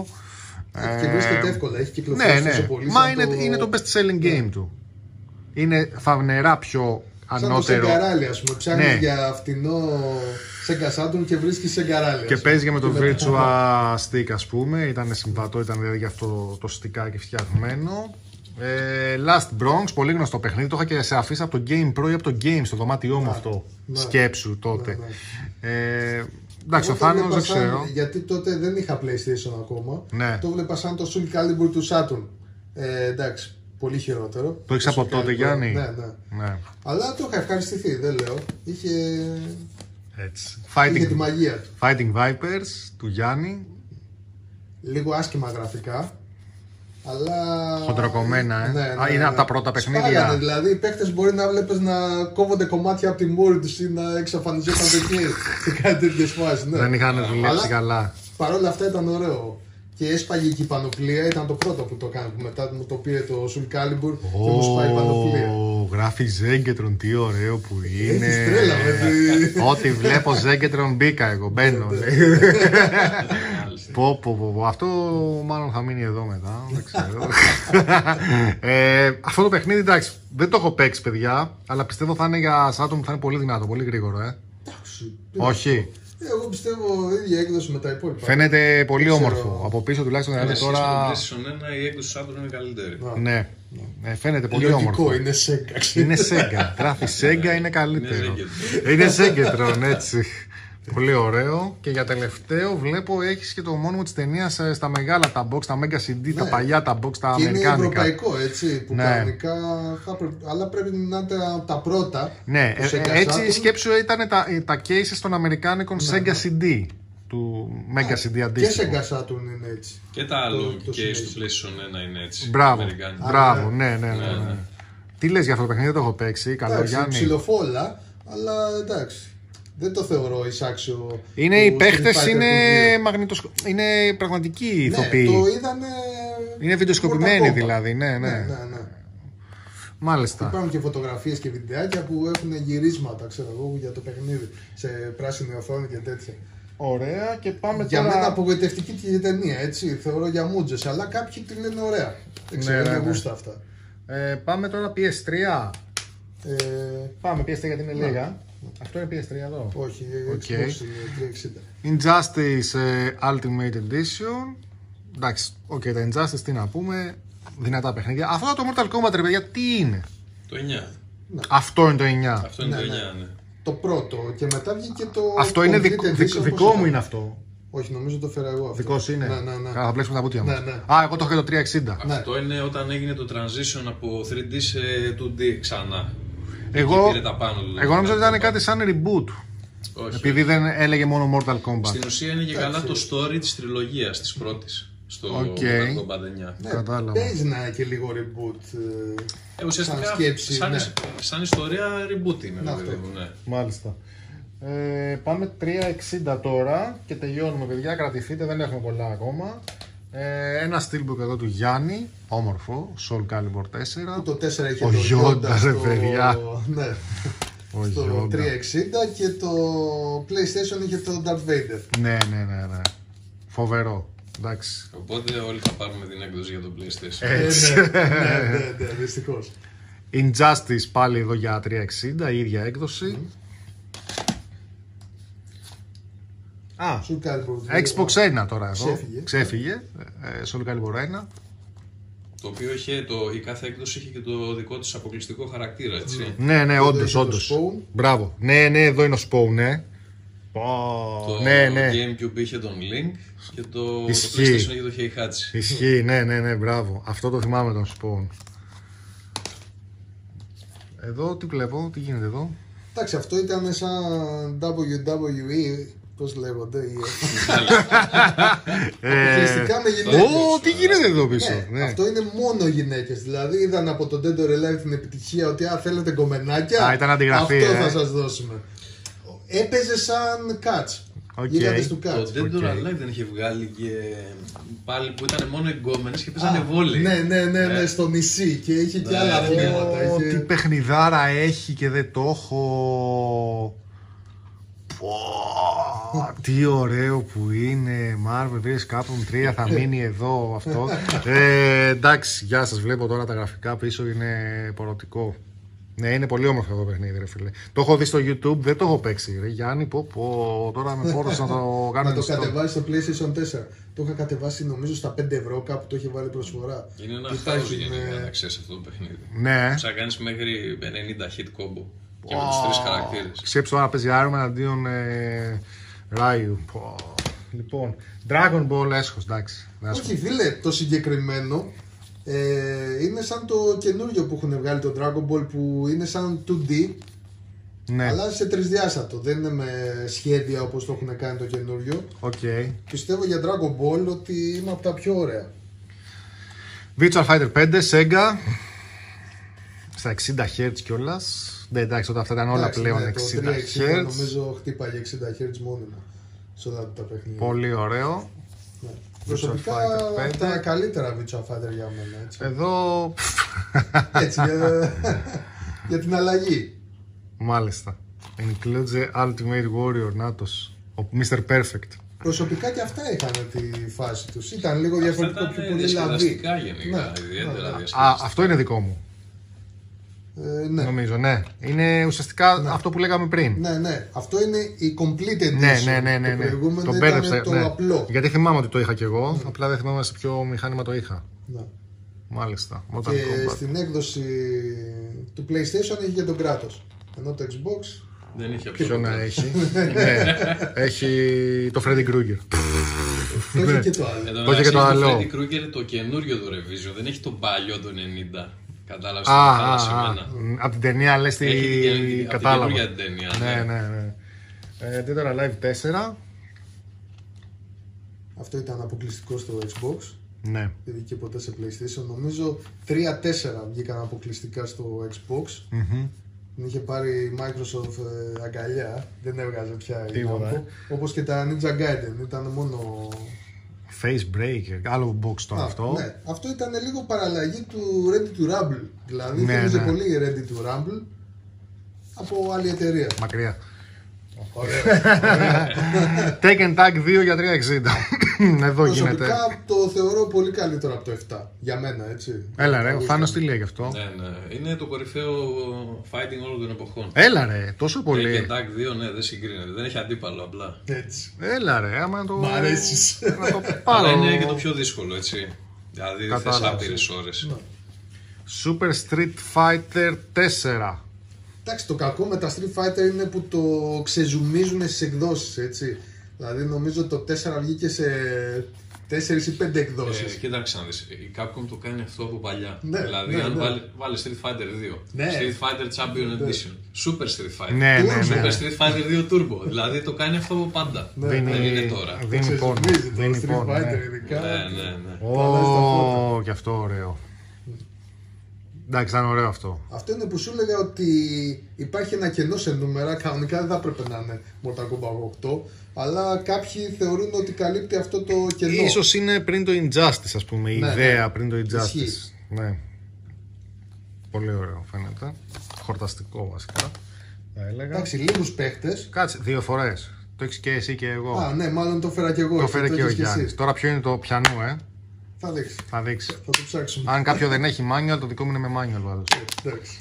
Και βρίσκεται εύκολα, έχει κυκλοφορήσει Ναι, ναι. τόσο πολύ. Μα σαν είναι, το... είναι το best selling game του. Είναι φαυνερά πιο Σαν το ανώτερο. Σεγκαράλι, ας πούμε. Ψάχνεις Ναι. για φτηνό Sega Saturn και βρίσκεις Σεγκαράλι. Και παίζει και με το Virtua Stick, ας πούμε. Ήταν συμβατό, ήταν δηλαδή για αυτό το στικάκι φτιαγμένο. Ε, Last Bronx, πολύ γνωστό παιχνίδι. Το είχα και σε αφήσει από το Game Pro ή από το Game στο δωμάτιό μου αυτό. ναι. Σκέψου τότε. Ναι, Ε, εντάξει, ο Εγώ το Θάνος βλέπα δεν σαν- ξέρω. Γιατί τότε δεν είχα PlayStation ακόμα. Ναι. Το βλέπα σαν το Soul Calibur του Saturn. Ε, εντάξει, πολύ χειρότερο. Το έχεις από Soul τότε, Calibur. Γιάννη? Ναι, ναι. Ναι, Αλλά το είχα ευχαριστηθεί, δεν λέω. Είχε, έτσι. είχε τη Fighting, μαγεία του. Fighting Vipers του Γιάννη. Λίγο άσχημα γραφικά. Αλλά. Χοντροκομμένα, ε. Ναι, Α, ναι, είναι ναι. από τα πρώτα παιχνίδια. Σπάγανε, δηλαδή οι παίχτες μπορεί να βλέπεις να κόβονται κομμάτια από τη μούρη τους ή να εξαφανιζόταν εκεί σε κάτι τέτοιες φάσεις. Ναι. Δεν είχαν δουλέψει Αλλά καλά. Παρ' όλα αυτά ήταν ωραίο. Και έσπαγε και η πανοπλία, ήταν το πρώτο που το κάνει. Που μετά μου το πήρε το Soul Calibur και μου σπάει η πανοπλία. Ω, γράφει Zenketron, τι ωραίο που είναι. Έχεις τρέλα, με Ό,τι βλέπω Zenketron μπήκα εγώ, μπαίνω. λέει. Πω, πω, πω, πω. Αυτό μάλλον θα μείνει εδώ μετά, δεν ξέρω. ε, αυτό το παιχνίδι, εντάξει, δεν το έχω παίξει, παιδιά, αλλά πιστεύω θα είναι για Saturn που θα είναι πολύ δυνατό, πολύ γρήγορο, ε. Εντάξει. Όχι. Εγώ πιστεύω ίδια έκδοση με τα υπόλοιπα. Φαίνεται πολύ Δεν ξέρω. όμορφο. Από πίσω τουλάχιστον, δηλαδή Τώρα... τώρα. Στο PlayStation ένα η έκδοση του Saturn είναι καλύτερη. Ναι, ε, φαίνεται πολύ Λογικό, όμορφο. είναι Sega. Είναι Sega. Γράφει Sega, είναι καλύτερο. Είναι Είναι Zenketron, έτσι. Πολύ ωραίο. Και για τελευταίο βλέπω έχεις και το μόνιμο της ταινίας στα μεγάλα τα box, τα Mega σι ντι, τα παλιά τα box, τα Και είναι αμερικάνικα. ευρωπαϊκό, έτσι, που Ναι. κανονικά θα πρέπει, αλλά πρέπει να είναι τα, τα πρώτα. Ναι, του ε, Sega ε, έτσι Saturn. σκέψου ήταν τα, ε, τα cases των αμερικάνικων Sega σι ντι, του Mega σι ντι Και αντίστοιχο. Sega Saturn είναι έτσι. Και τα άλλο Το- το και συνέχισε. στο PlayStation ένα είναι έτσι. Μπράβο, Αμερικάνικα. μπράβο, ναι. ναι, ναι, ναι, Ναι, ναι. ναι. Τι λες για αυτό το παιχνίδι, δεν το έχω παίξει, καλό Εντάξει, Γιάννη. ψιλοφόλα, αλλά εντάξει. Δεν το θεωρώ εισάξιο. Είναι του οι Street παίχτες, Fighter είναι, του δύο. μαγνητοσκο... είναι πραγματικοί Ναι, ηθοποιοί. το είδανε. Είναι βιντεοσκοπημένοι Mortal Kombat. δηλαδή, ναι, ναι. Ναι, ναι, ναι. Μάλιστα. Υπάρχουν και φωτογραφίες και βιντεάκια που έχουν γυρίσματα, ξέρω εγώ, για το παιχνίδι. Σε πράσινη οθόνη και τέτοια. Ωραία, και πάμε Για τώρα. μένα απογοητευτική και η ταινία, έτσι. Θεωρώ για μούτζες, αλλά κάποιοι τη λένε ωραία. Δεν ξέρω, Ναι, ναι, είναι ναι. γούστα αυτά. Ε, πάμε τώρα πι ες θρι. Ε, Πάμε πι ες θρι γιατί είναι Ναι. λίγα. Αυτό είναι πι ες θρι εδώ. όχι, Οκ. Xbox είναι τριακόσια εξήντα. Injustice ε, Ultimate Edition. Εντάξει, οκ, τα Injustice τι να πούμε. Δυνατά παιχνίδια. Αυτό το Mortal Kombat, ρε παιδιά, τι είναι. Το εννιά. Αυτό είναι το εννιά. Αυτό είναι Ναι, το ναι. εννιά, ναι. Το πρώτο και μετά βγήκε το. Αυτό είναι Complete δικ- Edition, δικ- όπως δικό μου ήταν. είναι αυτό. Όχι, νομίζω το φέρα εγώ αυτό. Δικό σου είναι. Ναι, ναι, ναι. Καλά, θα πλέξουμε τα πουτια μας. Ναι, ναι. Α, εγώ το έχω για το τριακόσια εξήντα. Ναι. Αυτό είναι όταν έγινε το transition από θρι ντι σε τού ντι ξανά. Εγώ, Εκεί πήρε τα πάνω, δηλαδή. εγώ νόμιζα ότι ήταν κάτι σαν reboot. Όχι. Επειδή δεν έλεγε μόνο Mortal Kombat. Στην ουσία είναι και καλά το story της τριλογίας, της πρώτης. Στο Οκ. Mortal Kombat εννιά. Ναι, Κατάλαβα. παίζει να είναι και λίγο reboot. ε, Ε, ουσιαστικά, σαν σκέψη, σαν, ναι. σαν ιστορία reboot είναι. Ναι, δηλαδή, αυτό. ναι. Μάλιστα. Ε, πάμε τριακόσια εξήντα τώρα και τελειώνουμε, παιδιά. Κρατηθείτε, δεν έχουμε πολλά ακόμα. Ε, ένα steelbook εδώ του Γιάννη, όμορφο, Soul Calibur τέσσερα. Που το τέσσερα είχε ο το Yoda, Yoda ρε στο... παιδιά. Ναι. Ο στο Yoda. τριακόσια εξήντα και το PlayStation είχε το Darth Vader. Ναι, ναι, ναι, ναι. Φοβερό. Εντάξει. Οπότε όλοι θα πάρουμε την έκδοση για το PlayStation. Έτσι. ναι, ναι, ναι, ναι, δυστυχώς. Injustice πάλι εδώ για τριακόσια εξήντα, η ίδια έκδοση. Mm. Α, Soul Calibur Xbox ένα τώρα εδώ. Ξέφυγε. Ξέφυγε. Ε, Soul Calibur ένα. Το οποίο είχε, το, η κάθε έκδοση είχε και το δικό της αποκλειστικό χαρακτήρα, έτσι. Ναι, ναι, Εδώ όντως, είχε το όντως. Spawn. Μπράβο. Ναι, ναι, εδώ είναι ο Spawn, ναι. Το ναι, ναι. GameCube είχε τον Link και το, το Ισχύει. PlayStation είχε το Heihachi. Ισχύει, ναι, ναι, ναι, μπράβο. Αυτό το θυμάμαι τον Spawn. Εδώ τι βλέπω, τι γίνεται εδώ. Εντάξει, αυτό ήταν σαν ντάμπλιου ντάμπλιου ι, πώς λέγονται, ή αποκλειστικά με γυναίκες. Ω, τι γίνεται εδώ πίσω. Ναι, Ναι. αυτό είναι μόνο γυναίκες. Δηλαδή είδαν από το Dead or Alive την επιτυχία ότι αν θέλετε γκομενάκια, Α, ήταν αντιγραφή, αυτό ε. θα σας δώσουμε. Έπαιζε σαν Cats. Οκ. Γίγαντες του Το Cats. Dead or Οκ. Alive δεν είχε βγάλει και πάλι που ήταν μόνο εγκόμενες και παίζανε βόλεϊ. Ναι, ναι, ναι, ναι, Ε. στο νησί και είχε και Ναι, άλλα ναι. αθλήματα. Ω, είχε- τι παιχνιδάρα έχει και δεν το έχω. Πω, τι ωραίο που είναι. Marvel versus. Capcom τρία θα μείνει εδώ αυτό. Ε, εντάξει, γεια σας. Βλέπω τώρα τα γραφικά πίσω, είναι πορωτικό. Ναι, είναι πολύ όμορφο αυτό το παιχνίδι, ρε φίλε. Το έχω δει στο YouTube, δεν το έχω παίξει. Ρε Γιάννη, πω, πω, τώρα με πόρωσε να το κάνω. Να το install. κατεβάσει στο PlayStation τέσσερα. Το είχα κατεβάσει νομίζω στα πέντε ευρώ, κάπου το είχε βάλει προσφορά. Είναι ένα Υπάρχει χάος με- γενικά να ξέρεις αυτό το παιχνίδι. Ναι. Θα κάνεις μέχρι ενενήντα hit combo και με τους τρεις χαρακτήρες. Σκέψου τώρα να παίζει Iron Man αντίον ε, Ράιου. Πω. Λοιπόν, Dragon Ball έσχος, εντάξει. να σου πω. Όχι, φίλε, το συγκεκριμένο ε, είναι σαν το καινούριο που έχουν βγάλει το Dragon Ball που είναι σαν two D, Ναι, αλλά σε τρισδιάστατο. Δεν είναι με σχέδια όπως το έχουν κάνει το καινούριο. οκ. Πιστεύω για Dragon Ball ότι είναι από τα πιο ωραία. Virtual Fighter πέντε, Sega. Στα εξήντα χερτζ κιόλας. Ναι, εντάξει, όταν αυτά ήταν όλα Εντάξει, πλέον ναι, το εξήντα τριακόσια εξήντα χερτζ. νομίζω χτύπαγε εξήντα χερτζ μόνιμα σε όλα τα παιχνίδια. Πολύ ωραίο. Ναι. Προσωπικά Fighter πέντε. από τα καλύτερα Virtua Fighter για μένα. Έτσι, Εδώ. έτσι για, για την αλλαγή. Μάλιστα. Includes the Ultimate Warrior, νάτος. Ο μίστερ Perfect. Προσωπικά και αυτά είχαν τη φάση τους. Ήταν λίγο Αυτά διαφορετικό, ήταν πιο πολύ λαβή. διασκεδαστικά γενικά, Ναι, ιδιαίτερα ναι, ναι. Α, διασκεδαστικά. αυτό είναι δικό μου. Ε, ναι. Νομίζω, ναι. Είναι ουσιαστικά αυτό που λέγαμε πριν. ναι, ναι. Αυτό είναι η complete edition. Ναι, ναι, ναι, ναι, Το ναι. προηγούμενο Το ήταν μπέρδεψα. το Ναι. απλό. Γιατί θυμάμαι ότι το είχα κι εγώ, απλά δεν θυμάμαι σε ποιο μηχάνημα το είχα. Ναι. Μάλιστα. Mortal Και Kombat. στην έκδοση του PlayStation είχε και τον Κράτος. Ενώ το Xbox Δεν είχε Ποιο πιο να έχει. Ναι, έχει το Freddy Krueger. το είχε και το άλλο. Εδώ Το είχε και το το άλλο. Freddy Krueger το καινούριο το Revision, δεν έχει το παλιό το ενενήντα. Κατάλαβες Α, τι α, χαλασιμένα. α. Από την ταινία λες Έχει την τι καινούργια- από την κατάλαβα. καινούργια ταινία, Ναι, ναι. ναι, ναι. Ε, Dead or Alive τέσσερα. Αυτό ήταν αποκλειστικό στο Xbox. Ναι. Δεν βγήκε ποτέ σε PlayStation. Νομίζω τρία τέσσερα βγήκαν αποκλειστικά στο Xbox. Μμμ. Την είχε πάρει η Microsoft ε, αγκαλιά. Δεν έβγαζε πια η Τίποτα, Namco. ε. Όπως και τα Ninja Gaiden. Ήταν μόνο... Face Breaker, άλλο box το Α, αυτό. Ναι. Αυτό ήταν λίγο παραλλαγή του Ready to Rumble. Δηλαδή Ναι, θυμίζει ναι. πολύ Ready to Rumble από άλλη εταιρεία. Μακριά. Ωραία. Tekken Tag δύο για τριακόσια εξήντα. Εδώ γίνεται. Προσωπικά το θεωρώ πολύ καλύτερο από το επτά. Για μένα, έτσι. Έλα ρε, ο Καλώς Θάνος ήταν. τι λέει γι' αυτό. Ναι, ναι. Είναι το κορυφαίο fighting όλων των εποχών. Έλα ρε, τόσο Tekken πολύ. Tag δύο, ναι, δεν συγκρίνεται. Δεν έχει αντίπαλο απλά. Έτσι. Έλα ρε, άμα το... Μ' αρέσεις. Να το Αλλά πάρω. είναι και το πιο δύσκολο, έτσι. Δηλαδή θες Κατάλαβα. άπειρες ώρες. Super Street Fighter τέσσερα. Εντάξει, το κακό με τα Street Fighter είναι που το ξεζουμίζουν στις εκδόσεις, έτσι. Δηλαδή νομίζω το τέσσερα βγήκε σε τέσσερις ή πέντε εκδόσεις. Ε, κοίταξε να δεις, η Capcom το κάνει αυτό από παλιά. Ναι, δηλαδή, ναι, αν ναι. βάλει, βάλει Street Fighter δύο, Ναι. Street Fighter Champion Edition, Super Street Fighter, Ναι, ναι, Turbo. ναι. Super Street Fighter δύο Turbo. Δηλαδή το κάνει αυτό από πάντα. Ναι, Δεν Δίνει, είναι τώρα. δίνει πόνο. Ξεζουμίζει το Δίνει Street πόνο, ναι. Fighter ειδικά. Ναι, ναι, ναι. Ω, και αυτό ωραίο. Εντάξει, ήταν ωραίο αυτό. Αυτό είναι που σου έλεγα ότι υπάρχει ένα κενό σε νούμερα. Κανονικά δεν θα έπρεπε να είναι Mortal Kombat οκτώ, αλλά κάποιοι θεωρούν ότι καλύπτει αυτό το κενό. Ίσως είναι πριν το Injustice, ας πούμε, η ναι, ιδέα ναι. πριν το Injustice. Ισχύει. Ναι. Πολύ ωραίο φαίνεται. Χορταστικό βασικά, θα έλεγα. Εντάξει, λίγους παίχτες. Κάτσε, δύο φορές. Το έχεις και εσύ και εγώ. Α, ναι, μάλλον το φέρα και εγώ. Το φέρε και ο έχεις Γιάννης. εσύ. Τώρα ποιο είναι το πιανού, ε. Θα δείξει. Θα δείξει. Θα το ψάξουμε. Αν κάποιο δεν έχει manual, το δικό μου είναι με manual πάντως. Εντάξει.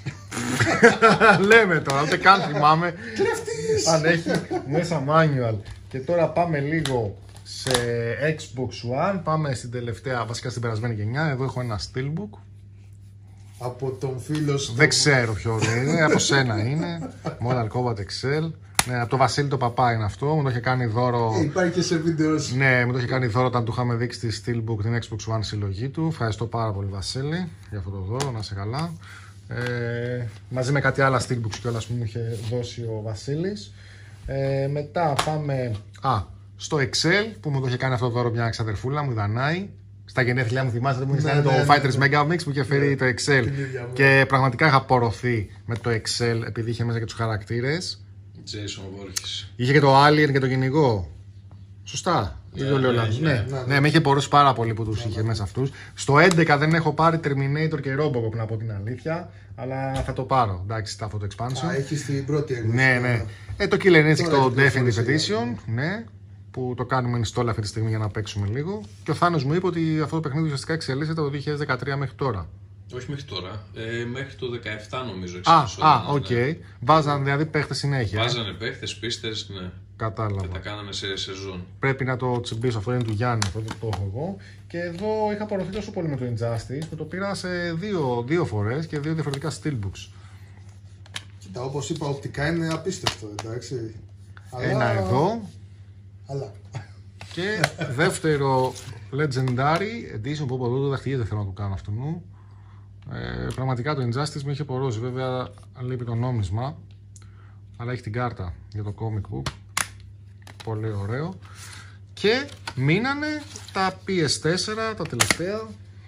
Λέμε τώρα, ούτε καν θυμάμαι. Κλέφτης! Αν έχει μέσα manual. Και τώρα πάμε λίγο σε Xbox One. Πάμε στην τελευταία, βασικά στην περασμένη γενιά. Εδώ έχω ένα Steelbook. Από τον φίλο σου. Δεν ξέρω ποιο είναι, από σένα είναι. Mortal Kombat εξ ελ. Ναι, από το Βασίλη το παπά είναι αυτό. Μου το είχε κάνει δώρο. Ε, υπάρχει και σε βίντεο. Ναι, μου το είχε κάνει δώρο όταν του είχαμε δείξει τη Steelbook, την Xbox One συλλογή του. Ευχαριστώ πάρα πολύ, Βασίλη, για αυτό το δώρο. Να είσαι καλά. Ε, μαζί με κάτι άλλα Steelbooks κιόλας που μου είχε δώσει ο Βασίλης. Ε, μετά πάμε α, στο Excel που μου το είχε κάνει αυτό το δώρο μια εξαδερφούλα μου, η Δανάη. Στα γενέθλιά μου, θυμάστε που μου είχε Ναι, το ναι, Fighters ναι, ναι. Mega Mix που είχε φέρει Ναι, το Excel. την ίδια μου. Και πραγματικά είχα απορροθεί με το Excel επειδή είχε μέσα και τους χαρακτήρες. Jason Voorhees. Είχε και το Alien και το κυνηγό. Σωστά. Ναι, Ή το λέω ναι, λάθος. ναι, Ναι, ναι, ναι, ναι. με είχε πορώσει πάρα πολύ που τους είχε μέσα αυτούς. Στο έντεκα δεν έχω πάρει Terminator και Robocop, να πω την αλήθεια. Αλλά θα το πάρω. Εντάξει, αυτό το expansion. Α, έχει την πρώτη έκδοση. Ναι, ναι. Ε, το Killer Instinct Τώρα το έχει Definitive κυκλοφορήσει, Edition. Ναι. Που το κάνουμε install αυτή τη στιγμή για να παίξουμε λίγο. Και ο Θάνος μου είπε ότι αυτό το παιχνίδι ουσιαστικά εξελίσσεται από το δύο χιλιάδες δεκατρία μέχρι τώρα. Όχι μέχρι τώρα. Ε, μέχρι το δεκαεπτά νομίζω. Α, εξελισσόταν, α, οκ. ναι. Βάζαν δηλαδή παίχτες συνέχεια. ε. Βάζανε παίχτες, πίστες, ναι. Και Κατάλαβα. τα κάναμε σε σεζόν. Πρέπει να το τσιμπήσω. Αυτό είναι του Γιάννη, αυτό το, το έχω εγώ. Και εδώ είχα απορροθεί τόσο πολύ με το Injustice που το πήρα σε δύο, δύο φορές και δύο διαφορετικά Steelbooks. Κοίτα, όπως είπα, οπτικά είναι απίστευτο, εντάξει. Ένα εδώ Αλλά. και δεύτερο Legendary Edition που από εδώ το δαχτυλίδι δεν θέλω να το κάνω αυτού μου. Ε, πραγματικά το Injustice με είχε πορώσει. Βέβαια λείπει το νόμισμα, αλλά έχει την κάρτα για το comic book. Πολύ ωραίο. Και μείνανε τα πι ες φορ, τα τελευταία.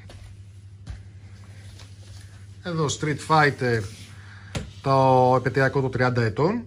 Εδώ Street Fighter, το επαιτειακό των τριάντα ετών.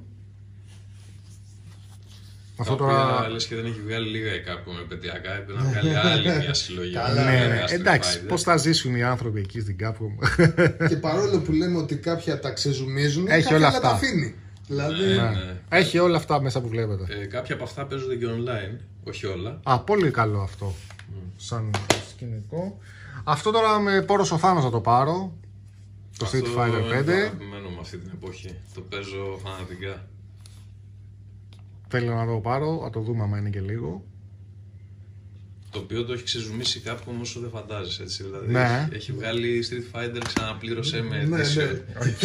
Αυτό τώρα λες και δεν έχει βγάλει λίγα η Capcom με επαιτειακά, έπρεπε να βγάλει άλλη μια συλλογή. Καλά, Ναι, Λίγα ναι. Street Εντάξει, Fighter. πώς θα ζήσουν οι άνθρωποι εκεί στην Capcom. Και παρόλο που λέμε ότι κάποια τα ξεζουμίζουν, Έχει κάποια όλα άλλα αυτά. τα αφήνει. Δηλαδή. Ναι, Ναι. ναι. Έχει όλα αυτά μέσα που βλέπετε. Ε, κάποια από αυτά παίζονται και online, όχι όλα. Α, πολύ καλό αυτό. Σαν σκηνικό. Αυτό τώρα με πόρος ο Θάνος να το πάρω. Το Street Αυτό Fighter είναι το πέντε. αγαπημένο μου αυτή την εποχή. Το παίζω φανατικά. Θέλω να το πάρω, να το δούμε άμα είναι και λίγο. Το οποίο το έχει ξεζουμίσει κάπου όμως όσο δεν φαντάζεσαι, έτσι. Δηλαδή Ναι. έχει, έχει βγάλει Street Fighter, ξαναπλήρωσέ με Ναι, ετήσιο. ναι.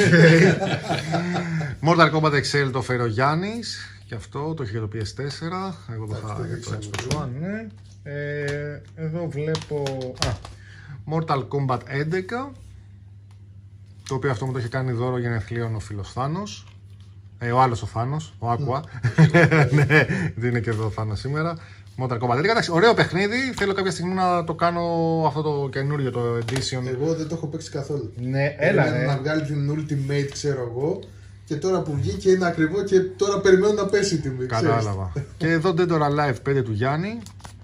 Mortal Kombat εξ ελ το φέρει ο Γιάννης. Και αυτό το έχει για το πι ες φορ. Εγώ το Αυτό είχα για έχει το ξαναδεί. Xbox One, ναι. Ε, εδώ βλέπω. Α, Mortal Kombat έντεκα. Το οποίο αυτό μου το έχει κάνει δώρο γενεθλίων ο φίλος Θάνος. Ε, ο άλλος ο Θάνος, ο Aqua. Ναι, δεν είναι και εδώ ο Θάνος σήμερα. Mortal Kombat έντεκα. Εντάξει, ωραίο παιχνίδι. Θέλω κάποια στιγμή να το κάνω αυτό το καινούριο, το edition. Εγώ δεν το έχω παίξει καθόλου. Ναι, έλα, Περιμένω ρε. να βγάλει την Ultimate, ξέρω εγώ. Και τώρα που βγήκε είναι ακριβό και τώρα περιμένω να πέσει η τιμή. ξέρεις. Κατάλαβα. Και εδώ Dead or Alive πέντε του Γιάννη.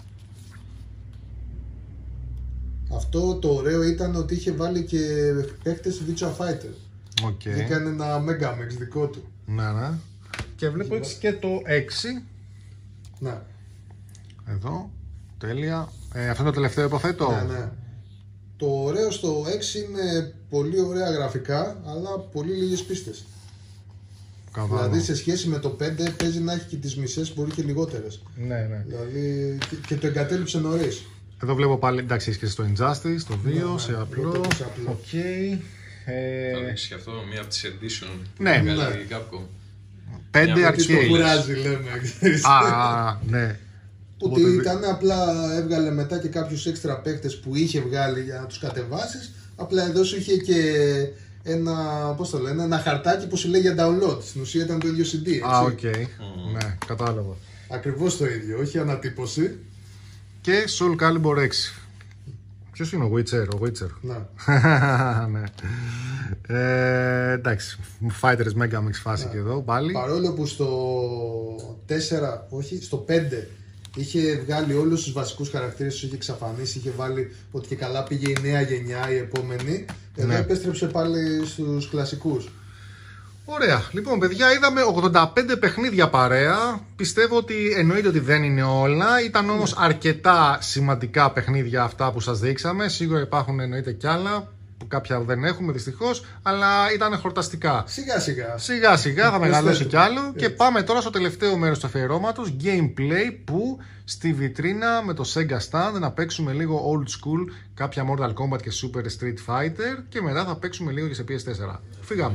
Αυτό το ωραίο ήταν ότι είχε βάλει και παίχτες Virtua Fighter. Οκ. Έκανε ένα Mega Mix δικό του. Ναι, ναι. Και βλέπω έτσι και το έξι. Να, Εδώ. Τέλεια. Ε, αυτό είναι το τελευταίο υποθέτω. ναι, ναι. Το ωραίο στο έξι είναι πολύ ωραία γραφικά, αλλά πολύ λίγες πίστες. Κατάλαβα. Δηλαδή σε σχέση με το πέντε παίζει να έχει και τις μισές, μπορεί και λιγότερες. Ναι, ναι. Δηλαδή και, και το εγκατέλειψε νωρίς. Εδώ βλέπω πάλι, εντάξει, έχει και στο Injustice, το δύο, Ναι, σε ναι, απλό. το σε απλό. Οκ. Θα Ε, δείξει και αυτό μία από τις edition Ναι, που βγάλει ναι. η Capcom. πέντε Μια Τι το arcade. κουράζει λέμε, ξέρεις. Α, α, ναι. Ότι Οπότε- ήταν απλά έβγαλε μετά και κάποιους έξτρα παίκτες που είχε βγάλει για να τους κατεβάσεις. Απλά εδώ σου είχε και ένα, πώς το λένε, ένα χαρτάκι που σου λέει για download. Στην ουσία ήταν το ίδιο σι ντι, έτσι. Α, οκ. Ναι, κατάλαβα. Ακριβώς το ίδιο, όχι ανατύπωση. Και Soul Calibur έξι. Ποιος είναι ο Witcher, ο Witcher. Να. Ναι. Ε, εντάξει, Fighters Mega Mix φάση και εδώ πάλι. Παρόλο που στο τέσσερα, όχι, στο πέντε είχε βγάλει όλους τους βασικούς χαρακτήρες, τους είχε εξαφανίσει, είχε βάλει ότι και καλά πήγε η νέα γενιά, η επόμενη. Εδώ Ναι. επέστρεψε πάλι στους κλασικούς. Ωραία. Λοιπόν, παιδιά, είδαμε ογδόντα πέντε παιχνίδια παρέα. Πιστεύω ότι εννοείται ότι δεν είναι όλα. Ήταν όμως αρκετά σημαντικά παιχνίδια αυτά που σας δείξαμε. Σίγουρα υπάρχουν εννοείται κι άλλα που κάποια δεν έχουμε δυστυχώς, αλλά ήταν χορταστικά. Σιγά σιγά. Σιγά σιγά θα μεγαλώσει κι άλλο. Έτσι. Και πάμε τώρα στο τελευταίο μέρος του αφιερώματος, gameplay, που στη βιτρίνα με το Sega Stand να παίξουμε λίγο old school, κάποια Mortal Kombat και Super Street Fighter, και μετά θα παίξουμε λίγο και σε πι ες φορ. Φύγαμε.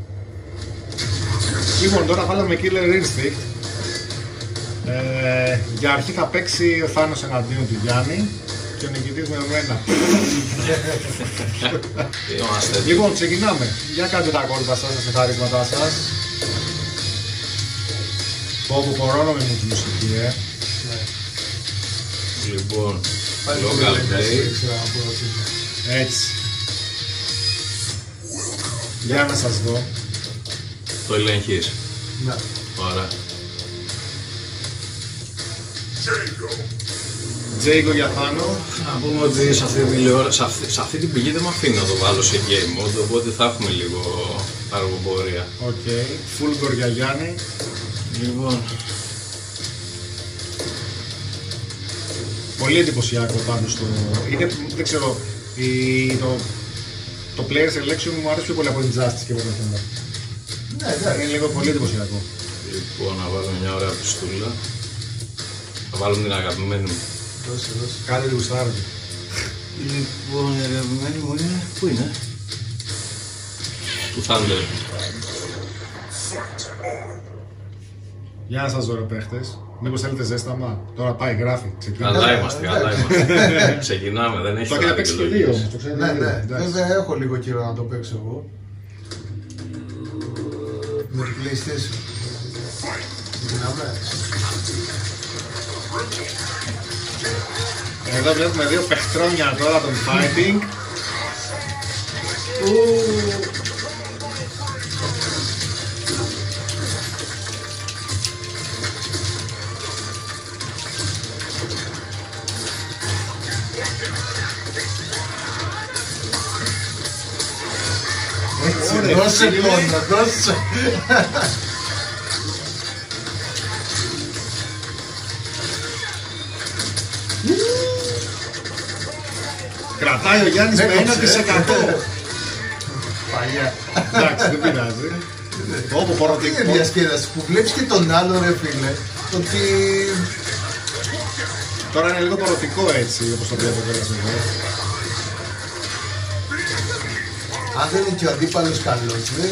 Λοιπόν, τώρα βάλαμε Killer Instinct. Ε, για αρχή θα παίξει ο Θάνος εναντίον του Γιάννη και ο νικητής με εμένα. Είμαστε. Λοιπόν, ξεκινάμε. Για κάντε τα κόλπα σας, τα συγχαρίσματά σας. Πω πω πορώνομαι με τη μουσική, ε. Λοιπόν, Πάλι local πολύ play. έξερα να πω ότι είναι. Έτσι. Για να σας δω. Το ελέγχεις. Ναι. Ωραία. Τζέικο για Θάνο. Να πούμε ότι σε αυτή, τη τηλεόρα- σε αυτή, σε αυτή την πηγή δεν με αφήνει να το βάλω σε game mode, οπότε θα έχουμε λίγο αργοπορία. Οκ. Φούλγκορ για Γιάννη. Λοιπόν, Πολύ εντυπωσιακό πάντως το... Είναι, δεν ξέρω, η, το, το player selection μου αρέσει πιο πολύ από Injustice και από το θέμα. Ναι, εντάξει. Είναι λίγο πολύ εντυπωσιακό. λοιπόν, να βάλουμε μια ωραία πιστούλα. Θα βάλουμε την αγαπημένη μου. Δώσε, δώσε. Κάτι του γουστάρετε. Λοιπόν, η αγαπημένη μου είναι... Πού είναι? Του Thunder. Για να σας δω ρε παίχτες. Μήπως θέλετε ζέσταμα. Τώρα πάει, γράφει. Ξεκινάμε. Καλά είμαστε, καλά είμαστε. Ξεκινάμε, δεν έχει Το έχετε παίξει και δύο όμως, το ξέρετε. Ναι, δύο, ναι. εντάξει. Βέβαια έχω λίγο καιρό να το παίξω εγώ. Με το PlayStation. Ξεκινάμε. Εδώ βλέπουμε δύο παιχτρόνια τώρα των fighting. Έτσι, Ωραία, δώσε φίλε. πόνο, δώσε. Κρατάει ο Γιάννης με Έκοψε, ένα τοις εκατό. Παλιά. Εντάξει, δεν πειράζει. Όπου Τι είναι πορωτικό. διασκέδαση που βλέπεις και τον άλλο ρε φίλε, ότι Τώρα είναι λίγο πορωτικό έτσι, όπως το βλέπω κιόλας εδώ. αν δεν είναι και ο αντίπαλος καλός, δεν...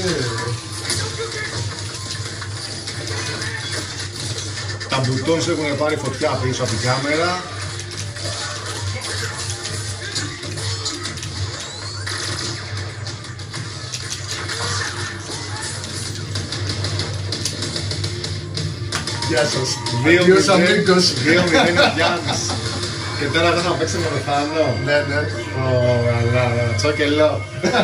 Τα μπουτόνς έχουν πάρει φωτιά πίσω από την κάμερα. Γεια σας. Δύο Αδίος μηδέν, αμίκος. δύο μηδέν ο Γιάννης. Και τώρα δεν θα παίξουμε με το Θάνο. Ναι, ναι. Ω, καλά, τσόκελο.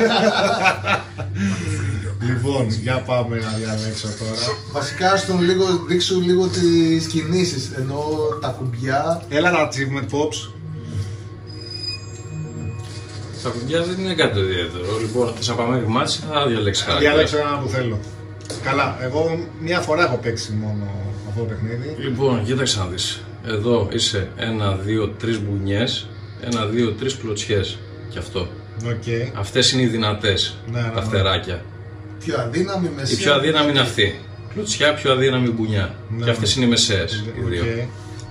Λοιπόν, για πάμε να διαλέξω τώρα. Βασικά στον λίγο, δείξου λίγο τις κινήσεις, ενώ τα κουμπιά. Έλα τα achievement pops. Τα κουμπιά δεν είναι κάτι το ιδιαίτερο. Λοιπόν, θες να πάμε ρημάτιση ή θα διαλέξεις χαρακτήρα? Διαλέξω ένα που θέλω. Καλά, εγώ μία φορά έχω παίξει μόνο αυτό το παιχνίδι. Λοιπόν, κοίταξε να δεις. Εδώ είσαι ένα, δύο, τρεις μπουνιές, ένα, δύο, τρεις κλωτσιές. Και αυτό. Οκ. Αυτές είναι οι δυνατές, Ναι, ναι, τα ναι. φτεράκια. Πιο αδύναμη, μεσαία. Η πιο αδύναμη είναι αυτή. Κλωτσιά, πιο αδύναμη μπουνιά. Ναι, Και αυτές είναι οι μεσαίες, οι δύο. Οκ.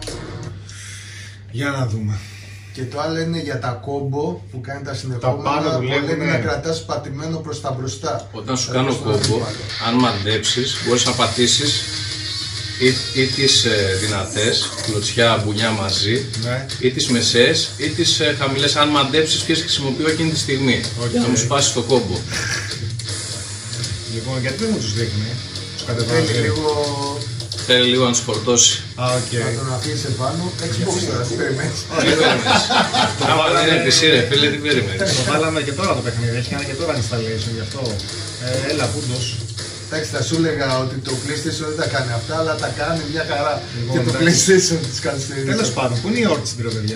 Για να δούμε. Και το άλλο είναι για τα κόμπο που κάνει τα πάνω συνεχόμενα, που δουλεύουνε. λέει να κρατάς πατημένο προς τα μπροστά. Όταν σου Ε, κάνω προς τον κόμπο, αντίπαλο. αν μαντέψεις, μπορείς να πατήσεις ή, ή τις ε, δυνατές, κλωτσιά, μπουνιά μαζί, Ναι. ή τις μεσαίες, ή τις ε, χαμηλές. Αν μαντέψεις ποιες χρησιμοποιώ εκείνη τη στιγμή, Οκ. για να μου σπάσει το κόμπο. Λοιπόν, γιατί δεν μου τους δείχνει. Τους Θέλει κατεβάζει. λίγο Θέλει λίγο να τους φορτώσει. Α, οκ. Να τον αφήσει επάνω. Xbox τώρα, τι περιμένεις. Τι περιμένεις. Άμα δεν είναι πι σι ρε φίλε, τι περιμένεις. Το βάλαμε και τώρα το παιχνίδι, έχει κάνει και τώρα installation γι' αυτό. Ε, έλα, πούντος. Εντάξει, θα σου έλεγα ότι το PlayStation δεν τα κάνει αυτά, αλλά τα κάνει μια χαρά. Λοιπόν, Και το εντάξει. PlayStation τις καθυστερεί. Τέλος πάντων, πού είναι η όρτιση την παιδιά.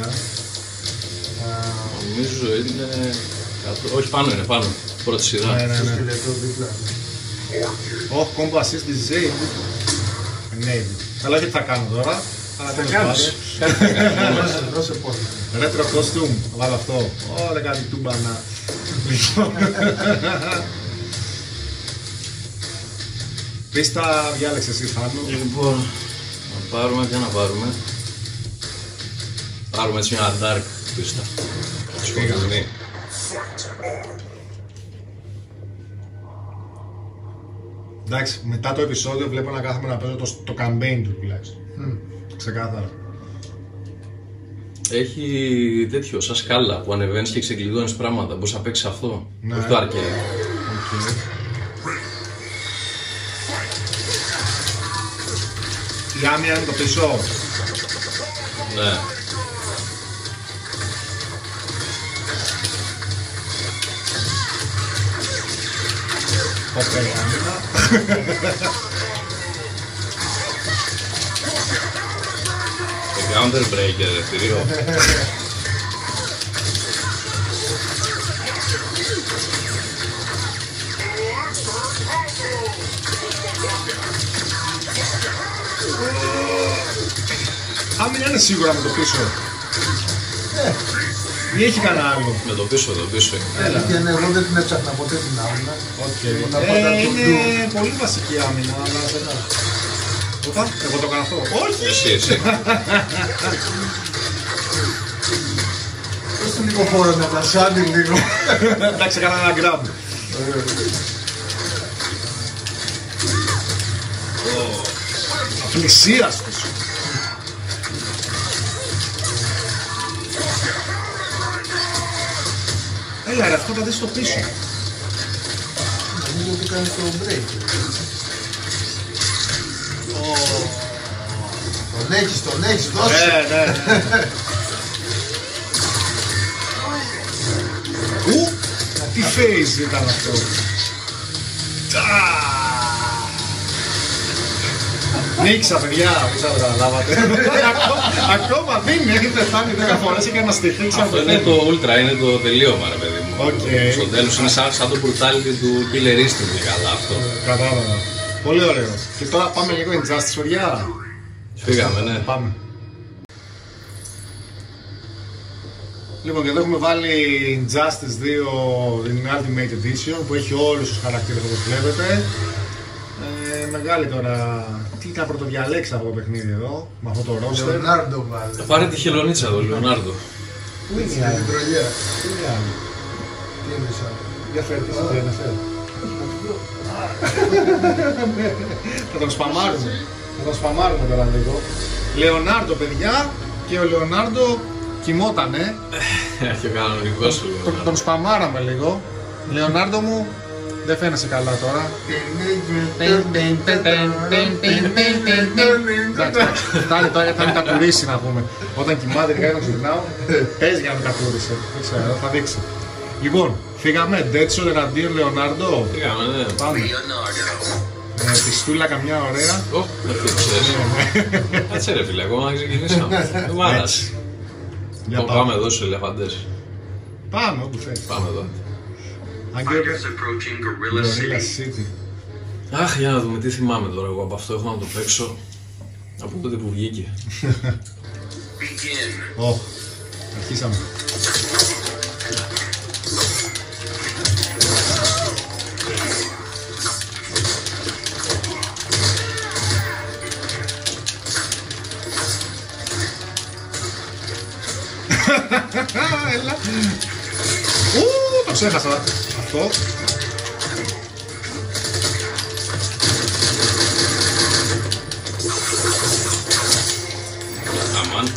Νομίζω είναι... κάτω- Όχι, πάνω είναι, πάνω. Πρώτη σειρά. Ναι, ναι, ναι. Σκελετό δίπλα. Όχι, combo assist disabled. Enabled. Καλά, όχι τι θα κάνω τώρα. Αλλά τέλος κάνεις. πάντων. Δώσε, δώσε πόνο. Retro costume, θα βάλω αυτό. Ωραία, κάτι τούμπανα. Λοιπόν. Πίστα, διάλεξε εσύ, Θάνο. Λοιπόν, να πάρουμε, ποια να πάρουμε. Πάρουμε έτσι μια dark πίστα. Σκοτεινή. Εντάξει, μετά το επεισόδιο βλέπω να κάθομαι να παίζω το, το campaign του τουλάχιστον. Ξεκάθαρα. Έχει τέτοιο, σαν σκάλα που ανεβαίνεις και ξεκλειδώνεις πράγματα. Μπορείς να παίξεις αυτό. Ναι. Όχι το arcade. Okay. Η άμυνα είναι το πίσω. Ναι. Ωραία, η άμυνα. Counter breaker, ρε θηρίο. Άμυνα είναι σίγουρα με το πίσω. Ή έχει κανένα άλλο. Με το πίσω, το πίσω. Έλα. Και ναι, εγώ δεν την έψαχνα ποτέ την άμυνα. Okay. Να πάντα Ε, το είναι ντου. πολύ βασική άμυνα, αλλά δεν θα. Οπα, εγώ το κάνω αυτό. Όχι! Εσύ, εσύ. Δώστε λίγο χώρο να τα σάνει λίγο. Εντάξει, έκανα ένα grab. Απλησίαστος. Έλα ρε, αυτό θα δεις στο πίσω. Νομίζω ότι κάνει το break. Τον έχεις, τον έχεις, δώσε. Ναι, ναι. Ου, τι face ήταν αυτό. Νίξα παιδιά, που θα το καταλάβατε. Ακόμα δίνει, έχετε φτάνει δέκα φορές και ένα στοιχείο Αυτό είναι το ultra, είναι το τελείωμα ρε παιδί μου. Οκ. Στο τέλος είναι σαν, σαν το brutality του Killer Instinct είναι καλά αυτό. Κατάλαβα. Πολύ ωραίο. Και τώρα πάμε λίγο Injustice, παιδιά. Φύγαμε, ναι. Πάμε. Λοιπόν, και εδώ έχουμε βάλει Injustice δύο την Ultimate Edition που έχει όλους τους χαρακτήρες όπως βλέπετε. Ε, μεγάλη τώρα. Τι θα πρωτοδιαλέξει αυτό το παιχνίδι εδώ, με αυτό το roster. Λεωνάρντο βάλε. Θα πάρει τη χελονίτσα εδώ, Λεωνάρντο. Πού είναι η Στην άλλη. τρολιά. Πού είναι η άλλη. Τι είναι σαν. Για φέρε, τι σας λένε, φέρε. Θα τον σπαμάρουμε. Θα τον σπαμάρουμε τώρα λίγο. Λεωνάρντο, παιδιά, και ο Λεωνάρντο κοιμότανε. Έχει ο κανονικός σου Τον, Λεωνάρντο. τον σπαμάραμε λίγο. Λεωνάρντο μου, δεν φαίνεσαι καλά τώρα. Εντάξει, φτάνει τώρα, θα με κατουρίσει να πούμε. Όταν κοιμάται και να ξυπνάω, παίζει για να με κατούρισε. Δεν ξέρω, θα δείξει. Λοιπόν, φύγαμε. Ντέτσον εναντίον Λεωνάρντο. Φύγαμε, ναι. Πάμε. Με πιστούλα καμιά ωραία. Ω, αυτό το ξέρεις. Κάτσε ρε φίλε, ακόμα δεν ξεκινήσαμε. Δεν μ' άρεσε. Για Λοιπόν, πάμε εδώ στους ελεφαντές. Πάμε όπου θες. Πάμε εδώ. Αν και approaching Gorilla Gorilla City. City. Αχ, για να δούμε τι θυμάμαι τώρα εγώ από αυτό. Έχω να το παίξω από τότε που βγήκε. Begin. Ω, αρχίσαμε. Έλα. Ου, το ξέχασα αυτό. Αμάν.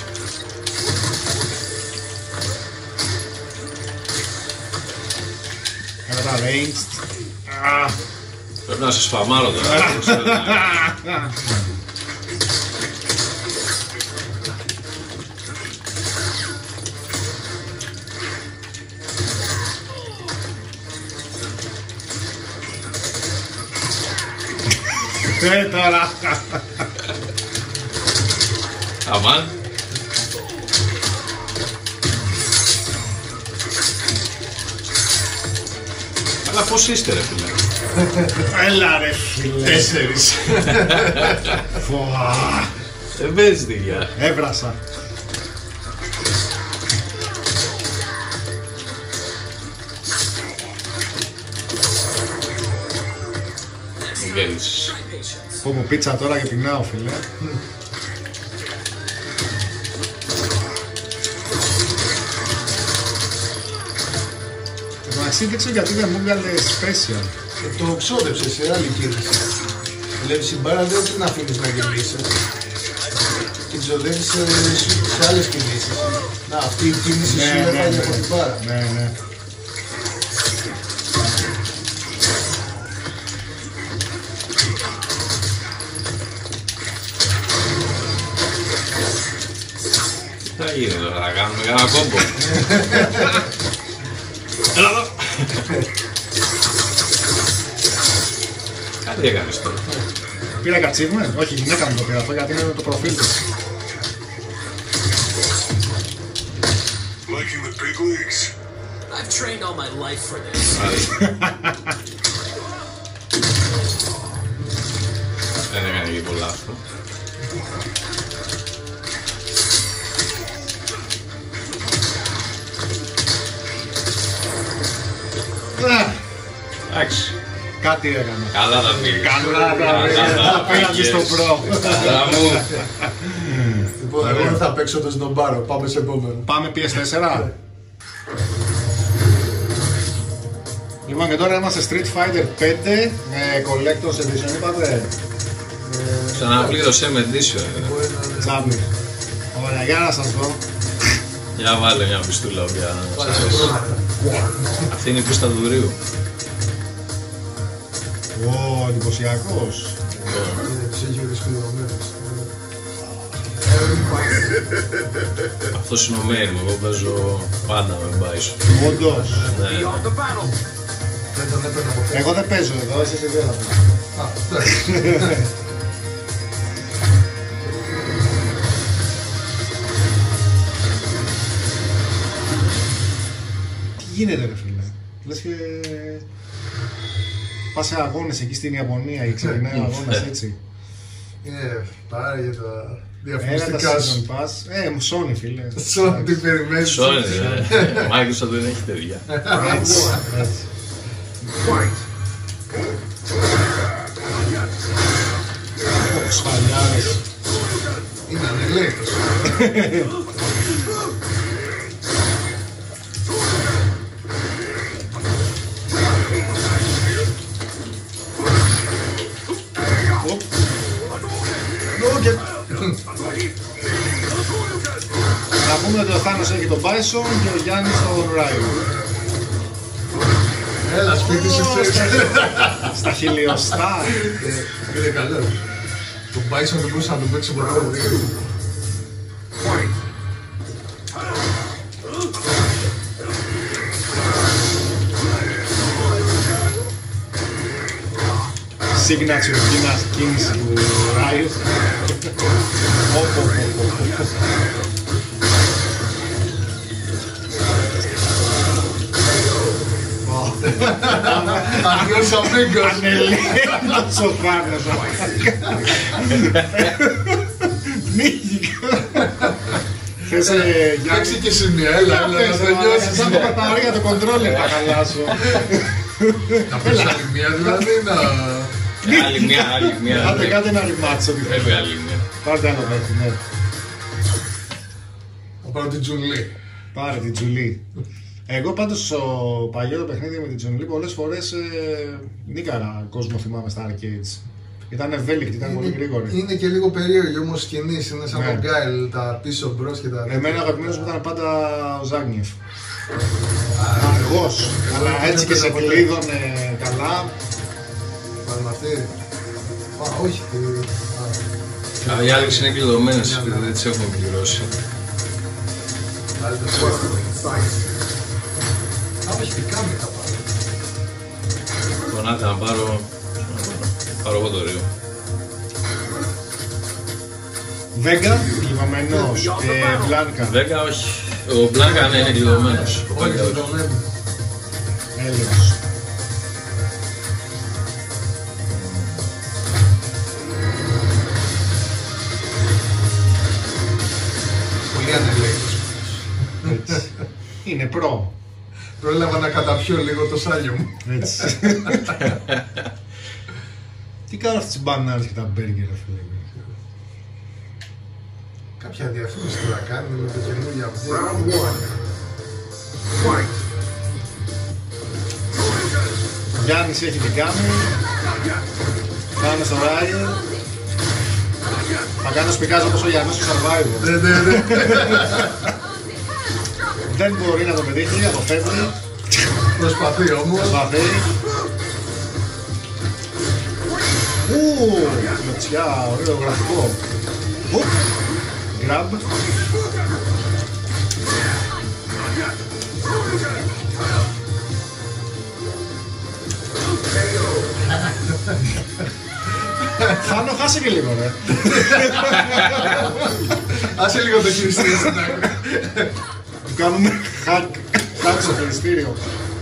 Ένα τα ranged. Α, Πρέπει να σε σφαμάρω τώρα. Ε, τώρα. Αμάν. Αλλά πώς είστε ρε φίλε? Έλα ρε φίλε. Τέσσερις. Φωά. Δεν παίζεις δικιά. Έβρασα. Μην γέλισες. Πω μου πίτσα τώρα και πεινάω φίλε. Εντάξει δεν ξέρω γιατί δεν μου έβγαλε special. Ε, το ξόδεψε σε άλλη κίνηση. Βλέπεις την μπάρα δεν την αφήνεις να γεμίσει. Την ξοδεύεις σε, σε άλλες κινήσεις. Να, αυτή η κίνηση Ναι, σου ναι, έφαγε ναι. από την μπάρα. Ναι, ναι. Τι θα γίνει τώρα, θα κάνουμε κανένα κόμπο. Έλα εδώ. Κάτι έκανες τώρα. Πήρα κατσίβουμε, όχι γυναίκα μου το πήρα αυτό γιατί είναι το προφίλ της. Like in the big leagues. I've trained all my life for this. Δεν έκανε και πολλά αυτό. Εντάξει. Κάτι έκανα. Καλά τα πήγε. Καλά τα Καλά πήγα. Πήγα στο πήγες. προ. Καλά μου. Λοιπόν, εγώ δεν θα παίξω το σνομπάρο. Πάμε σε επόμενο. Πάμε πι ες φορ. Λοιπόν και τώρα είμαστε Street Fighter πέντε με Collector's Edition είπατε. Ξαναπλήρωσέ με edition. Τσάμπι. Ωραία, για να σας δω. Για βάλε μια πιστούλα όποια σας αρέσει. Αυτή είναι η πίστα του δουρίου. Ω, εντυπωσιακός. Είναι ψυχιώδης κλειδωμένος. Αυτός είναι ο main μου, εγώ παίζω πάντα με Bison. Όντως. Ναι. Δεν τον έπαιρνα από πέρα. Εγώ δεν παίζω εδώ, εσείς δεν θα παίζω. Α, εντάξει. Τι γίνεται ρε φίλε. Λες και... Πας σε αγώνες εκεί στην Ιαπωνία ή ξεκινάει ο αγώνας έτσι. Είναι πάρα για τα Έλα τα διαφημιστικά season σου. pass. Ε, μου σώνει φίλε. Σω τι περιμένεις. Sorry, ο Microsoft δεν έχει παιδιά. Έτσι, έτσι. Ω, σφαλιάρες. Είναι ανελέγχος. Οπ. Να πούμε ότι ο Θάνος έχει τον Bison και ο Γιάννης τον Ράιο. Έλα, σπίτι σου ξέρεις. Στα χιλιοστά. Είναι καλό. Το Bison δεν μπορούσε να το παίξει ποτέ. Signature κίνας κίνηση του Ράιου. Όπο, όπο, όπο. Adiós amigos. Ανελέγχος ο Θάνος. Νίγηκα. Θες ε, Γιάννη. Παίξει και σημεία, έλα, έλα, να τελειώσεις. Σαν το παταρί για το κοντρόλερ θα χαλάσω. Να πεις άλλη μία δηλαδή, να... Άλλη μια, άλλη μια. Άντε κάντε ένα ρημάτσο. Πρέπει άλλη μια. Πάρτε ένα δέκο, ναι. Θα πάρω την Τζουλή. Πάρε την Τζουλή. Εγώ πάντως στο παλιό το παιχνίδι με την Τζουλή πολλές φορές ε, νίκαρα κόσμο θυμάμαι στα arcades. Ήταν ευέλικτη, ήταν πολύ γρήγορη. Είναι και λίγο περίεργη όμως σκηνής, είναι σαν Ναι. τον Γκάιλ, τα πίσω μπρος και τα... Εμένα ο αγαπημένος μου ήταν πάντα ο Ζάγνιεφ. Αργός, αλλά έτσι και σε κλείδωνε καλά. Πάμε αυτή. Α, όχι. τι- α, Α, οι άλλες είναι κλειδωμένες, επειδή δεν τις έχουμε πληρώσει. άλλη το σπίτι. Α, όχι, τι κάνει τα πάντα. Φωνάτε να πάρω... να πάρω εγώ το ρίο. Βέγκα, κλειδωμένος. Και Μπλάνκα. Βέγκα όχι. Ο Μπλάνκα ναι, είναι κλειδωμένος. Ο Όχι, Βέγκα όχι. το βλέπω. Έλεος. Πολύ ανελέγχος. Έτσι. Είναι προ. Πρόλαβα να καταπιώ λίγο το σάλιο μου. Έτσι. Τι κάνουν αυτές τις μπανάνες και τα μπέργκερ, φίλε. Κάποια διαφήμιση τώρα κάνουμε με το καινούργιο αυτό. Round one. Fight. Ο Γιάννης έχει την κάνει. Πάμε στο Ράιερ. Θα κάνω σπικάζω όπως ο Γιάννης στο Survivor. Ναι, ναι, ναι. Δεν μπορεί να το πετύχει, αποφεύγει. Προσπαθεί όμως. Προσπαθεί. Ου, κλωτσιά, ωραίο γραφικό. Ουπ, γκραμπ. Χάνω, χάσε και λίγο, ρε. Άσε λίγο το χειριστήριο στην άκρη. Του κάνουμε hack, hack στο χειριστήριο.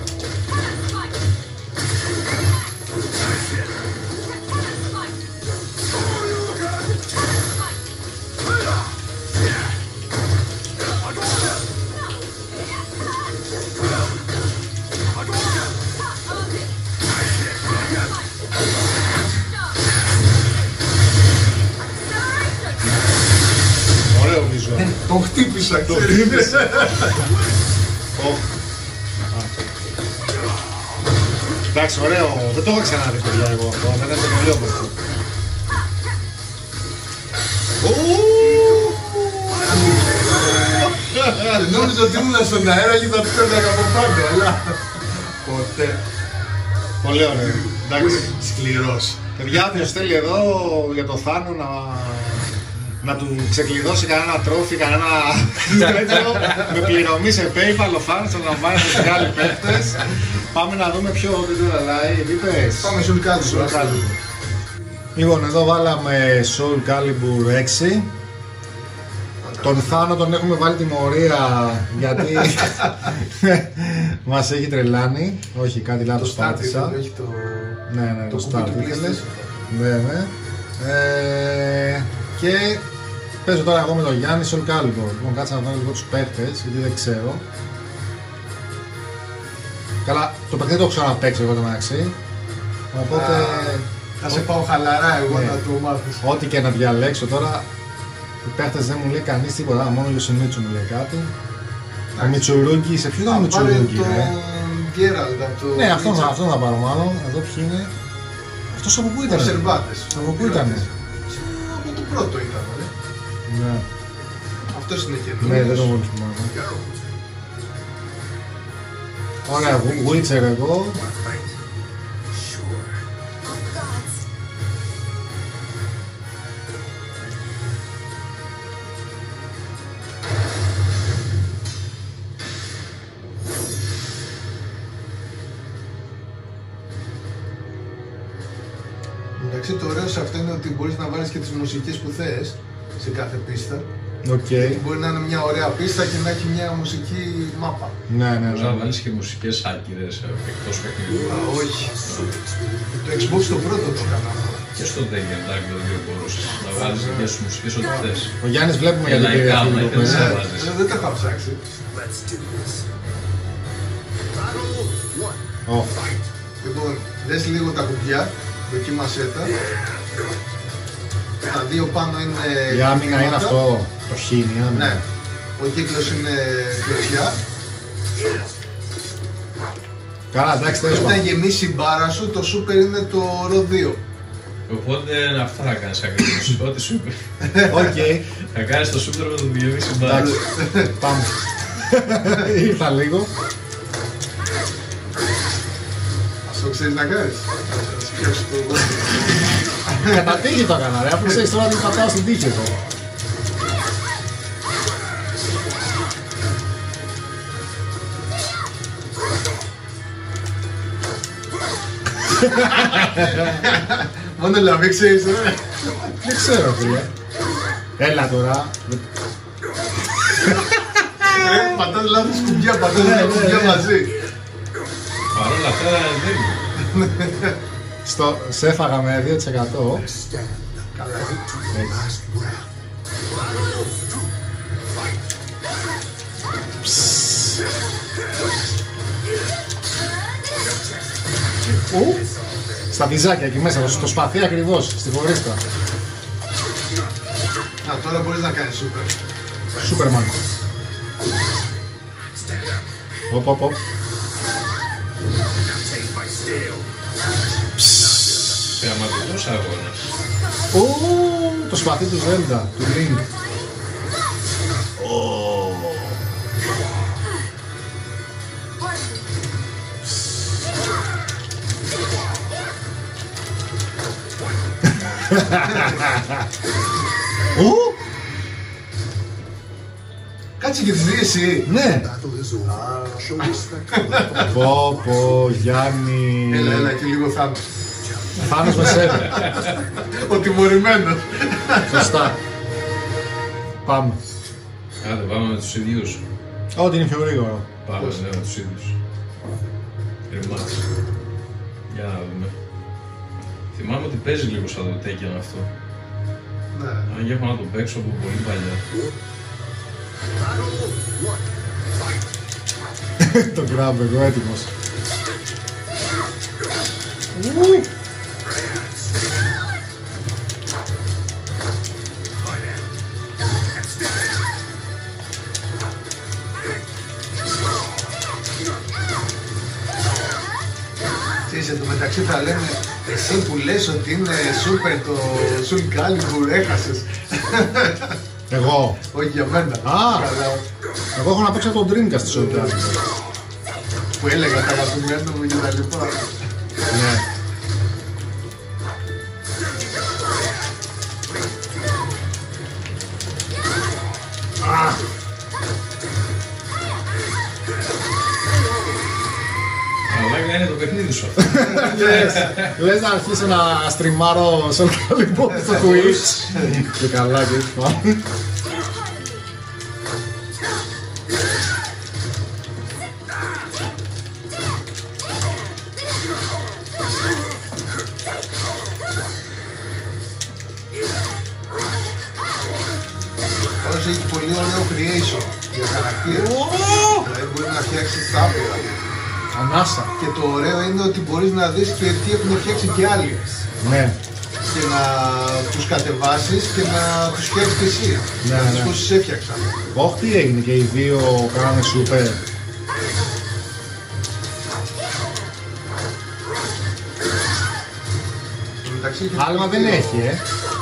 Ωραίο visual. Το χτύπησα, Το ξέρεις. χτύπησε. Οχ. Εντάξει, ωραίο. Δεν το έχω ξαναδεί, παιδιά, εγώ αυτό. Δεν είναι πολύ όμορφο. Νόμιζα ότι ήμουν στον αέρα και θα το πέταγα από πάνω, αλλά ποτέ. Πολύ ωραίο. Εντάξει. Σκληρός. Παιδιά, όποιος θέλει εδώ για το Θάνο να, να του ξεκλειδώσει κανένα τρόφι, κανένα τέτοιο, με πληρωμή σε PayPal, ο Θάνος θα λαμβάνει τους Γκάλι παίκτες. Πάμε να δούμε ποιο τώρα live είπες. Πάμε Soul Calibur. Soul Calibur. Λοιπόν, εδώ βάλαμε Soul Calibur έξι. Τον Θάνο τον έχουμε βάλει τιμωρία γιατί μας έχει τρελάνει. Όχι, κάτι λάθος πάτησα. Έχει το... Ναι, ναι, το, το start κουμπί του ήθελες. PlayStation. Ναι, ναι. Ε, και παίζω τώρα εγώ με τον Γιάννη Soul Calibur. Λοιπόν, κάτσε να δω λίγο τους παίχτες, γιατί δεν ξέρω. Καλά, το παιχνίδι το έχω ξαναπαίξει εγώ το μεταξύ. Οπότε... Θα σε πάω χαλαρά εγώ Ναι. να το μάθεις. Ό,τι και να διαλέξω τώρα, οι παίχτες δεν μου λέει κανείς τίποτα, μόνο ο Ιωσιμίτσου μου λέει κάτι. Ο Μιτσουρούγκι, σε ποιο ήταν ο Θα πάρε Μιτσουρούγκι, τον ρε. Geralt από το... Ναι, αυτό, αυτό θα πάρω μάλλον. Εδώ ποιοι είναι. Αυτός από πού ήταν. Ο Σερβάτες. Από πού ήταν. Από το πρώτο ήταν, ρε. Ναι, Αυτός είναι ναι, δεν καινούργιος. το βόλεις που μάλλον. Ωραία, Witcher εγώ. Εντάξει, το ωραίο σε αυτό είναι ότι μπορείς να βάλεις και τις μουσικές που θες σε κάθε πίστα. Οκ. Μπορεί να είναι μια ωραία πίστα και να έχει μια μουσική μάπα. Ναι, ναι, Μπορείς να ναι. βάλεις και μουσικές άκυρες εκτός παιχνιδιού. Α, όχι. Το Xbox το πρώτο το έκανα. Και στο Tekken, εντάξει, το δύο μπορούσες να βάλεις και τις μουσικές ό,τι θες. Ο Γιάννης βλέπουμε Για γιατί πήρε λαϊκά, αυτή μα την ήθελες κοπέλα. να βάζεις. Ε, Δεν το είχα ψάξει. Let's do this. Ω, Λοιπόν, δες λίγο τα κουμπιά, δοκίμασέ τα. Τα δύο πάνω είναι... η άμυνα είναι κύματα. αυτό. Το χ είναι η άμυνα. Ναι. Ο κύκλος είναι κλωτσιά. Καλά, εντάξει, τέλος Όταν πάντων. γεμίσει η μπάρα σου, το σούπερ είναι το ρο δύο. Οπότε αυτά θα κάνεις ακριβώς. Ό,τι σούπερ. Οκ, Θα κάνεις το σούπερ με το διαβήσει μπάρα. εντάξει. Πάμε. Ήρθα λίγο. Αυτό ξέρεις να κάνεις. Θα σου φτιάξω το εγώ. Κατά τύχη το έκανα, ρε, αφού ξέρεις τώρα τι πατάω στην τύχη εδώ. Μόνο λαβή ξέρεις, ρε. Δεν ξέρω, φίλε. Έλα τώρα. Ρε, πατάς λάθος κουμπιά, πατάς λάθος κουμπιά μαζί. Παρ' όλα αυτά δεν. Στο, σε έφαγα με δύο τοις εκατό. Ου, στα βυζάκια εκεί μέσα, στο σπαθί ακριβώς, στη φορίστα. Α, τώρα μπορείς να κάνεις σούπερ. Σούπερμαν. Οπ, οπ, οπ. Θεαματικός αγώνας. Ου, το σπαθί του Zelda, του Link. Ου! Κάτσε και τις δει εσύ. Ναι! Πω πω Γιάννη. Έλα, έλα και λίγο Θάνος. Θάνος με σένα. Ο τιμωρημένος. Σωστά. Πάμε. Άντε πάμε με τους ίδιους. Ό,τι είναι πιο γρήγορο. Πάμε ναι, με τους ίδιους. Ρημάτς. Για να δούμε. Θυμάμαι ότι παίζει λίγο σαν το Tekken αυτό. Ναι. Αν και έχω να το παίξω από πολύ παλιά. Το grab εγώ έτοιμος. Ξέρεις, εν τω μεταξύ θα λένε εσύ που λες ότι είναι σούπερ το Soul Calibur έχασες. Εγώ. Όχι για μένα. Α. Αλλά Εγώ έχω να παίξω τον Dreamcast στη ζωή. που έλεγα τα αγαπημένα μου και τα λοιπά. Ναι. Αλλά είναι το παιχνίδι σου αυτό. Λες να αρχίσω να στριμάρω Soul Calibur στο Twitch. Και καλά και έτσι πάμε. Όσο έχει πολύ ωραίο creation για χαρακτήρα. Δηλαδή μπορεί να φτιάξει τα άπειρα. Ανάσα. Και το ωραίο είναι ότι μπορείς να δεις και τι έχουν φτιάξει και άλλοι. Ναι. Και να τους κατεβάσεις και να τους φτιάξεις και εσύ. Ναι, Να δεις ναι. πόσους έφτιαξαν. Όχι, τι έγινε και οι δύο κάνανε σούπερ. Μεταξύ έχει Άλμα δεν δύο. έχει, ε.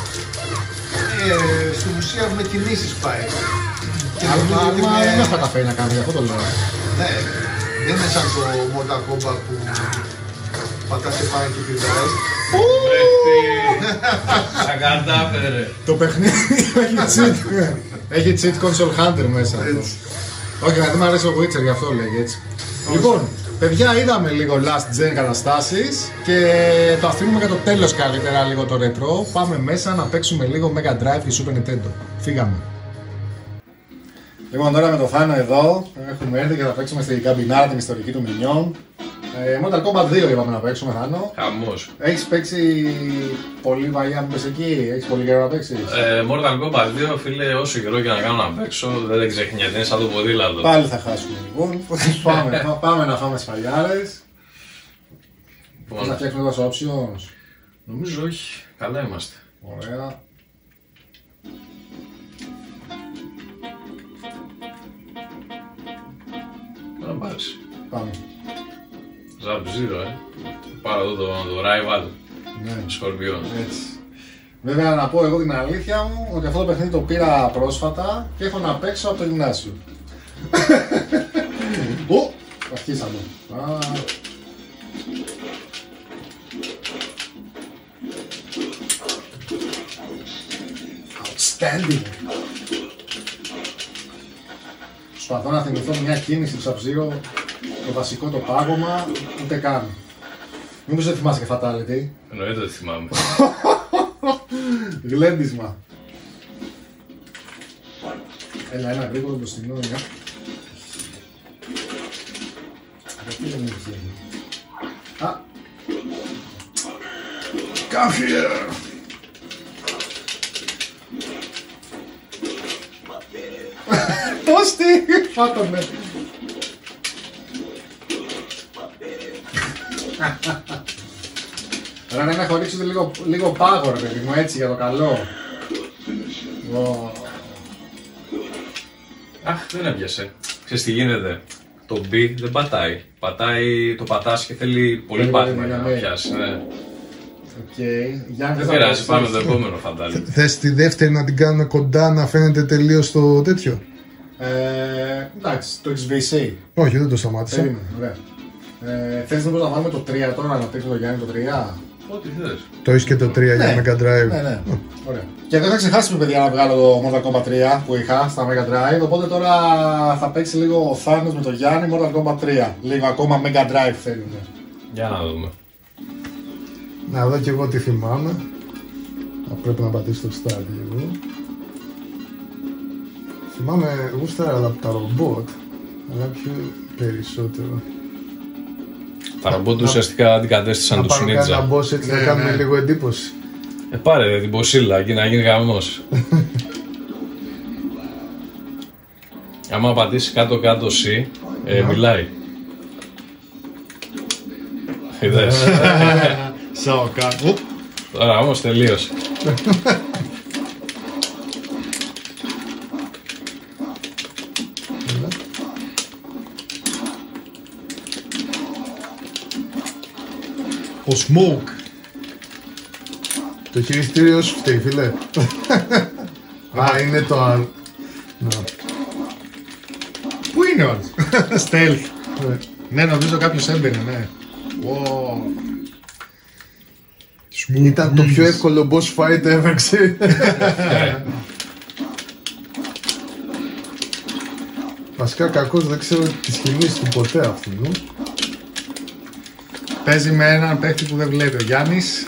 Ε, στην ουσία με κινήσεις πάει. Και νομίζω ότι Άλμα με- δεν θα καταφέρει να κάνει, αυτό το λέω. Ναι, δεν είναι σαν το Mortal Kombat που πατάς και πάει και πηδάει. Βρέχτη. Σαν κατάφερε. Το παιχνίδι έχει cheat. Έχει cheat console hunter μέσα. αυτό. Έτσι. Όχι, γιατί μου αρέσει ο Witcher, γι' αυτό λέγει έτσι. Λοιπόν, παιδιά, είδαμε λίγο last gen καταστάσεις και το αφήνουμε για το τέλος καλύτερα λίγο το retro. Πάμε μέσα να παίξουμε λίγο Mega Drive και Super Nintendo. Φύγαμε. Λοιπόν, τώρα με το Θάνο εδώ έχουμε έρθει και θα παίξουμε στη καμπινάρα την ιστορική του Μινιόν. Ε, Mortal Kombat δύο είπαμε να παίξουμε, Θάνο. Χαμός. Έχεις παίξει πολύ παλιά μου πες εκεί, έχεις πολύ καιρό να παίξεις. Ε, Mortal Kombat δύο, φίλε, όσο καιρό και να κάνω να παίξω, δεν ξεχνιέται, είναι σαν το ποδήλατο. Πάλι θα χάσουμε λοιπόν. πάμε, πά- πάμε να φάμε σφαλιάρες. Θες να φτιάξουμε εδώ στο options. Νομίζω όχι, καλά είμαστε. Ωραία. Να πάρεις. Πάμε. Sub-Zero, ε. Πάρω εδώ το, το rival, Ναι, Σκορπιόν. έτσι. Βέβαια να πω εγώ την αλήθεια μου ότι αυτό το παιχνίδι το πήρα πρόσφατα και έχω να παίξω από το γυμνάσιο. Ω! Αρχίσαμε. Α. Outstanding. Προσπαθώ να θυμηθώ μια κίνηση του Sub-Zero, το βασικό το πάγωμα, ούτε καν. Μήπως δεν θυμάσαι και Fatality. Εννοείται ότι θυμάμαι. Γλέντισμα. Έλα, ένα γρήγορο μπροστινό, ένα. Γιατί δεν είναι βγαίνει. Α! Come here! Πώς τι! Φάταμε! Ρε να με χωρίξετε λίγο, λίγο πάγο ρε παιδί μου, έτσι για το καλό. Wow. Αχ, δεν έπιασε. Ξέρεις τι γίνεται. Το B δεν πατάει. Πατάει, το πατάς και θέλει πολύ πάτημα για να πιάσει. Ναι. Okay. Δεν πειράζει, πάμε το επόμενο φαντάζομαι. Θες τη δεύτερη να την κάνουμε κοντά να φαίνεται τελείως το τέτοιο? Ε, εντάξει, το εξ βι σι. Όχι, δεν το σταμάτησα. Περίμενε, ωραία. Ε, θες να μπορούμε να βάλουμε το τρία τώρα, να παίξουμε το Γιάννη το τρία? Ό,τι θες. Το έχεις και το τρία Ναι. για Mega Drive. Ναι, ναι. Ωραία. Και δεν θα ξεχάσουμε παιδιά να βγάλω το Mortal Kombat τρία που είχα στα Mega Drive, οπότε τώρα θα παίξει λίγο ο Θάνος με το Γιάννη Mortal Kombat τρία. Λίγο ακόμα Mega Drive θέλουμε. Για να δούμε. Να δω και εγώ τι θυμάμαι. Θα πρέπει να πατήσω το start λίγο. Θυμάμαι γούσταρα από τα ρομπότ, αλλά πιο περισσότερο. Τα ρομπότ ουσιαστικά αντικατέστησαν τους Να πάρω Ninja. κάνα boss έτσι Ναι, να κάνουμε ναι. λίγο εντύπωση. Ε, πάρε την ποσίλα και να γίνει γαμός. Άμα πατήσει κάτω κάτω C, ε, μιλάει. Είδες. Σαοκάν. Τώρα όμως τελείωσε. Ο Smoke. Το χειριστήριο σου φταίει, φίλε. Α, είναι το άλλο. Πού είναι ο άλλος? Stealth. Ναι. Ναι, νομίζω κάποιος έμπαινε, ναι. Wow. Ήταν το πιο εύκολο boss fight ever, ξέρει. Βασικά κακός δεν ξέρω τις κινήσεις του ποτέ αυτού. Παίζει με έναν παίχτη που δεν βλέπει, ο Γιάννης.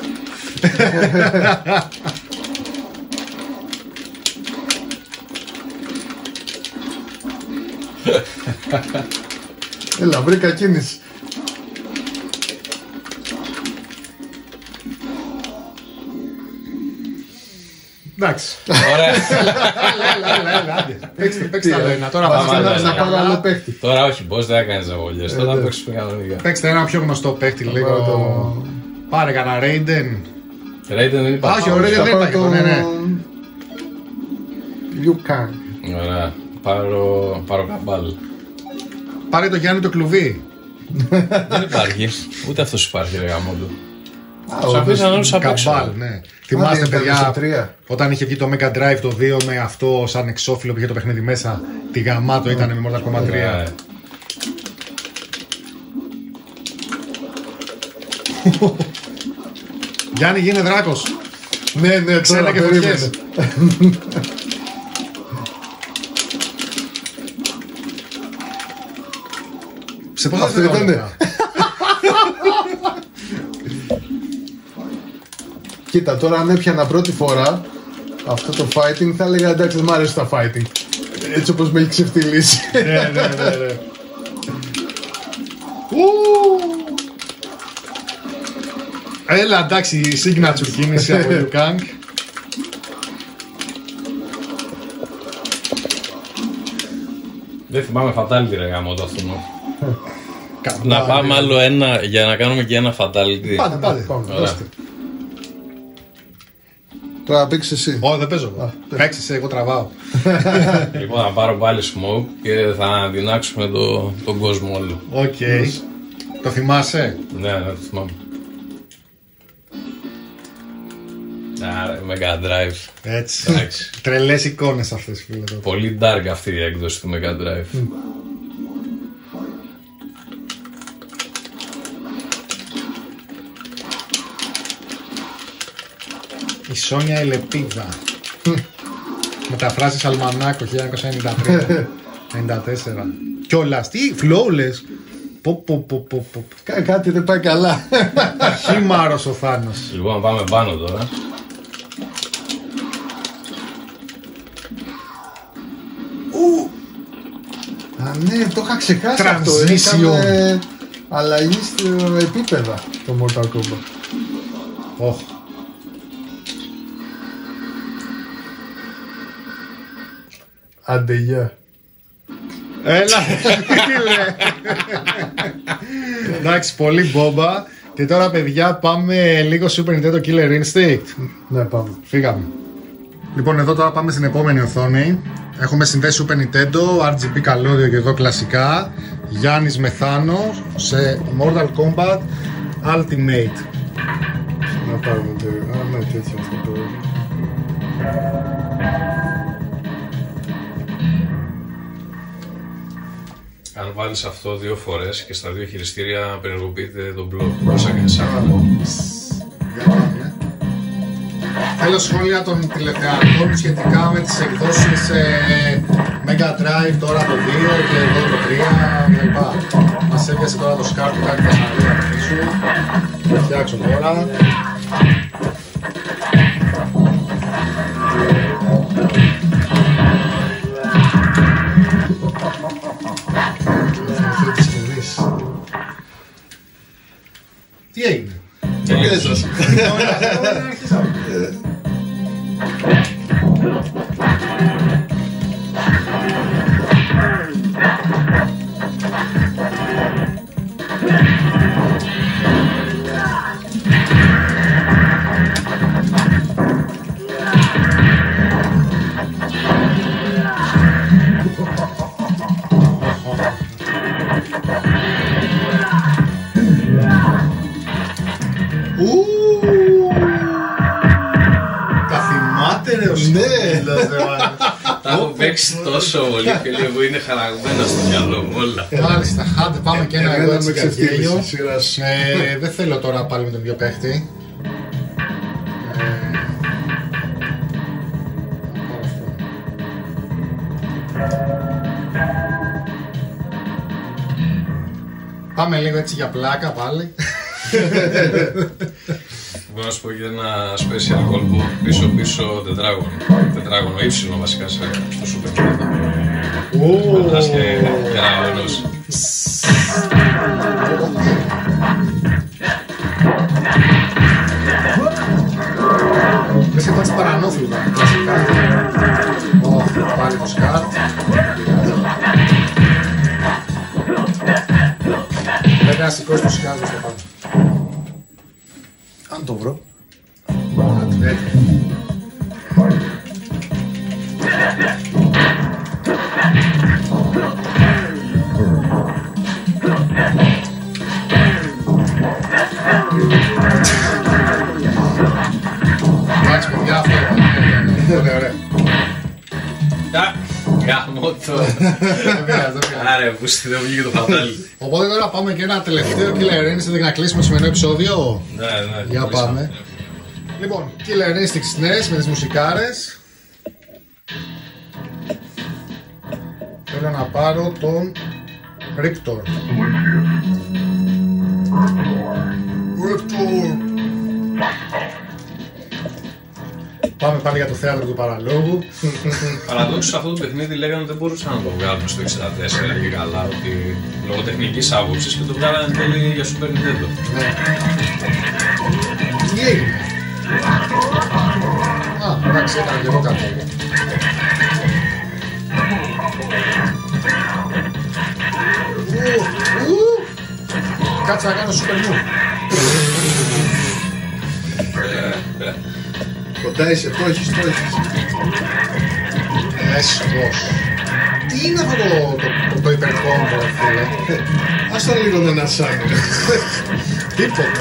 Έλα, βρήκα κίνηση. Εντάξει. Ωραία. Έλα, έλα, έλα, άντε. Παίξτε, παίξτε άλλο ένα. Τώρα Πάμε πάμε να ναι, να ναι. πάρω άλλο παίχτη. Τώρα όχι, πώς δεν έκανες αγωγές. Τώρα θα ναι. παίξουμε κανονικά. Παίξτε ένα πιο γνωστό παίχτη λίγο. πάρω το- Πάρε κανένα Raiden. Raiden δεν Α, υπάρχει. όχι, ο Raiden Θα δεν πάρω υπάρχει. Ναι, ναι. Liu Kang. Ωραία. Πάρω, πάρω καμπάλ. Πάρε το Γιάννη το κλουβί. Δεν υπάρχει. Ούτε αυτός υπάρχει, ρε γάμο του. Α, Τους ο αφήσαν όλους απ' έξω. Καμπάλ, ναι. Θυμάστε, ήταν στο παιδιά, τρία. όταν είχε βγει το Mega Drive το δύο με αυτό σαν εξώφυλλο που είχε το παιχνίδι μέσα, τη γαμάτο ήταν με Mortal Kombat Ναι. τρία. Γιάννη, γίνε δράκος. Ναι, ναι, Ξένα τώρα και περίμενε. φωτιές. Σε πόσα Αυτό δευτερόλεπτα? ήτανε. Κοίτα, τώρα αν έπιανα πρώτη φορά αυτό το fighting θα έλεγα εντάξει δεν μ' αρέσει τα fighting. Έτσι όπως με έχει ξεφτυλίσει. Ναι, ναι, ναι, ναι. Έλα, εντάξει, η signature κίνηση από Liu Kang. Δεν θυμάμαι fatality ρε γάμο το αυτό. Καμπάλ, Να πάμε ναι. άλλο ένα για να κάνουμε και ένα fatality. Πάτε, πάτε. Πάμε, Ωραία. δώστε. Τώρα παίξεις εσύ. Ω, δεν παίζω εγώ. Παίξε εσύ, εγώ τραβάω. Λοιπόν, θα πάρω πάλι smoke και θα αναδυνάξουμε το, τον κόσμο όλο. Οκ. Το θυμάσαι? Ναι, ναι, το θυμάμαι. Άρα, Mega Drive. Έτσι. Εντάξει. Τρελές εικόνες αυτές, φίλε. εδώ. Πολύ dark αυτή η έκδοση του Mega Drive. Η Σόνια Ελεπίδα. Μεταφράσεις Αλμανάκο χίλια εννιακόσια ενενήντα τρία ενενήντα τέσσερα. Κιόλας, τι, flawless. Πω πω πω πω πω. Κα- Κάτι δεν πάει καλά. Χήμαρος ο Θάνος. Λοιπόν, πάμε πάνω τώρα. Ου, Α, ναι, το είχα ξεχάσει αυτό. Transition. Έκανε αλλαγή στο επίπεδα το Mortal Kombat. Oh. Άντε, γεια. Έλα, φίλε. Εντάξει, πολύ μπόμπα. Και τώρα, παιδιά, πάμε λίγο Super Nintendo Killer Instinct. Ναι, πάμε. Φύγαμε. Λοιπόν, εδώ τώρα πάμε στην επόμενη οθόνη. Έχουμε συνδέσει Super Nintendo, αρ τζι μπι καλώδιο και εδώ κλασικά. Γιάννης Μεθάνο σε Mortal Kombat Ultimate. Να πάρουμε το... Α, ναι, τέτοιο αυτό το... Αν βάλεις αυτό δύο φορές και στα δύο χειριστήρια απενεργοποιείται τον μπλοκ. Πόσα και εσάς. Θέλω σχόλια των τηλεθεατών σχετικά με τις εκδόσεις ε, Mega Drive, τώρα το δύο και εδώ το τρία κλπ. Μας έπιασε τώρα το σκάρ του κάτι βασαρία από πίσω. Θα φτιάξω τώρα. Τι έγινε? Τελείωσες. Τα έχω παίξει τόσο πολύ, φίλε μου, είναι χαραγμένα στο μυαλό μου όλα. Μάλιστα, άντε πάμε και ένα εδώ έτσι για γέλιο. Σειράς. Ε, δεν θέλω τώρα πάλι με τον πιο παίχτη. Πάμε λίγο έτσι για πλάκα πάλι. Μπορώ να σου πω για ένα special κόλπο πίσω πίσω τετράγωνο. Τετράγωνο ύψιλο βασικά στο Super Nintendo. Πατάς και τεραγωνός. Λες και πάτσε παρανόφιλμα. Ω, πάλι το σκάρτ. Πρέπει να σηκώσει το σκάρτ στο πάνω. Αν το βρω. Εντάξει παιδιά, αυτό είναι ωραία. Γάμο το. Άρε, που δεν βγήκε το φαντάλι. Οπότε τώρα πάμε και ένα τελευταίο Killer Instinct για να κλείσουμε το σημερινό επεισόδιο. Ναι, ναι. Για πάμε. Λοιπόν, Killer Instinct ες νι ες με τις μουσικάρες. Θέλω να πάρω τον Riptor. Riptor. Πάμε πάλι για το θέατρο του παραλόγου. Παραδόξως αυτό το παιχνίδι λέγανε ότι δεν μπορούσαν να το βγάλουν στο εξήντα τέσσερα και καλά, ότι λόγω τεχνικής άποψης και το βγάλανε τέλει για Super Nintendo. Ναι. Τι έγινε? Α, εντάξει, έκανα και εγώ κάτι. Ου, ου. Κάτσε να κάνω Super Move. Κοντά είσαι, το έχεις, το έχεις. Έσχος. Τι είναι αυτό το, το, το υπερκόμπο, φίλε? Άστα λίγο να ανασάνει. Τίποτα.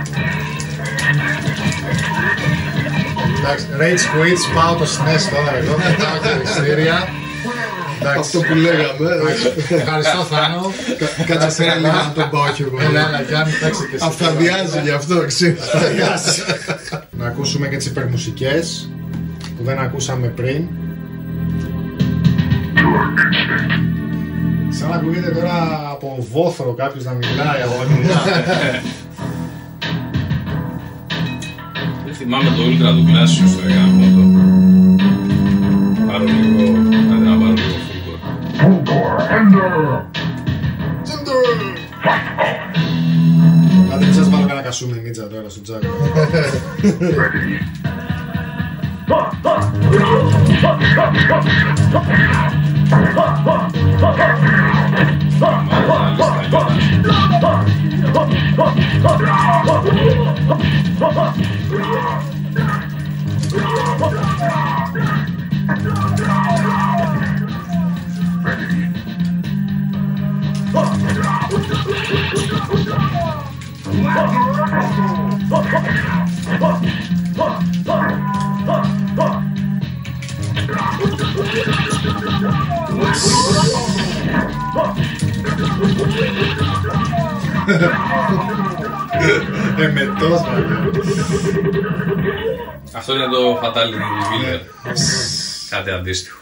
Εντάξει, Rage Quits, πάω το ες νι ες τώρα εδώ, πετάω και δεξίρια. Αυτό που λέγαμε. Ευχαριστώ Θάνο. Κάτσε πέρα λίγο να τον πάω κι εγώ. Έλα, έλα, Γιάννη, παίξε και εσύ. Αυθαδιάζει γι' αυτό, ξέρεις. Να ακούσουμε και τις υπερμουσικές που δεν ακούσαμε πριν. Σαν να ακούγεται τώρα από βόθρο κάποιος να μιλάει από αγγλικά. Δεν θυμάμαι το Ultra του Glacius στο έκανα αυτό. Πάρω λίγο, να πάρω λίγο φούγκο. Κασούμι Νίτσα τώρα στο τζάκι. Εμετός, Αυτό είναι το Fatality Revealer. Κάτι αντίστοιχο.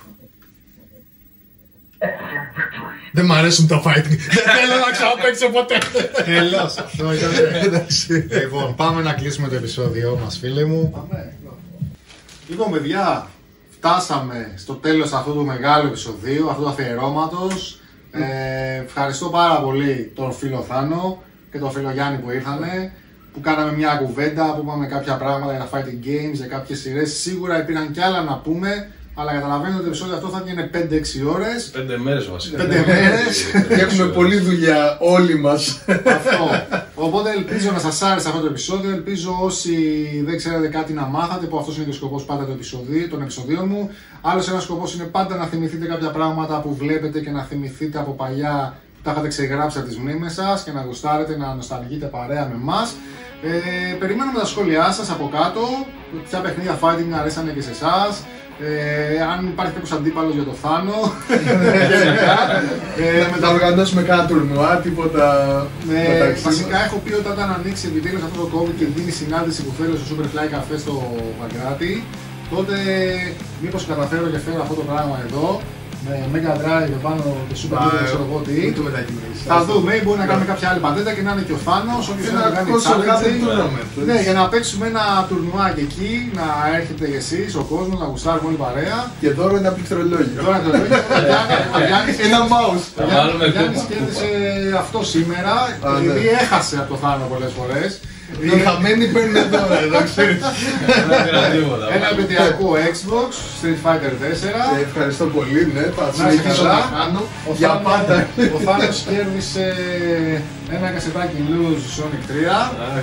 Δεν μ' αρέσουν τα fighting. Δεν θέλω να ξαναπαίξω ποτέ. Τέλος, αυτό ήταν. Λοιπόν, πάμε να κλείσουμε το επεισόδιό μας, φίλοι μου. Λοιπόν, παιδιά, φτάσαμε στο τέλος αυτού του μεγάλου επεισοδίου, αυτού του αφιερώματος. Ε, ευχαριστώ πάρα πολύ τον φίλο Θάνο και τον φίλο Γιάννη που ήρθανε, που κάναμε μια κουβέντα, που είπαμε κάποια πράγματα για τα fighting games, για κάποιες σειρές. Σίγουρα υπήρχαν κι άλλα να πούμε, αλλά καταλαβαίνετε ότι το επεισόδιο αυτό θα βγαίνει πέντε έξι ώρες. Πέντε μέρες βασικά. Πέντε μέρες. Έχουμε πολλή δουλειά όλοι μας. Αυτό. Οπότε ελπίζω να σας άρεσε αυτό το επεισόδιο. Ελπίζω όσοι δεν ξέρετε κάτι να μάθατε, που αυτός είναι και ο σκοπός πάντα του επεισοδίου, των επεισοδίων μου. Άλλος ένας σκοπός είναι πάντα να θυμηθείτε κάποια πράγματα που βλέπετε και να θυμηθείτε από παλιά που τα είχατε ξεγράψει από τις μνήμες σας και να γουστάρετε, να νοσταλγείτε παρέα με εμάς. Ε, περιμένουμε τα σχόλιά σας από κάτω. Ποια παιχνίδια fighting αρέσανε και σε εσάς. Ε, αν υπάρχει κάποιος αντίπαλος για το Θάνο. ε, να οργανώσουμε κάνα τουρνουά, τίποτα. Ε, βασικά έχω πει ότι όταν ανοίξει επιτέλους αυτό το COVID και γίνει συνάντηση που θέλω στο Superfly Café στο Παγκράτη, τότε μήπως καταφέρω και φέρω αυτό το πράγμα εδώ. Με Mega Drive πάνω και Super Duper, ξέρω εγώ τι. Θα δούμε, μπορεί να κάνουμε κάποια άλλη παντέτα και να είναι και ο Θάνος, όποιος θέλει να κάνει challenge. Ναι, για να παίξουμε ένα τουρνουάκι εκεί, να έρχεται και εσείς, ο κόσμος, να γουστάρουμε όλη παρέα. Και δώρο ένα πληκτρολόγιο. Δώρο ένα πληκτρολόγιο. Ένα mouse. Ο Γιάννης κέρδισε αυτό σήμερα, επειδή έχασε από το Θάνο πολλές φορές. Οι χαμένοι παίρνουν τώρα, εδώ ξέρεις. Ένα επαιτειακό Xbox, Street Fighter τέσσερα. Ευχαριστώ πολύ, ναι, θα συνεχίσω να κάνω για πάντα. Ο Θάνος κέρδισε ένα κασετάκι Lose Sonic τρία.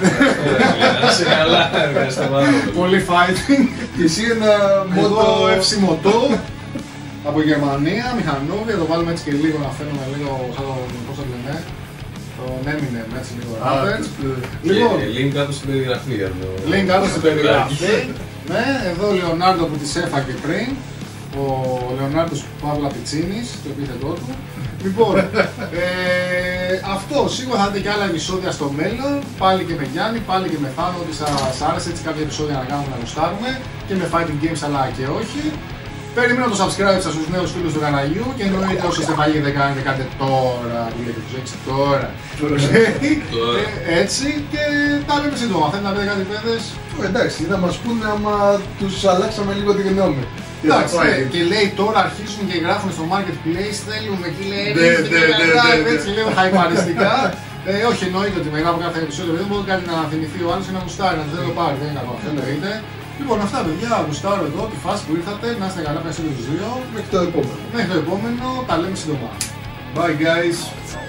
Σε καλά, ευχαριστώ πάρα πολύ. Πολύ fighting. Και εσύ ένα μότο εφ σι Moto από Γερμανία, μηχανόβια. Το βάλουμε έτσι και λίγο να φαίνουμε λίγο σαν το, πώς το λένε, τον Eminem, έτσι λίγο rapper. Λοιπόν, link κάτω στην περιγραφή για το... Link κάτω στην περιγραφή. Ναι, εδώ ο Λεωνάρντο που τις έφαγε πριν. Ο Λεωνάρντος Παύλα Πιτσίνης, το επίθετό του. Λοιπόν, ε, αυτό σίγουρα θα δείτε και άλλα επεισόδια στο μέλλον. Πάλι και με Γιάννη, πάλι και με Θάνο, ότι σας άρεσε έτσι κάποια επεισόδια να κάνουμε να γουστάρουμε. Και με fighting games αλλά και όχι. Περιμένω το subscribe σας στους νέους φίλους του καναλιού και εννοείται όσοι είστε παλιοί δεν κάνετε, κάντε τώρα, που λέτε τους έξι τώρα. ε, έτσι και τα λέμε σύντομα. Θέλετε να πείτε κάτι παιδες? Εντάξει, να μας πούνε άμα τους αλλάξαμε λίγο τη γνώμη. Εντάξει, και λέει τώρα αρχίζουν και γράφουν στο marketplace, θέλουμε και λέει έτσι λίγο χαϊπαριστικά. Όχι, εννοείται ότι μετά από κάθε επεισόδιο δεν μπορεί κάτι να θυμηθεί ο άλλος και να γουστάρει, να δεν το πάρει, δεν είναι καλό αυτό, εννοείται. Λοιπόν, αυτά παιδιά, γουστάρω εδώ τη φάση που ήρθατε, να είστε καλά πέρα σε τους δύο. Μέχρι το επόμενο. Μέχρι το επόμενο, τα λέμε σύντομα. Bye guys.